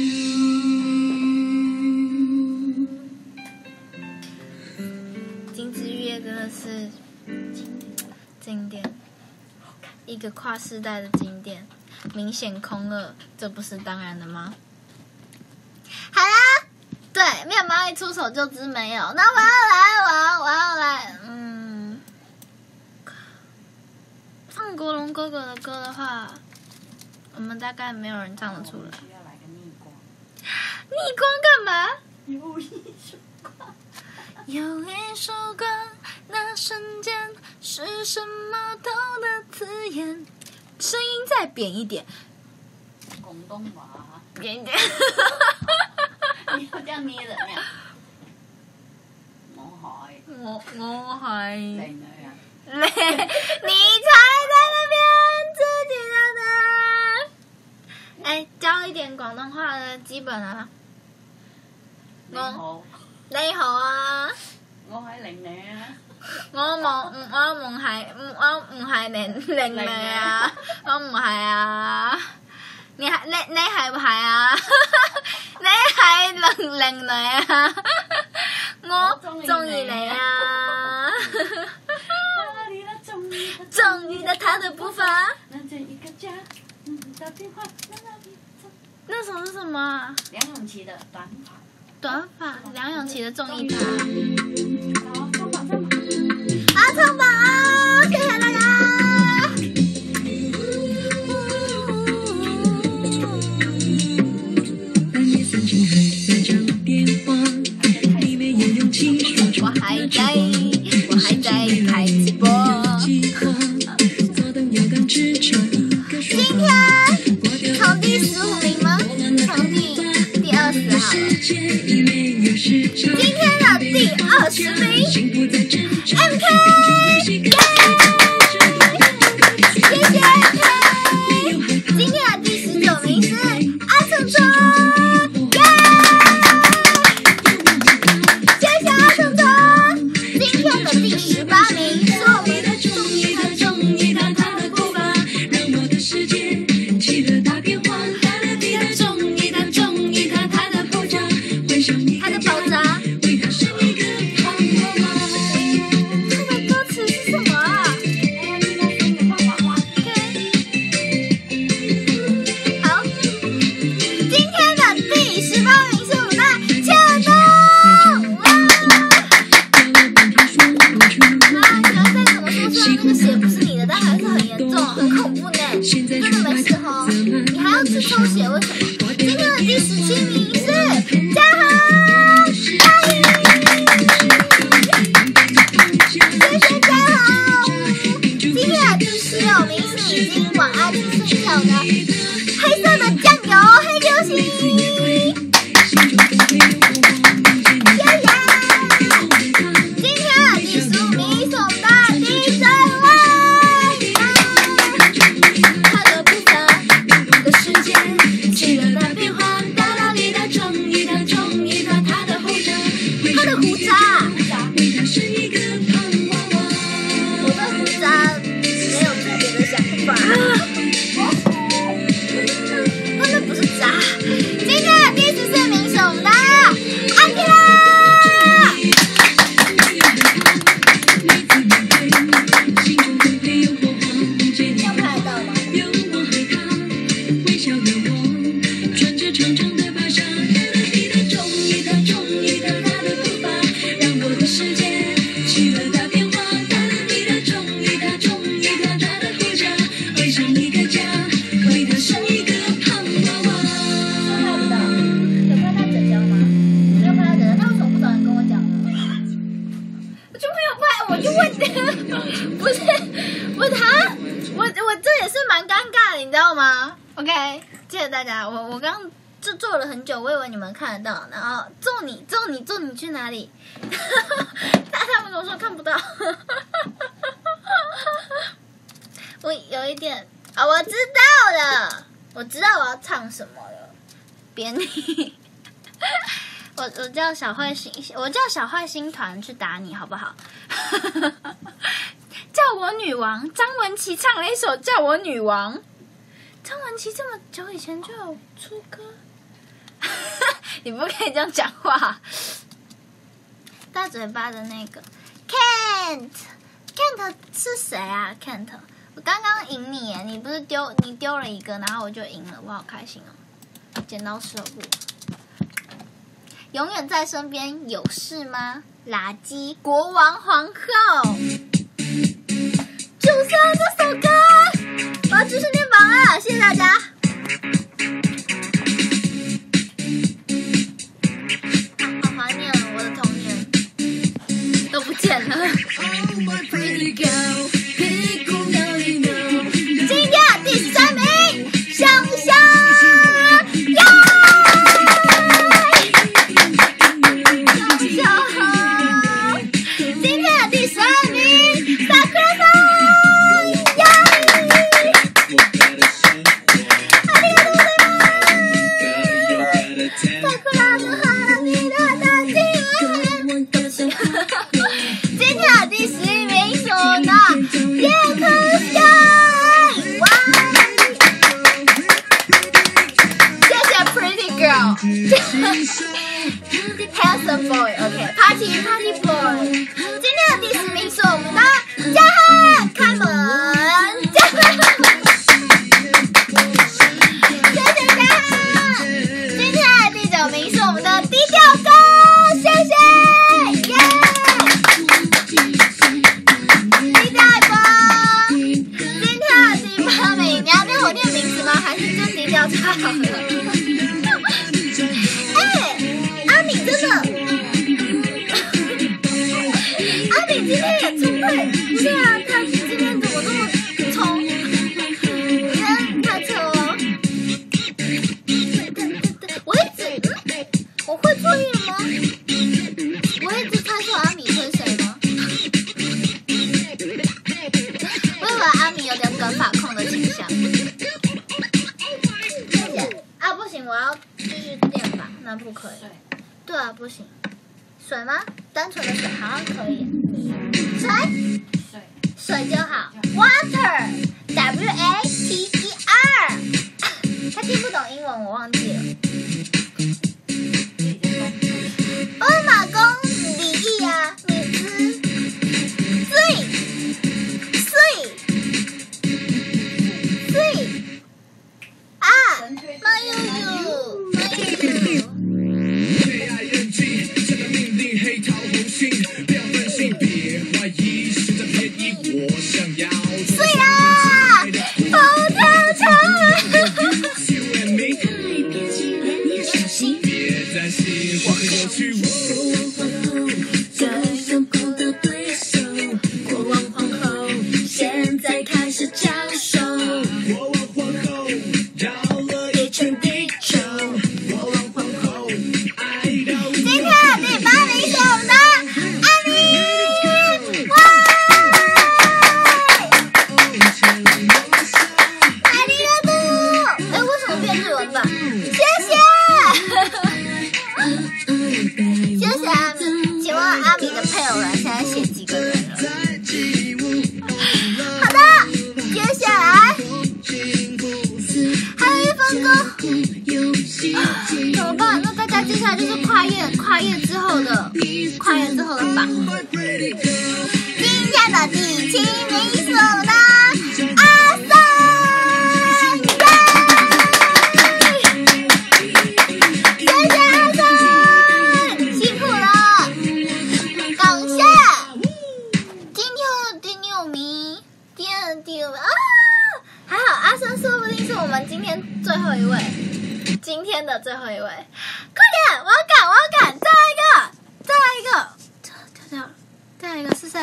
金枝玉叶真的是经典，一个跨世代的经典，明显空二，这不是当然的吗？好啦，对，面包一出手就知没有。那我要来，唱国龙哥哥的歌的话， 我们大概没有人唱得出来。 需要来个逆光。 逆光干嘛？ 有一束光， 有一束光，那瞬间是什么都的字眼？声音再扁一点， 广东话。 扁一点。 你要这样捏人呀？我係靚女啊！ 你才在那邊自己的。哎，教一點廣東話的基本啊。 你好， 你好啊。 我係靚女啊。 我唔係靚女啊，我唔係啊。你係唔係啊？你係靚女啊？我中意你啊！終於的他的步伐。那首是什麼？ 梁詠琪的短髮。 短髮，梁詠琪的綜藝他。 好， 唱吧啊！謝謝大家。我還在開直播。今天從第15名嗎？從第20好了。今天的第20名 ，MK， 耶！謝謝 MK。今天的第19名是阿聰聰，耶！謝謝阿聰聰。今天的第18名是我們的中意他的步伐，讓我的世界起了大變化。中意他的爆炸，他的爆炸。為他生一個胖娃娃。他的歌詞是什麼啊？好，今天的第18名是我們的秋冬。那個血不是你的，但還是很嚴重，很恐怖呢。真的沒事哦，你還要去抽血，為什麼？今天的第17名是嘉豪，歡迎，謝謝嘉豪。今天的第16名是已經晚安去睡覺的黑色的醬油黑流星。今天的第15名是我們的第3位，他的步伐的世界起了大變化，大大力的中意他，他的胡渣，他的胡渣，為他生一個胖娃娃。我的胡渣沒有特別的想法，他們不是渣。今天的第14名是我們的安琪拉。要拍到嗎？我这也是蛮尴尬的，你知道吗 ？OK， 谢謝大家。我剛剛就做了很久，我以為你們看得到，然後揍你去哪裡？他們跟我說看不到。我有一點啊，我知道了，我知道我要唱什麼了。別你，我叫小壞心團去打你，好不好？叫我女王，張文琪唱了一首《叫我女王》。張文琪這麼久以前就有出歌，你不可以這樣講話。大嘴巴的那個 Kent 是誰啊 ？Kent， 我剛剛贏你耶，你不是丟了一個，然後我就贏了，我好開心哦！剪刀石頭布，永遠在身邊，有事嗎？垃圾國王皇后。就像這首歌，我要繼續念榜了，謝謝大家。 见了。今天第13名，香香呀！今天的第12名，萨克拉桑呀！ありがとうございます。萨克拉の花びらたち。今天的第11名是我的叶克夏，哇！谢谢 Pretty Girl。Handsome boy，OK，Party boy。今天的第10名是我们的嘉汉，开门，嘉汉，谢谢嘉汉。今天的第9名是我们的低调哥，谢谢，耶！低调哥。今天的第8名，你要念我念名字吗？还是就低调就好了？阿敏真的，阿敏今天也出会，对啊，他今天怎么这么冲？真太扯了！我会作业吗？我一直猜错阿米是谁吗？我以为阿米有点跟法控的倾向。啊，不行，我要继续电法，那不可以。对啊，不行。水吗？单纯的水好像可以。水就好。Water，W-A-T-E-R。他听不懂英文，我忘记了。欧马公李毅啊，米兹，醉，啊，马悠悠。对啊，跑跳场。国王皇后，现在开始交手。国王皇后绕了一圈地球。国王皇后，爱到。今天的第8名是我们的阿米，哇！阿里嘎多。为什么变日文版？谢谢。谢谢阿米，请问阿米的配偶栏现在写几个人了？好的，接下来还有1分钟，怎么办？那大家接下来就是跨越之后的榜。今天的第7名是我们的阿桑。还好阿生说不定是我们今天最后一位，今天的最后一位，快点，我要赶，再来一个，再来一个是谁？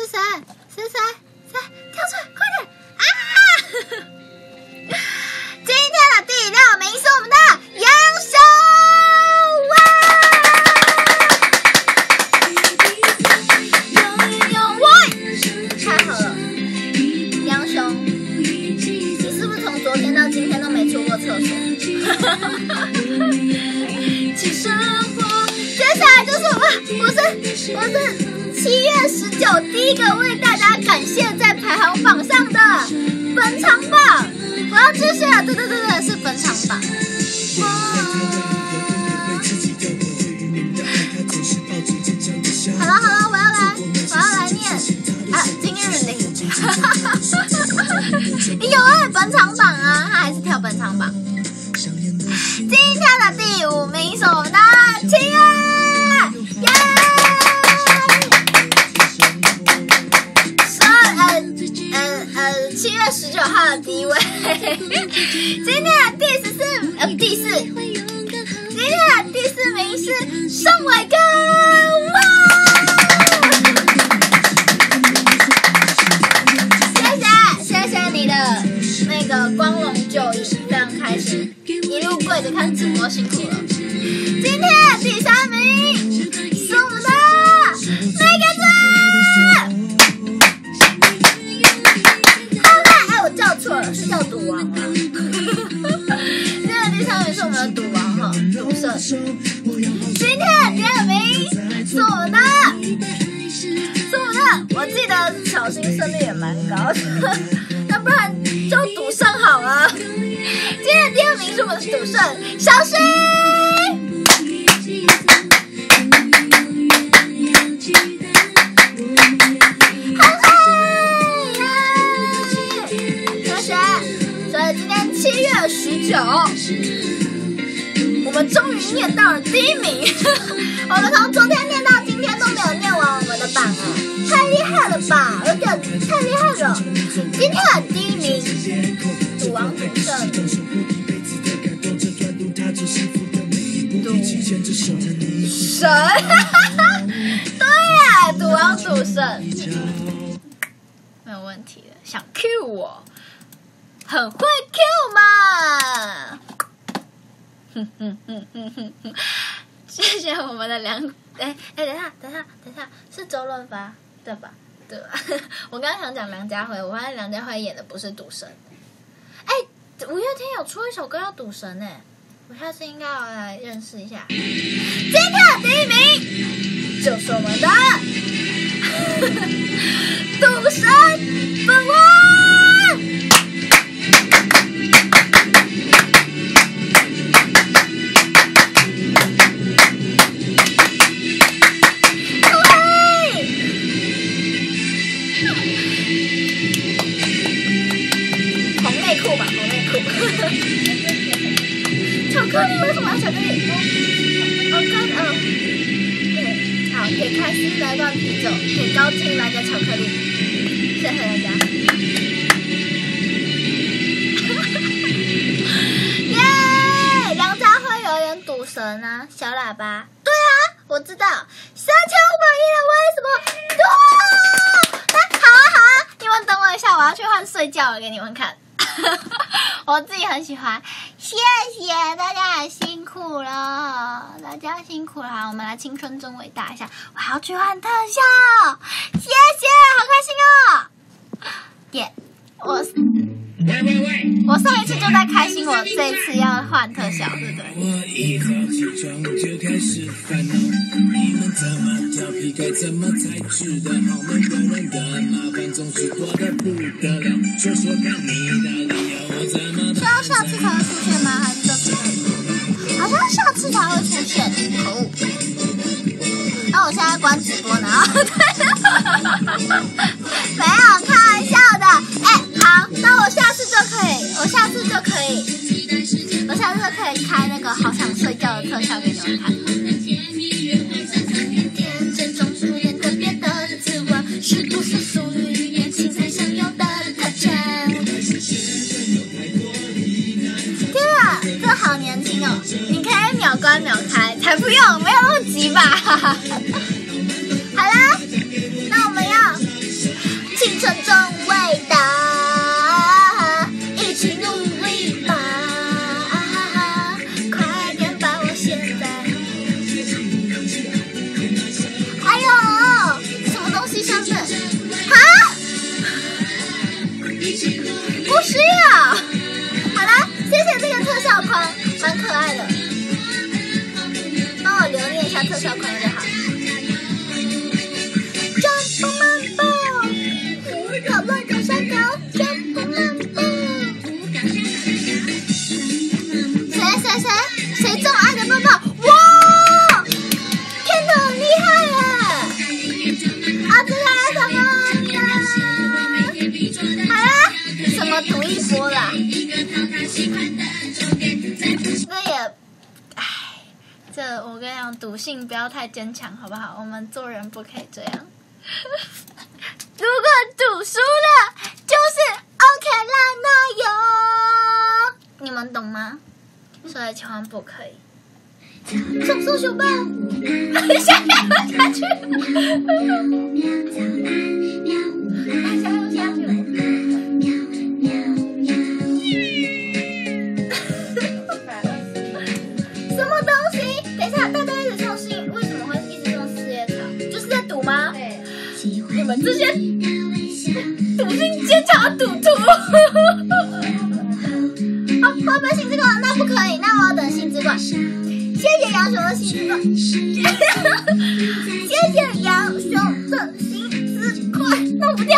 跳出来，快点啊！今天的第6名是我们的杨雄，哇！太好了，杨雄。昨天到今天都没出过厕所。接下来就是我是7月19第一个为大家感谢在排行榜上的本场榜，我要继续了，对，是本场榜。好了，我要来念今日铃。有本场榜啊，他还是跳本场榜。今天的第5名是我们的7月，耶！7月19号的第1位。今天的第4，今天的第4名是宋伟哥，哇！ 看直播辛苦了。今天第3名是我们的梅格子。我叫错了，是叫赌王啊。今天第3名是我们的赌王哈，赌圣。今天第2名是我们的，我记得小新胜率也蛮高的，那不然就赌圣好了。今天第2名是我们的赌圣小新。7月19，我们终于念到了第1名。我们从昨天念到今天都没有念完我们的榜啊，太厉害了吧！有点太厉害了。今天的第1名，赌王赌圣，神，对呀，赌王赌圣，没有问题的。想 Q 我。很会 Q 嘛，谢谢我们的等一下，是周润发对吧？对吧？我刚刚想讲梁家辉，我发现梁家辉演的不是赌神。五月天有出一首歌叫赌神我下次应该要来认识一下。今天的第1名就是我们的赌神本王。巧克力为什么要巧克力？好，给开心来罐啤酒，给高进来个巧克力，谢谢大家。耶！梁家辉有演赌神啊，小喇叭。对啊，我知道。3500亿了，为什么？好啊，你们等我一下，我要去换睡觉了，给你们看。我自己很喜欢，谢谢大家，也辛苦了，大家辛苦了。好，我们来青春真伟大一下，我还要去换特效，谢谢，好开心哦！耶、我上一次就在开心，我这一次要换特效，对不对？我一早起床就开始烦恼，你们怎么调皮，该怎么才治得好？每个人的麻烦总是多得不得了，说说看你的理由，我怎么办？是要下次才会出现吗？还是这次？好像下次才会出现，可恶！那我现在关直播呢？没有，开玩笑的。好，那我下次就可以开那个好想睡觉的特效给你们看。天真中出现特别的自我，是不是属于年轻才享有的特征？天啊，这好年轻哦！你可以秒关秒开，才不用，没有那么急吧？好啦，那我们要青春真伟大。不需要。好了，谢谢这个特效框，蛮可爱的。帮我留念一下特效框就好。转动漫步，讨论狗山狗，转动漫步。谁中爱的抱抱？哇，天哪，很厉害耶！啊，接下来什么？什么赌一波啦？这我跟你讲，赌性不要太坚强，好不好？我们做人不可以这样。如果赌输了，就是 OK 啦，那哟，你们懂吗？所以千万不可以。送搜熊抱，下去。 们这些笃信坚强的赌徒。好，会不会星之光？那不可以，那我要等星之光。谢谢杨雄的星之光，谢谢杨雄的星之光，弄不掉。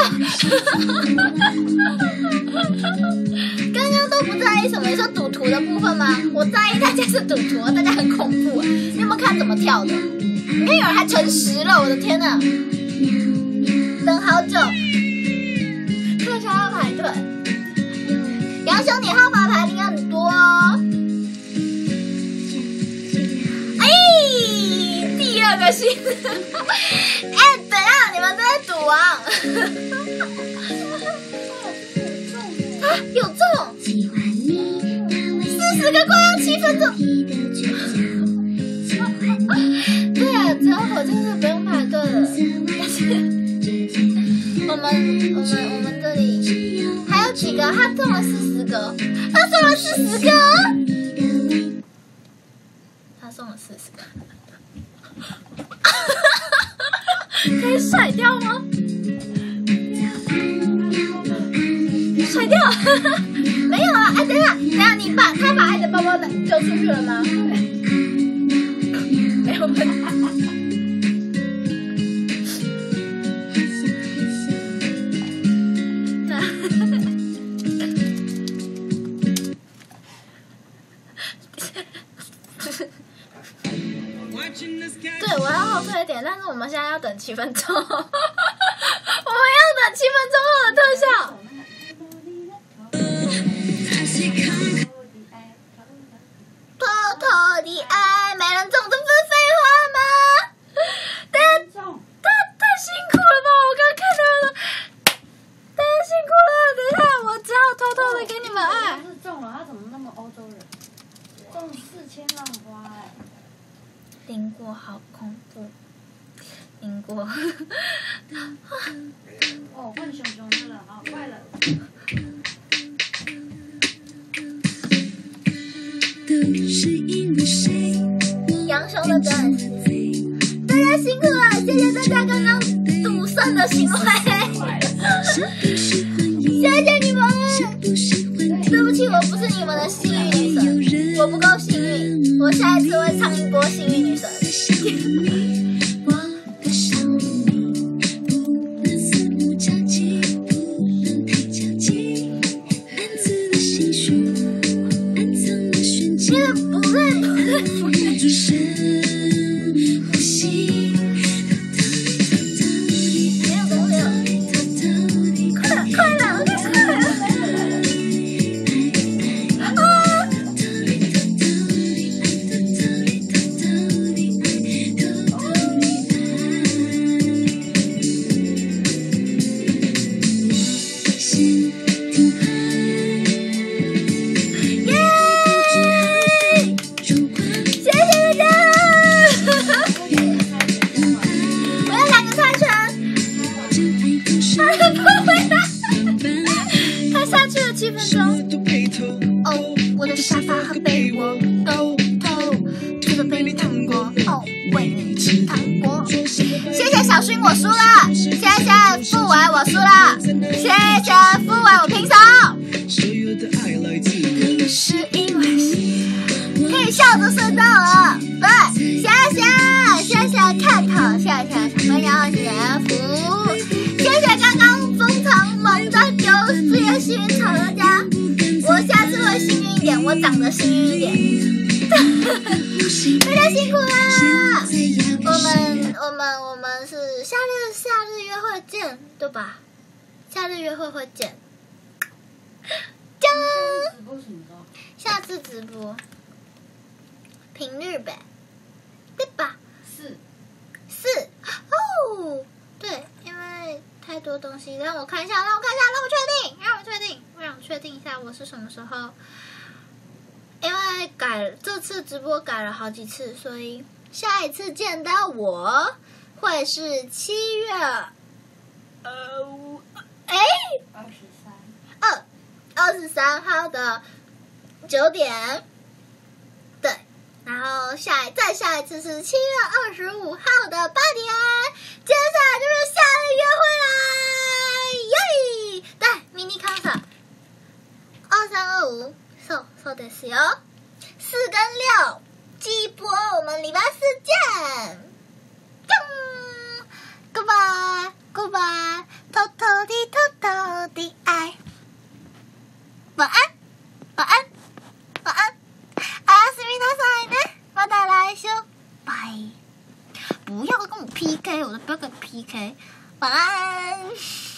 刚刚都不在意什么？你说赌徒的部分吗？我在意大家是赌徒，大家很恐怖。你有没有看怎么跳的？你看有人还乘10了，我的天哪！等好久，特效要排队。杨雄，你号码牌应该很多哦。哎，第2个星，哎，等一下，你们都在赌啊？啊，有中！40个快要7分钟。对啊，只要火箭是不用排队了。但是我们这里还有几个，他中了40个，他中了40个，他中了40个，可以甩掉吗？甩掉？没有啊！哎，等一下，他把爱的包包丢出去了吗？没有问题。对，我要后退一点，但是我们现在要等7分钟，我们要等7分钟后的特效。偷偷的爱，没人中，这不是废话吗？太辛苦了吧！我刚看到了，太辛苦了。等一下，我只好偷偷的给你们爱。 他是中了，他怎么那么欧洲人？中4000浪花哎！ 邻国好恐怖，邻国。 哦，换熊熊的了，好快了。 杨雄的表演，大家辛苦了，谢谢大家刚刚赌圣的行为，谢谢你们。对不起，我不是你们的幸运女神，我不够幸运，我下一次会唱一波幸运女神。我长得幸运一点，大家辛苦啦！我们是夏日约会见，对吧？夏日约会会见，锵！下次直播平日呗，对吧？4哦，对，因为太多东西，让我看一下，让我确定一下我是什么时候。因为这次直播改了好几次，所以下一次见到我会是7月23号的9点，对然后再下一次是7月25号的8点，接下来就是夏日约会啦，耶！对，mini concert， 2325，そうですよ。4跟6，季播，我们礼拜4见。Goodbye，偷偷的爱。晚安，晚安，晚安。おやすみなさいね。また来週。拜。不要跟我 PK， 我都不要跟你 PK。晚安。